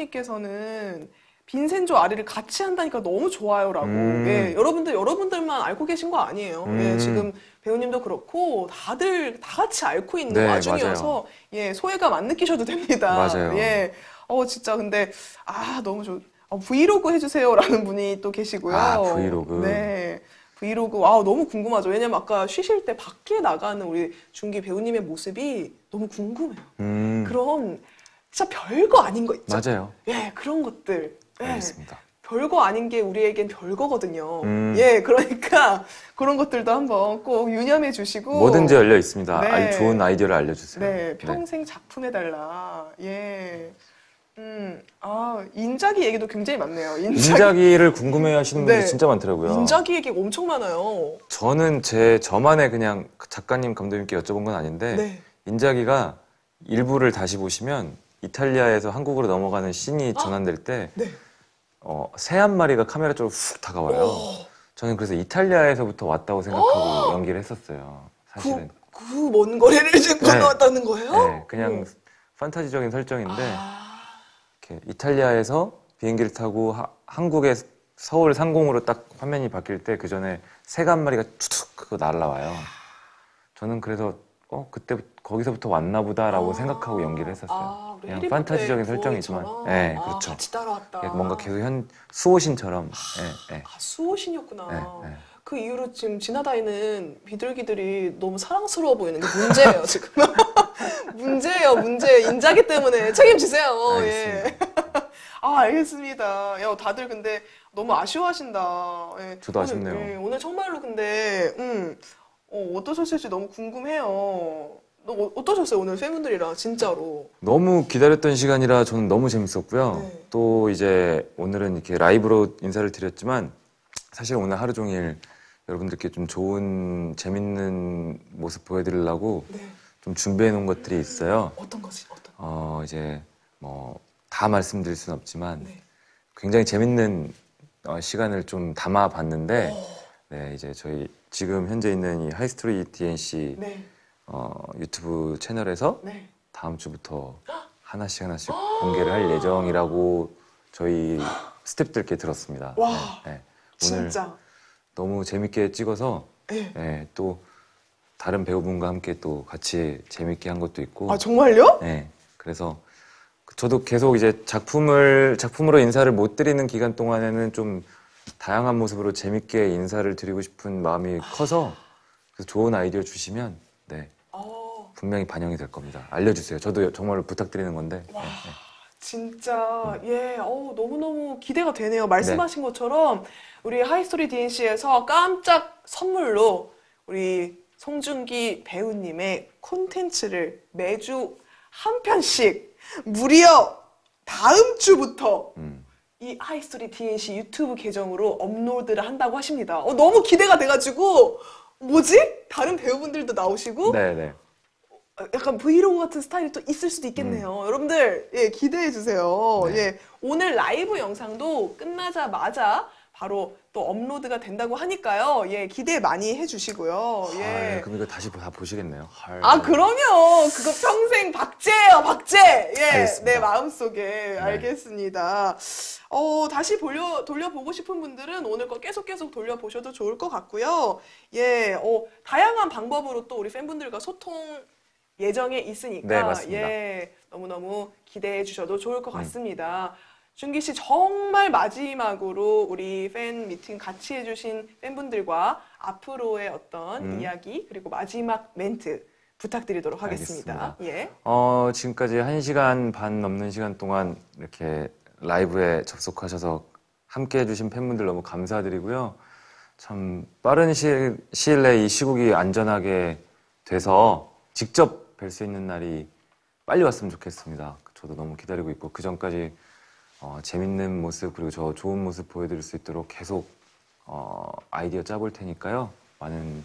남풍님께서는 빈센조 아리를 같이 한다니까 너무 좋아요라고. 음. 예, 여러분들, 여러분들만 알고 계신 거 아니에요. 음. 예, 지금 배우님도 그렇고 다들 다 같이 앓고 있는 네, 와중이어서 맞아요. 예, 소외감 안 느끼셔도 됩니다. 맞아요. 예, 어, 진짜 근데, 아, 너무 좋, 어, 브이로그 해주세요라는 분이 또 계시고요. 아, 브이로그. 네. 브이로그, 와, 너무 궁금하죠. 왜냐면 아까 쉬실 때 밖에 나가는 우리 준기 배우님의 모습이 너무 궁금해요. 음, 그런 진짜 별거 아닌 거 있죠? 맞아요. 예, 그런 것들. 예, 알겠습니다. 별거 아닌 게 우리에겐 별거거든요. 음. 예, 그러니까 그런 것들도 한번 꼭 유념해 주시고. 뭐든지 열려 있습니다. 네. 아주 좋은 아이디어를 알려주세요. 네, 평생 작품해달라. 예. 음, 아, 인자기 얘기도 굉장히 많네요. 인자기, 인자기를 궁금해하시는 분들이 네. 진짜 많더라고요. 인자기 얘기가 엄청 많아요. 저는 제 저만의 그냥 작가님 감독님께 여쭤본 건 아닌데 네. 인자기가 일부를 다시 보시면 이탈리아에서 한국으로 넘어가는 씬이 전환될 때 네. 어, 새 한 마리가 카메라 쪽으로 훅 다가와요. 오. 저는 그래서 이탈리아에서부터 왔다고 생각하고 연기를 했었어요. 사실은. 그, 그 먼 거리를 지금 네. 건너왔다는 거예요? 네, 그냥 음. 판타지적인 설정인데 아. 이렇게 이탈리아에서 비행기를 타고 하, 한국의 서울 상공으로 딱 화면이 바뀔 때 그 전에 새가 한 마리가 툭툭 그거 날라와요. 저는 그래서 어 그때 거기서부터 왔나 보다라고 아. 생각하고 연기를 했었어요. 아, 우리 그냥 해리포터의 판타지적인 설정이지만, 구원이처럼? 네, 아, 그렇죠. 같이 따라왔다. 뭔가 계속 현 수호신처럼, 예, 예, 아, 수호신이었구나. 예, 예. 그 이후로 지금 지나다니는 비둘기들이 너무 사랑스러워 보이는 게 문제예요, 지금. 문제예요, 문제. 인자기 때문에 책임지세요. 예. 알겠습니다. 아, 알겠습니다. 야, 다들 근데 너무 아쉬워하신다. 예. 저도 오늘, 아쉽네요. 예, 오늘 정말로 근데, 음, 어, 어떠셨을지 너무 궁금해요. 너 어- 어떠셨어요, 오늘 팬분들이랑, 진짜로? 너무 기다렸던 시간이라 저는 너무 재밌었고요. 네. 또 이제 오늘은 이렇게 라이브로 인사를 드렸지만 사실 오늘 하루 종일 여러분들께 좀 좋은 재밌는 모습 보여드리려고 네. 좀 준비해 놓은 것들이 있어요. 어떤 거지? 어떤 거? 어 이제 뭐 다 말씀드릴 수는 없지만 네. 굉장히 재밌는 어, 시간을 좀 담아 봤는데 오, 네 이제 저희 지금 현재 있는 이 하이스토리 디엔씨 네. 어, 유튜브 채널에서 네. 다음 주부터 하나씩 하나씩 공개를 할 예정이라고 저희 스태프들께 들었습니다. 와, 네, 네. 오늘 진짜. 너무 재밌게 찍어서 네. 네, 또 다른 배우분과 함께 또 같이 재밌게 한 것도 있고 아, 정말요? 네, 그래서 저도 계속 이제 작품을 작품으로 인사를 못 드리는 기간 동안에는 좀 다양한 모습으로 재밌게 인사를 드리고 싶은 마음이 커서 그래서 좋은 아이디어 주시면 네 어, 분명히 반영이 될 겁니다. 알려주세요. 저도 정말로 부탁드리는 건데. 와, 네, 진짜, 예, 어, 너무너무 기대가 되네요. 말씀하신 것처럼 우리 하이스토리 디엔씨에서 깜짝 선물로 우리 송중기 배우님의 콘텐츠를 매주 한 편씩 무려 다음 주부터 음. 이 하이스토리 디엔씨 유튜브 계정으로 업로드를 한다고 하십니다. 어, 너무 기대가 돼가지고 뭐지? 다른 배우분들도 나오시고 네네. 약간 브이로그 같은 스타일이 또 있을 수도 있겠네요. 음. 여러분들 예, 기대해 주세요. 네. 예, 오늘 라이브 영상도 끝나자마자 바로 또 업로드가 된다고 하니까요. 예, 기대 많이 해주시고요. 예. 아, 그럼 이거 다시 다 보시겠네요. 헐. 아, 그럼요. 그거 평생 박제예요, 박제. 예, 알겠습니다. 내 마음속에. 네. 알겠습니다. 어, 다시 돌려, 돌려보고 싶은 분들은 오늘 거 계속 계속 돌려보셔도 좋을 것 같고요. 예, 어, 다양한 방법으로 또 우리 팬분들과 소통 예정에 있으니까. 네, 맞습니다. 예, 너무너무 기대해 주셔도 좋을 것 같습니다. 음. 준기 씨 정말 마지막으로 우리 팬 미팅 같이 해주신 팬분들과 앞으로의 어떤 음. 이야기 그리고 마지막 멘트 부탁드리도록 하겠습니다. 알겠습니다. 예. 어, 지금까지 한 시간 반 넘는 시간 동안 이렇게 라이브에 접속하셔서 함께 해주신 팬분들 너무 감사드리고요. 참 빠른 시일, 시일 내에 이 시국이 안전하게 돼서 직접 뵐 수 있는 날이 빨리 왔으면 좋겠습니다. 저도 너무 기다리고 있고 그 전까지 어, 재밌는 모습 그리고 저 좋은 모습 보여드릴 수 있도록 계속 어, 아이디어 짜볼 테니까요. 많은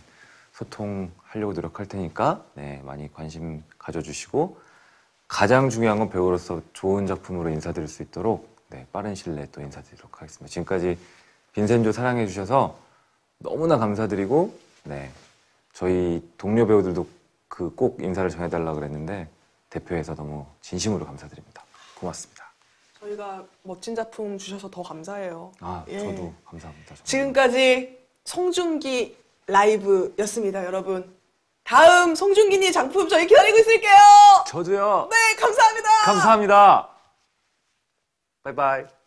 소통하려고 노력할 테니까 네, 많이 관심 가져주시고 가장 중요한 건 배우로서 좋은 작품으로 인사드릴 수 있도록 네, 빠른 시일 내에 또 인사드리도록 하겠습니다. 지금까지 빈센조 사랑해 주셔서 너무나 감사드리고 네, 저희 동료 배우들도 그 꼭 인사를 전해달라고 그랬는데 대표해서 너무 진심으로 감사드립니다. 고맙습니다. 저희가 멋진 작품 주셔서 더 감사해요. 아, 예. 저도 감사합니다. 정말. 지금까지 송중기 라이브였습니다, 여러분. 다음 송중기님 작품 저희 기다리고 있을게요. 저도요. 네, 감사합니다. 감사합니다. 바이바이.